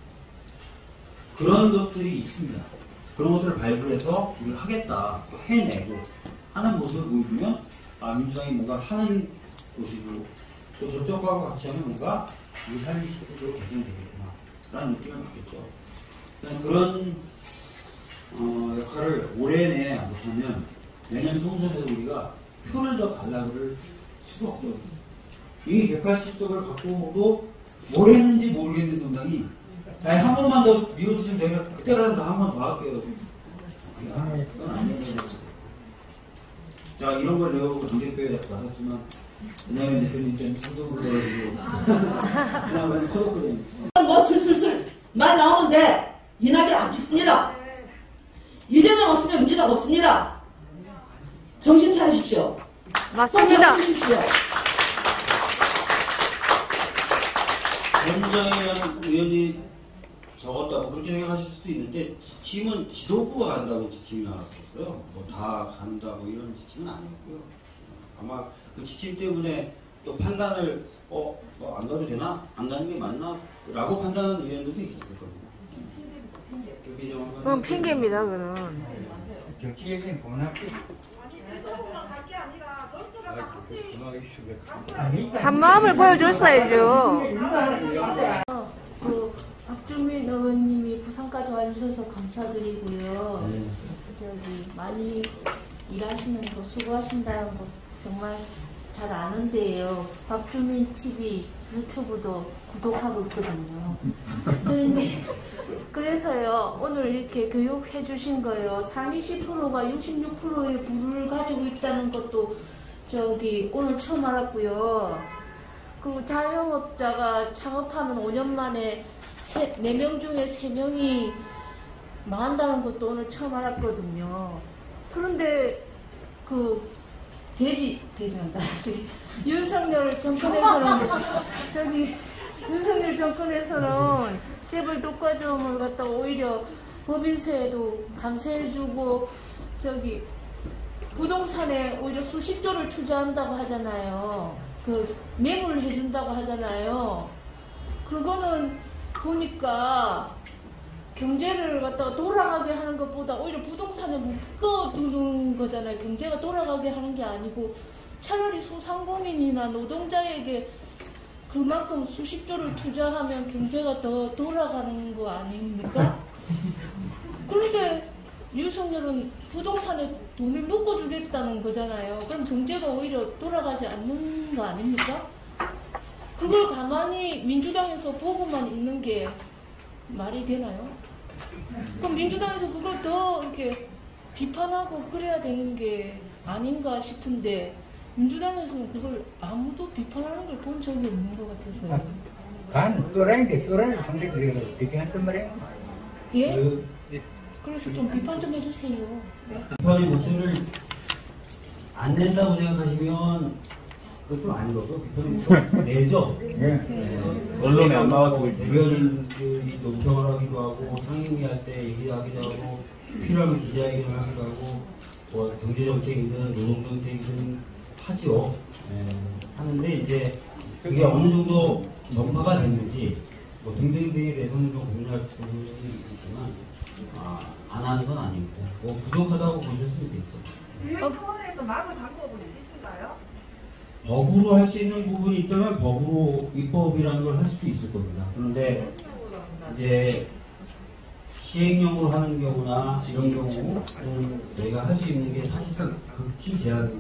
그런 것들이 있습니다. 그런 것들을 발굴해서 우리가 하겠다, 또 해내고 하는 모습을 보여주면 민주당이 뭔가 하는 곳이고 또 저쪽하고 같이 하면 뭔가 우리 삶이 실질적으로 개선이 되겠구나 라는 느낌을 받겠죠. 그런 역할을 올해 내에 못하면 내년 총선에서 우리가 표를 더 달라 그럴 수가 없거든요. 이 180석을 갖고도 뭘 했는지 모르겠는 정당이 한 번만 더 밀어주시면 저희가 그때라도 한 번 더 할게요. 그건 안 된다고. 자, 이런 걸 내가 보고 당대표에 나섰지만 은하연 대표님 때문에 상정을 내가지고 지난번에 커졌거든요. 뭐 슬슬슬 말 나오는데 이낙연 안 찍습니다. 이재명 없으면 민주당 없습니다. 정신 차리십시오. 맞습니다. 민주당의 의원이 적었다고 그렇게 생각하실 수도 있는데 지침은 지도부가 간다고 지침이 나왔었어요. 뭐 다 간다고 이런 지침은 아니었고요. 아마 그 지침 때문에 또 판단을 뭐 안 가도 되나? 안 가는 게 맞나? 라고 판단하는 의원들도 있었을 겁니다. 그렇게 좀 한번 그건 핑계입니다, 그건. 정치 얘기는 그만할게. 한 마음을 보여줬어야죠. 박주민 의원님이 부산까지 와주셔서 감사드리고요. 저기 많이 일하시는 거 수고하신다는 거 정말 잘 아는데요. 박주민 TV 유튜브도 구독하고 있거든요. 그런데 그래서요 오늘 이렇게 교육해 주신 거요. 상위 10%가 66%의 부를 가지고 있다는 것도 저기 오늘 처음 알았고요. 그 자영업자가 창업하면 5년 만에 4명 중에 3명이 망한다는 것도 오늘 처음 알았거든요. 그런데 그 돼지난다. 윤석열 정권에서는 윤석열 정권에서는 재벌 독과점을 갖다가 오히려 법인세도 감세해주고 부동산에 오히려 수십조를 투자한다고 하잖아요. 그 매물을 해준다고 하잖아요. 그거는 보니까 경제를 갖다가 돌아가게 하는 것보다 오히려 부동산에 묶어두는 거잖아요. 경제가 돌아가게 하는 게 아니고 차라리 소상공인이나 노동자에게 그만큼 수십조를 투자하면 경제가 더 돌아가는 거 아닙니까? 그런데 윤석열은 부동산에 돈을 묶어주겠다는 거잖아요. 그럼 경제가 오히려 돌아가지 않는 거 아닙니까? 그걸 가만히 민주당에서 보고만 있는 게 말이 되나요? 그럼 민주당에서 그걸 더 이렇게 비판하고 그래야 되는 게 아닌가 싶은데 민주당에서는 그걸 아무도 비판하는 걸 본 적이 없는 것 같아서요. 간 또라이인데 또라이를 상대로 어떻게 했단 말이에요? 예? 그래서 좀 비판 좀 해주세요. 비판의 목소리를 안 낸다고 생각하시면 그건 좀 아닌 거죠. 비판의 목소리 내죠. 언론에 안 나왔으면 대변인들이 논평을 하기도 하고 상임위 할 때 얘기하기도 하고 필요하면 기자회견을 하기도 하고 뭐 경제정책이든 노동정책이든 하죠. 하는데 이제 그게 어느 정도 전파가 됐는지 뭐 등등등에 대해서는 좀 고민할 부분이 있지만 안 하는 건 아니고 뭐 부족하다고 보실 수도 있겠죠. 교육 차원에서 막을 방법은 있으신가요? 법으로 할 수 있는 부분이 있다면 법으로 입법이라는 걸 할 수도 있을 겁니다. 그런데 이제 시행령으로 하는 경우나 이런 경우는 저희가 할 수 있는 게 사실상 극히 제한적이고요.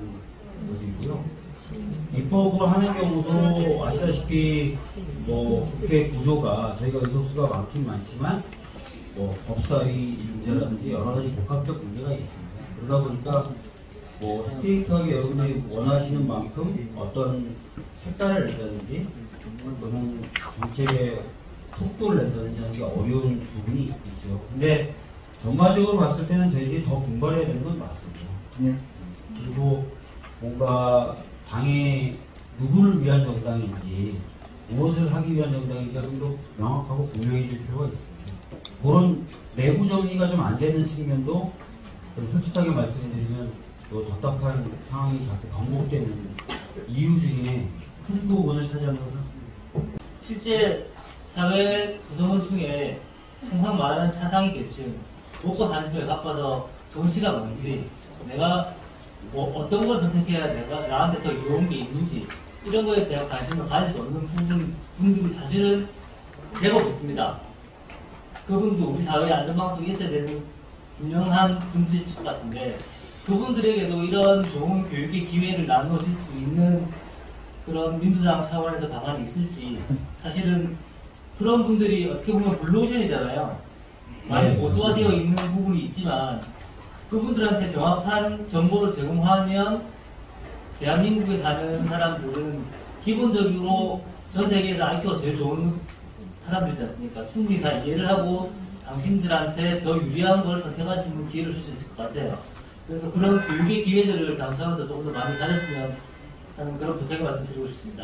입법으로 하는 경우도 아시다시피 뭐 국회 구조가 저희가 의석수가 많긴 많지만 뭐 법사위 문제라든지 여러 가지 복합적 문제가 있습니다. 그러다 보니까 뭐 스트레이트하게 여러분이 원하시는 만큼 어떤 색깔을 낸다든지 또는 정책의 속도를 낸다든지 하는 게 어려운 부분이 있죠. 근데 전반적으로 봤을 때는 저희들이 더 분발해야 되는 건 맞습니다. 그리고 뭔가 당의 누구를 위한 정당인지 무엇을 하기 위한 정당인지가 좀 더 명확하고 분명해질 필요가 있습니다. 그런 내부 정리가 좀 안 되는 측면도 솔직하게 말씀드리면 또 답답한 상황이 자꾸 반복되는 이유 중에 큰 부분을 차지하는 것은 실제 사회 구성원 중에 통상 말하는 차상위계층 먹고 사는 거에 바빠서 정시가 뭔지 내가 뭐 어떤 걸 선택해야 내가 나한테 더 좋은 게 있는지 이런 거에 대한 관심을 가질 수 없는 분들이 사실은 제법 있습니다. 그분도 우리 사회의 안전망 속에 있어야 되는 분명한 분들일 것 같은데 그분들에게도 이런 좋은 교육의 기회를 나눠줄 수 있는 그런 민주당 차원에서 방안이 있을지 사실은 그런 분들이 어떻게 보면 블루오션이잖아요. 많이 보수화되어 있는 부분이 있지만 그분들한테 정확한 정보를 제공하면 대한민국에 사는 사람들은 기본적으로 전 세계에서 IQ가 제일 좋은 사람들이지 않습니까? 충분히 다 이해를 하고 당신들한테 더 유리한 걸 선택할 수 있는 기회를 줄 수 있을 것 같아요. 그래서 그런 교육의 기회들을 당 차원에서 조금 더 많이 가졌으면 하는 그런 부탁을 말씀드리고 싶습니다.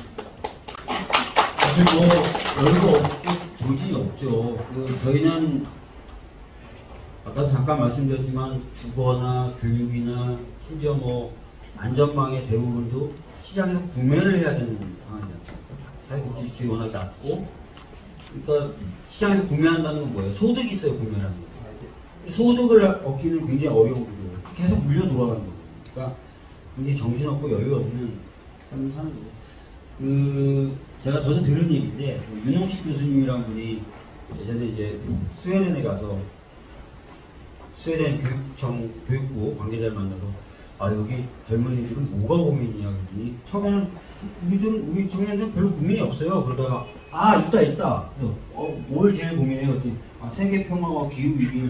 사실 뭐 별거 없고 정신이 없죠. 저희는 아까 잠깐 말씀드렸지만 주거나 교육이나 심지어 뭐 안전망의 대부분도 시장에서 구매를 해야 되는 상황이지 않습니까? 사회복지 지출이 워낙 낮고 그러니까 시장에서 구매한다는 건 뭐예요? 소득이 있어요, 구매라는 거. 소득을 얻기는 굉장히 어려운 거죠. 계속 물려 돌아가는 거죠. 그러니까 굉장히 정신없고 여유 없는 삶을 사는 거죠. 저도 들은 얘기인데 윤용식 교수님이라는 분이 예전에 이제 스웨덴에 가서 스웨덴 교육부 관계자를 만나서 여기 젊은이들은 뭐가 고민이냐 그랬더니 처음에는 우리 청년들은 별로 고민이 없어요. 그러다가 있다. 뭘 제일 고민해요? 그랬더니 세계 평화와 기후 위기를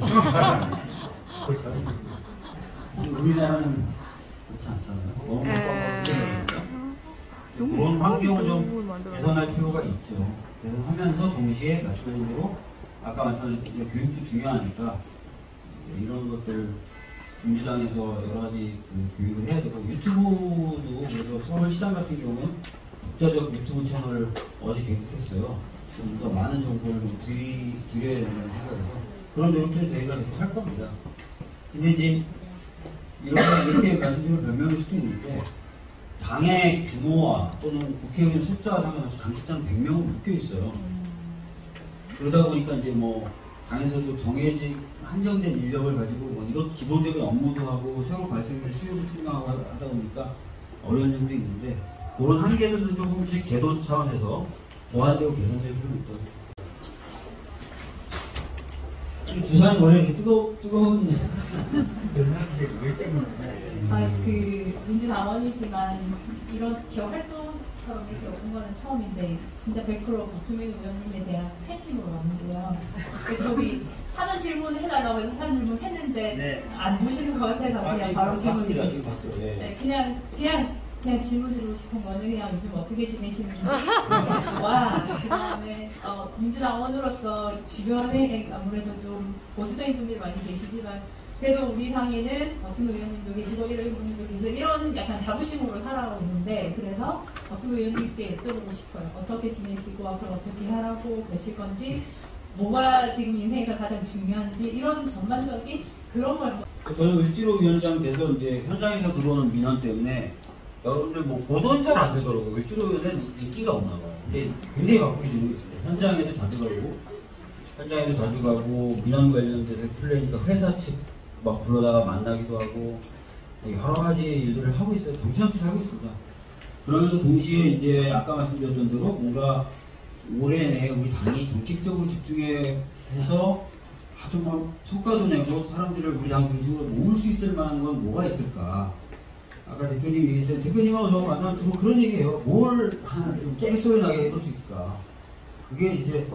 우리나라는 그렇지 않잖아요. 너무 그런 환경을 좀 개선할 필요가 있죠. 개선하면서 동시에 말씀하신 대로 아까 말씀하신 교육도 중요하니까 이런 것들 민주당에서 여러 가지 교육을 해야 되고 유튜브도 그래서 서울시장 같은 경우는 독자적 유튜브 채널을 어제 개국했어요. 좀 더 많은 정보를 좀 드려야 된다는 생각에서 그런 노력들을 저희가 계속 할 겁니다. 근데 이제 이렇게 말씀드리면 변명일 수도 있는데 당의 규모와 또는 국회의원 숫자와 상관없이 당직자는 100명은 묶여 있어요. 그러다 보니까 이제 뭐 당에서도 정해진 한정된 인력을 가지고 뭐 이것 기본적인 업무도 하고 새로 발생된 수요도 충당하고 하다 보니까 어려운 점도 있는데 그런 한계들도 조금씩 제도 차원에서 보완되고 개선될 필요가 있다고. 부산은 원래 이렇게 뜨거운 민주당원이지만 이렇게 활동처럼 이렇게 온 거는 처음인데 진짜 100% 박주민 의원님에 대한 팬심으로 왔는데요. 저기 사전 질문을 해달라고 해서 사전 질문 했는데 안 보시는 것 같아서 그냥 바로 질문 드리고 그냥 질문 드리고 싶은 거는 그냥 요즘 어떻게 지내시는지 그 다음에 민주당원으로서 주변에 아무래도 좀 보수적인 분들이 많이 계시지만 그래도 우리 당에는 박주민 의원님도 계시고 이런 분들도 계시고 이런 약간 자부심으로 살아가고 있는데 그래서 박주민 의원님께 여쭤보고 싶어요. 어떻게 지내시고 앞으로 어떻게 하라고 계실 건지 뭐가 지금 인생에서 가장 중요한지 이런 전반적인 그런 걸 저는 을지로 위원장 돼서 이제 현장에서 들어오는 민원 때문에 여러분들 뭐 보도는 잘 안 되더라고요. 을지로 위원장은 인기가 없나 봐요. 근데 굉장히 바쁘게 지내고 있습니다. 현장에도 자주 가고 민원 관련돼서 플레이니까 회사 측 막 불러다가 만나기도 하고 여러 가지 일들을 하고 있어요. 정신없이 살고 있습니다. 그러면서 동시에 이제 아까 말씀드렸던 대로 뭔가 올해 내에 우리 당이 정책적으로 집중해서 아주 막 성과도 내고 사람들을 우리 당 중심으로 모을 수 있을 만한 건 뭐가 있을까? 아까 대표님 얘기했어요. 대표님하고 저 만나면 주로 그런 얘기해요. 뭘 하나 좀 쨍소리 나게 해볼 수 있을까? 그게 이제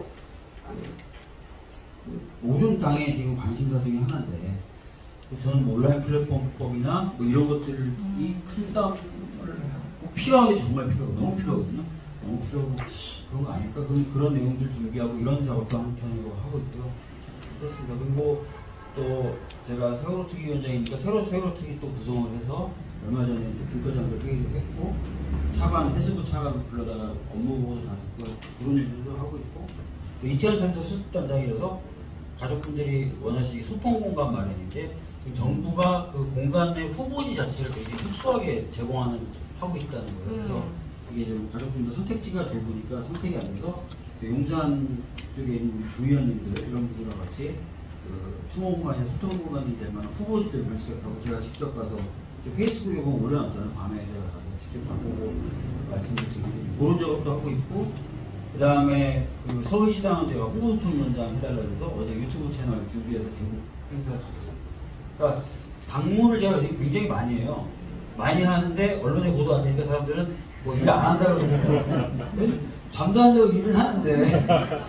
모든 당의 지금 관심사 중에 하나인데, 저는 온라인 플랫폼법이나 뭐 이런 것들이 큰 싸움을 필요하게 정말 필요하고 너무 필요하거든요. 너무 필요하고 그런 거 아닐까? 그런 내용들 준비하고 이런 작업도 한편으로 하고 있고요. 그렇습니다. 그리고 또 제가 세월호특위 위원장이니까 세월호특위 또 구성을 해서 얼마 전에 이제 불거장을 회의도 했고 해수부 차관을 불러다가 업무 보고도 다 듣고 그런 일들도 하고 있고, 이태원 참사 수습단장이라서 가족분들이 원하시기 소통 공간 마련인데 지금 정부가 그 공간의 후보지 자체를 굉장히 특수하게 하고 있다는 거예요. 그래서 이게 좀 가족분들 선택지가 좁으니까 선택이 안 돼서 용산 쪽에 있는 부위원님들 이런 분들과 같이 그 추모 공간이나 소통 공간이 될 만한 후보지들 발색하고 제가 직접 가서 페이스북에 보면 올려놨잖아요. 밤에 제가 가서 직접 보고 말씀을 드리고 그런 작업도 하고 있고, 그 다음에 그 서울시당은 제가 홍보소통위원장 해달라고 해서 어제 유튜브 채널 준비해서 대구 행사를 가졌어요. 그러니까 방문을 제가 굉장히 많이 해요. 많이 하는데 언론에 보도 안 되니까 사람들은 뭐 일 안 한다고 그러고 잠도 안 자고 일은 하는데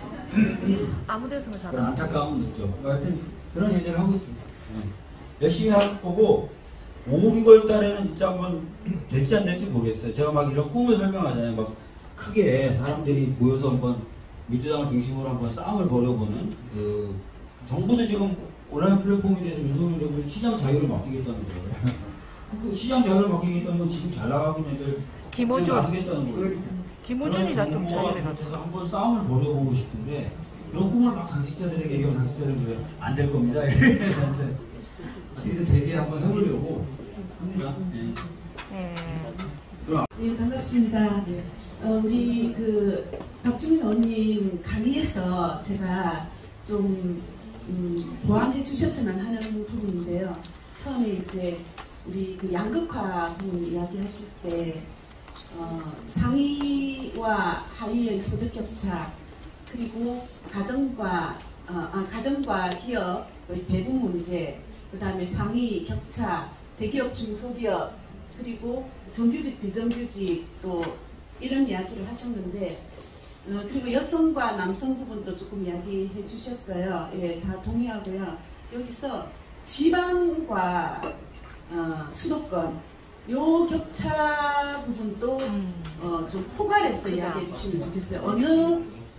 아무 데서나 잘 그런 안타까움은 있죠. 하여튼 그런 일들을 하고 있습니다. 열심히 할 거고 5, 6월 달에는 진짜 한번 될지 안 될지 모르겠어요. 제가 막 이런 꿈을 설명하잖아요. 막 크게 사람들이 모여서 한번 민주당을 중심으로 한번 싸움을 벌여보는 그 정부도 지금 온라인 플랫폼에 대해서 윤석열 정부는 시장 자유를 맡기겠다는 거예요. 그 시장 자유를 맡기겠다는 건 지금 잘 나가고 있는 애들 김호준 놔두겠다는 거예요. 김호준이가 좀 자유를 갖춰서 한번 싸움을 벌여보고 싶은데 그런 꿈을 막 당직자들에게 얘기하면 당직자들은 안 될 겁니다. 이랬는데 어떻게든 되게 한번 해보려고 합니다. 네. 네, 반갑습니다. 우리 그 박주민 의원님 강의에서 제가 좀 보완해 주셨으면 하는 부분인데요. 처음에 이제 우리 그 양극화 부분 이야기하실 때 상위와 하위의 소득 격차, 그리고 가정과 기업의 배분 문제, 그 다음에 상위 격차, 대기업 중소기업, 그리고 정규직 비정규직 또 이런 이야기를 하셨는데, 그리고 여성과 남성 부분도 조금 이야기해 주셨어요. 예, 다 동의하고요. 여기서 지방과 수도권 요 격차 부분도 좀 포괄해서 이야기해 주시면 좋겠어요. 어느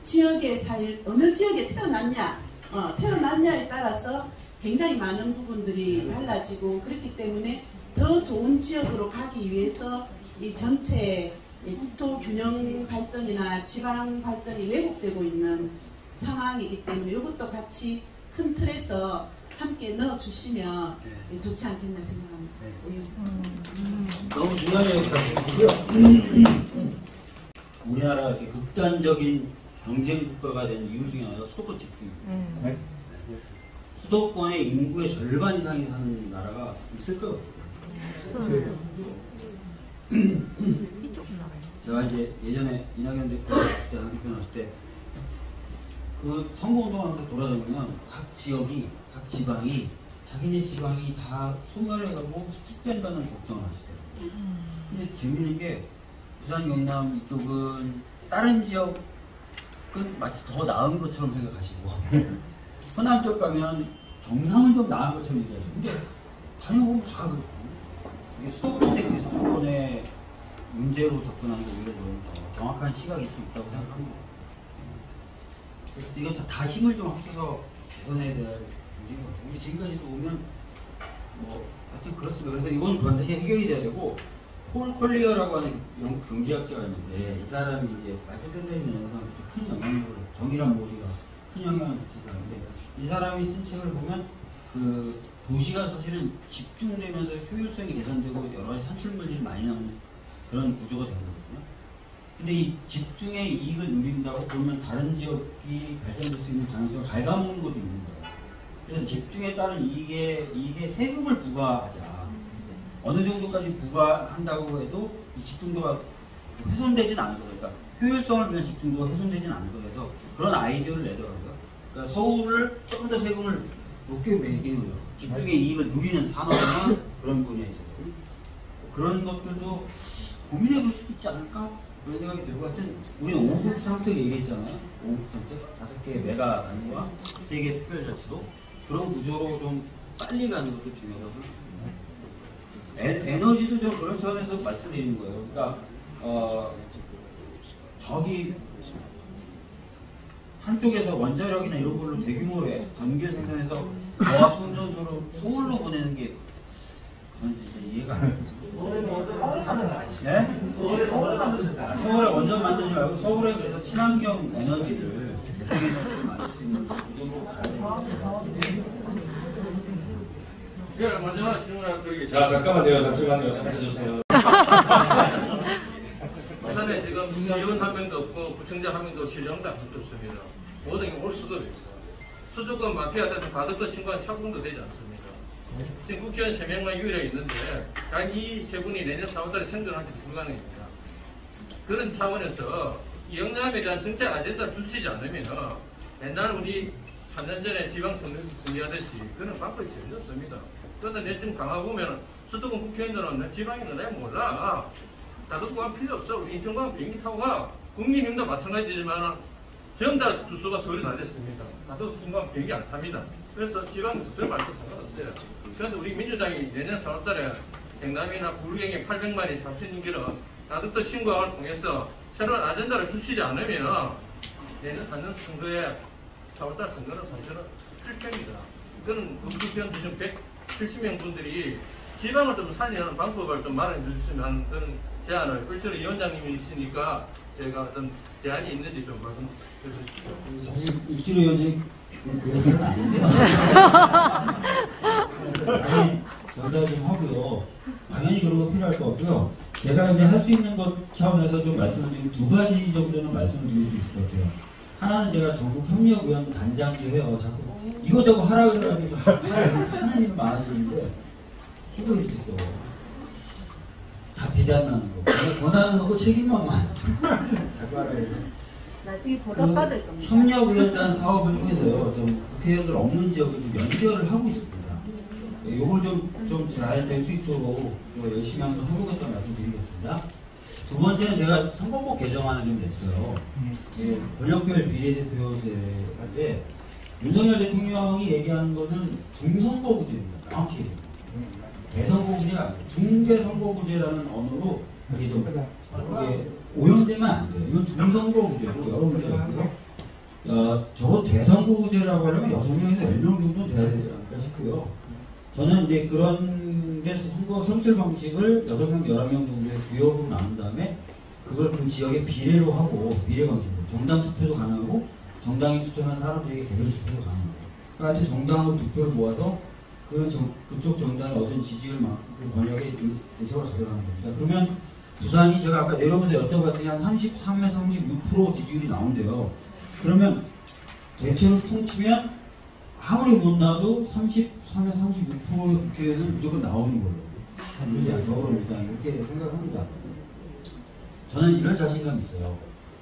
지역에 태어났냐에 따라서 굉장히 많은 부분들이 달라지고, 그렇기 때문에 더 좋은 지역으로 가기 위해서 이 전체 국토 균형 발전이나 지방 발전이 왜곡되고 있는 상황이기 때문에 이것도 같이 큰 틀에서 함께 넣어주시면 좋지 않겠나 생각합니다. 너무 중요한 얘기 말씀드리고요. 우리나라 이렇게 극단적인 경쟁 국가가 된 이유 중에 하나가 수도권 집중입니다. 수도권의 인구의 절반 이상이 사는 나라가 있을까요? 없을까요? 제가 이제 예전에 이낙연 대표 왔을 때, 한 대표 왔을 때, 그 선거운동하면서 돌아다니면 각 지역이, 각 지방이, 자기네 지방이 다 소멸해가고 수축된다는 걱정을 하시더라고요. 근데 재밌는 게, 부산, 경남 이쪽은 다른 지역은 마치 더 나은 것처럼 생각하시고, 호남 쪽 가면 경남은 좀 나은 것처럼 얘기하시고, 근데 다녀보면 다 그렇고, 이게 수도권 대 비수도권의 문제로 접근하는 게 오히려 좀 정확한 시각일 수 있다고 생각합니다. 그래서 이거 다 힘을 좀 합쳐서 개선해야 될 문제인 것 같아요. 근데 지금까지 또 보면 뭐 하여튼 그렇습니다. 그래서 이건 반드시 해결이 돼야 되고, 폴 콜리어라고 하는 경제학자가 있는데, 이 사람이 이제 마이클 샌델이라는 사람한테 큰 영향력을, 정의란 무엇이가 큰 영향을 미친 사람인데, 이 사람이 쓴 책을 보면 그 도시가 사실은 집중되면서 효율성이 개선되고 여러 가지 산출물들이 많이 나오는 그런 구조가 되는 거거든요. 근데 이 집중의 이익을 누린다고 그러면 다른 지역이 발전될 수 있는 가능성을 갉아먹는 것도 있는 거예요. 그래서 집중에 따른 이익에 세금을 부과하자. 어느 정도까지 부과한다고 해도 이 집중도가 훼손되진 않을 거예요. 그러니까 효율성을 위한 집중도가 훼손되진 않을 거예요. 그래서 그런 아이디어를 내더라고요. 그러니까 서울을 조금 더 세금을 높게 매기는 거예요. 집중의 이익을 누리는 산업이나 그런 분야에 있어서. 그런 것들도 고민해 볼 수도 있지 않을까? 그런 생각이 들고, 하여튼 우리는 5국 상특 얘기했잖아요. 5국 상특, 5개의 메가 단위와 3개의 특별자치도 그런 구조로 좀 빨리 가는 것도 중요하다고 생각합니다. 에너지도 좀 그런 차원에서 말씀드리는 거예요. 그러니까 저기 한쪽에서 원자력이나 이런 걸로 대규모의 전기를 생산해서 저압 송전소로 서울로 보내는 게 저는 진짜 이해가 안 돼요. 네? 서울에 원전 만들지 말고 서울에 그래서 친환경 에너지를 재생에너지를 만들 수 있는 구조로 가야 돼요. 자, 잠깐만요. 잠시만요. 잠깐만요. 부산에 지금 시의원 한 명도 없고 구청장 한 명도 실령도 없습니다. 모든 게 올 수도 있고 수도권 마피아한테 가덕도 신고한 착공도 되지 않습니다. 지금 국회의원 3명만 유일하게 있는데 단 이 세 분이 내년 4월달에 생존하기 불가능합니다. 그런 차원에서 이 영남에 대한 정책 아젠다를 두시지 않으면 옛날 우리 3년 전에 지방선거에서 승리하듯이 그런 방법이 전혀 없습니다. 그런데 내 지금 강화 보면 수도권 국회의원들은 지방에는 내가 몰라. 다독고가 필요 없어. 우리 인천공항 비행기 타고 가. 국민힘도 마찬가지지만 전부 다 주소가 서울에 나졌습니다. 나도 순간 비행기 안 탑니다. 그래서 지방 국들 말도 상관없어요. 그런데 우리 민주당이 내년 4월달에 경남이나 불경에 800만이 잡히는 길은 나도 신고를 통해서 새로운 아젠다를 주시지 않으면 내년 4년 선거에 4월달 선거는 사실은 실패입니다. 그런 국회의원 좀 170명 분들이 지방을 좀 살리는 방법을 좀 말해 주시면 그런 제안을 실제로 위원장님이시니까 제가 어떤 제안이 있는지 좀 말씀 해주십시오. 사실 일주일 위원장이 그 얘기는 아닌데 당연히 전달 좀 하고요. 당연히 그런 거 필요할 것 같고요. 제가 이제 할 수 있는 것 차원에서 좀 말씀을 드리면 2가지 정도는 말씀을 드릴 수 있을 것 같아요. 하나는 제가 전국협력위원 단장도 해요. 자꾸 이거저거 하라 그래가지고 하는 일은 많아지는데 힘들어 죽겠어. 다 비난하는 거. 권한은 없고 책임만 많아. 자꾸 하라 해서. 나중에 보답받을 겁니다. 협력위원단 사업을 통해서요, 좀 국회의원들 없는 지역을 좀 연결을 하고 있습니다. 요걸 좀 잘 될 수 있도록 열심히 한번 해보겠다는 말씀 드리겠습니다. 두 번째는 제가 선거법 개정안을 좀 냈어요. 권역별 비례대표제 할 때 윤석열 대통령이 얘기하는 거는 중선거구제입니다. 정확히 얘기합니다. 대선거구제가 아니에요. 중대선거구제라는 언어로 이게 좀 이게 오염되면 안 돼요. 이건 중선거구제고 여러 문제가 있고요. 저거 대선거구제라고 하려면 6명에서 10명 정도 돼야 되지 않을까 싶고요. 저는 이제 그런 게 선거 선출 방식을 6명, 11명 정도의 구역으로 나눈 다음에 그걸 그 지역의 비례로 하고 비례 방식으로 정당 투표도 가능하고 정당이 추천한 사람들에게 개별 투표도 가능하고 그러니까 정당으로 투표를 모아서 그쪽 정당의 얻은 지지율만큼 그 권역의 의석을 가져가는 겁니다. 그러면 부산이 제가 아까 내려오면서 여쭤봤더니 한 33에서 36% 지지율이 나온대요. 그러면 대체로 통치면 아무리 못 나도 33에서 36%의 국회의원은 무조건 나오는 걸로. 더불어민주당 이렇게 생각합니다. 저는 이런 자신감이 있어요.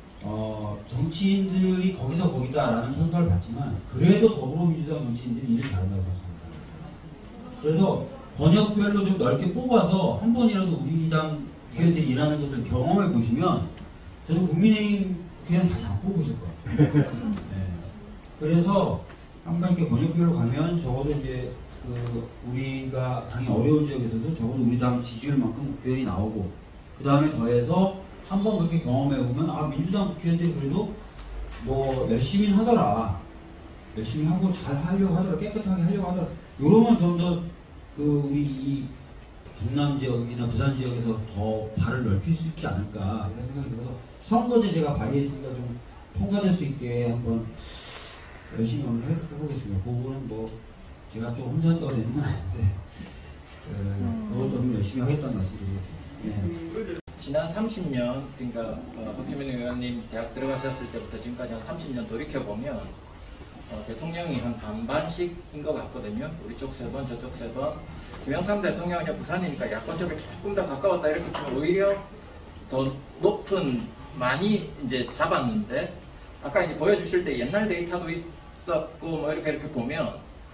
정치인들이 거기다라는 평가를 받지만 그래도 더불어민주당 정치인들이 일을 잘한다고 생각합니다. 그래서 권역별로 좀 넓게 뽑아서 한 번이라도 우리 당 국회의원들이 일하는 것을 경험해 보시면 저는 국민의힘 국회의원 다시 안 뽑으실 거예요. 네. 그래서 한번 이렇게 권역별로 가면 적어도 이제 우리가 당이 어려운 지역에서도 적어도 우리 당 지지율만큼 국회의원이 나오고 그 다음에 더해서 한번 그렇게 경험해 보면 민주당 국회의원들이 그래도 뭐 열심히 하더라. 열심히 하고 잘 하려고 하더라. 깨끗하게 하려고 하더라. 이러면 좀 더 우리 이 경남 지역이나 부산 지역에서 더 발을 넓힐 수 있지 않을까 이런 생각이 들어서 선거제 제가 발의했으니까 좀 통과될 수 있게 한번 열심히 한번 해보겠습니다. 그거는 뭐 제가 또 혼자 한다고 되는 건 아닌데 그것도 좀 열심히 하겠다는 말씀 드리겠습니다. 네. 지난 30년, 그러니까 박주민 의원님 대학 들어가셨을 때부터 지금까지 한 30년 돌이켜보면 대통령이 한 반반씩인 것 같거든요. 우리 쪽 3번, 저쪽 3번. 김영삼 대통령이 부산이니까 야권 쪽에 조금 더 가까웠다 이렇게 치면 오히려 더 높은 많이 이제 잡았는데, 아까 이제 보여주실 때 옛날 데이터도 있었고 뭐 이렇게 보면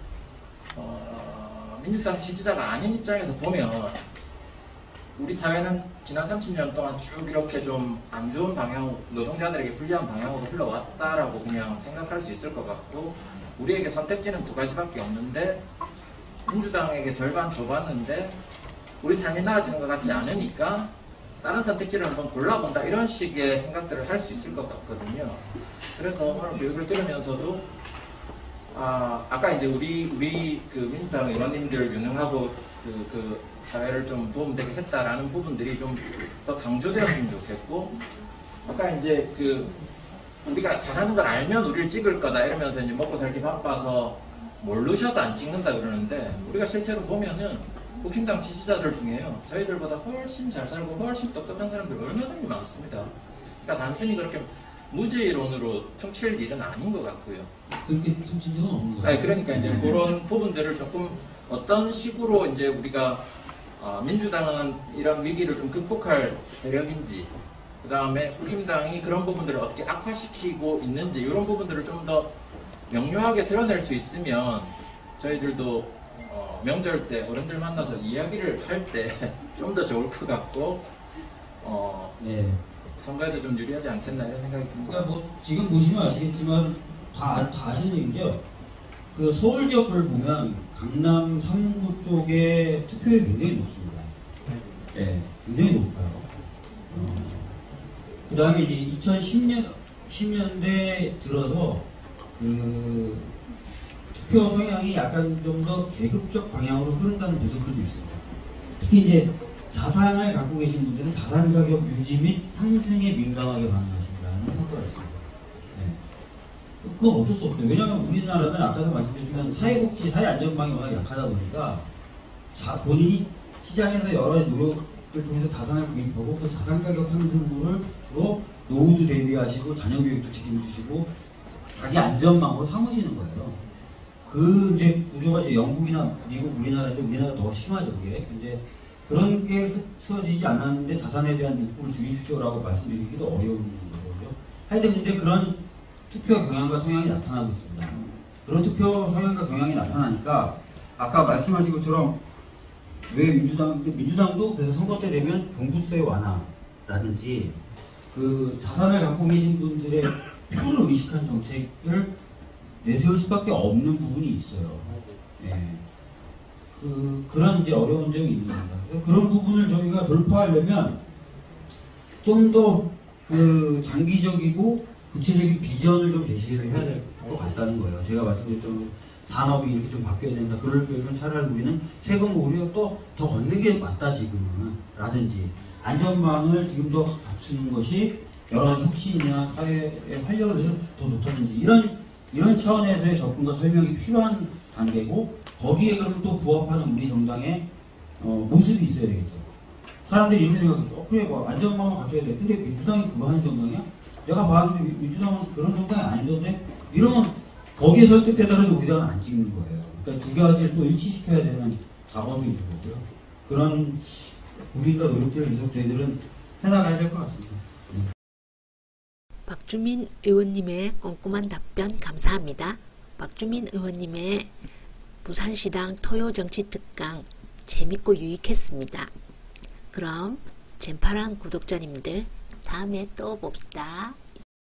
민주당 지지자가 아닌 입장에서 보면 우리 사회는 지난 30년 동안 쭉 이렇게 좀 안 좋은 방향, 노동자들에게 불리한 방향으로 흘러왔다라고 그냥 생각할 수 있을 것 같고, 우리에게 선택지는 2가지밖에 없는데 민주당에게 절반 줘봤는데 우리 삶이 나아지는 것 같지 않으니까 다른 선택지를 한번 골라본다, 이런 식의 생각들을 할 수 있을 것 같거든요. 그래서 오늘 교육을 들으면서도 아까 이제 우리 그 민주당 의원님들 유능하고 그 사회를 좀 도움되게 했다라는 부분들이 좀 더 강조되었으면 좋겠고, 아까 이제 그 우리가 잘하는 걸 알면 우리를 찍을 거다 이러면서 이제 먹고 살기 바빠서 모르셔서 안 찍는다 그러는데, 우리가 실제로 보면은 국힘당 지지자들 중에요, 저희들보다 훨씬 잘 살고 훨씬 똑똑한 사람들 얼마든지 많습니다. 그러니까 단순히 그렇게 무죄론으로 퉁칠 일은 아닌 것 같고요. 그렇게 퉁친 적은 없는 거예요. 네, 그러니까 이제 그런 부분들을 조금 어떤 식으로 이제 우리가 민주당은 이런 위기를 좀 극복할 세력인지, 그 다음에 국힘당이 그런 부분들을 어떻게 악화시키고 있는지, 이런 부분들을 좀 더 명료하게 드러낼 수 있으면 저희들도 명절 때 어른들 만나서 이야기를 할 때 좀 더 좋을 것 같고, 네. 선거에도 좀 유리하지 않겠나 이런 생각이 듭니다. 그러니까 뭐 지금 보시면 아시겠지만 다 아시는 얘기죠. 그 서울 지역을 보면 강남 3구 쪽에 투표율이 굉장히 높습니다. 네, 굉장히 높아요. 그 다음에 이제 10년대 들어서 그 투표 성향이 약간 좀 더 계급적 방향으로 흐른다는 분석들도 있습니다. 특히 이제 자산을 갖고 계신 분들은 자산 가격 유지 및 상승에 민감하게 반응하신다는 평가가 있습니다. 네. 그건 어쩔 수 없죠. 왜냐하면 우리나라는 아까도 말씀드렸지만 사회복지, 사회안전망이 워낙 약하다 보니까 본인이 시장에서 여러 노력을 통해서 자산을 구입하고 그 자산 가격 상승으로 노후도 대비하시고 자녀 교육도 책임지시고 자기 안전망으로 삼으시는 거예요. 그 이제 구조가 이제 영국이나 미국, 우리나라인데 우리나라 더 심하죠, 그게. 근데 그런 게 흩어지지 않았는데 자산에 대한 욕구를 줄이십시오라고 말씀드리기도 어려운 거죠. 하여튼 근데 그런 투표 경향과 성향이 나타나고 있습니다. 그런 투표 성향과 경향이 나타나니까 아까 말씀하신 것처럼 왜 민주당도 그래서 선거 때 되면 종부세 완화라든지 그 자산을 갖고 계신 분들의 표를 의식한 정책을 내세울 수밖에 없는 부분이 있어요. 예. 그런 이제 어려운 점이 있는 겁니다. 그래서 그런 부분을 저희가 돌파하려면 좀 더 그 장기적이고 구체적인 비전을 좀 제시를 해야 될 것 같다는 거예요. 제가 말씀드렸던 산업이 이렇게 좀 바뀌어야 된다. 그러려면 차라리 우리는 세금 오히려 또 더 걷는 게 맞다 지금은 라든지 안전망을 지금 더 갖추는 것이 여러 가지 혁신이나 사회의 활력을 위해서 더 좋다든지 이런 차원에서의 접근과 설명이 필요한 단계고, 거기에 그럼 또 부합하는 우리 정당의 모습이 있어야 되겠죠. 사람들이 이렇게 생각하죠. 그래, 안전망을 갖춰야 돼. 근데 민주당이 그거 하는 정당이야? 내가 봤는데 민주당은 그런 정당이 아니던데? 이러면 거기에 설득되더라도 우리당은 안 찍는 거예요. 그러니까 두 가지를 또 일치시켜야 되는 작업이 있는 거고요. 그런 고민과 노력들을 계속 저희들은 해나가야 될 것 같습니다. 박주민 의원님의 꼼꼼한 답변 감사합니다. 박주민 의원님의 부산시당 토요정치특강 재밌고 유익했습니다. 그럼 젠파란 구독자님들 다음에 또 봅시다.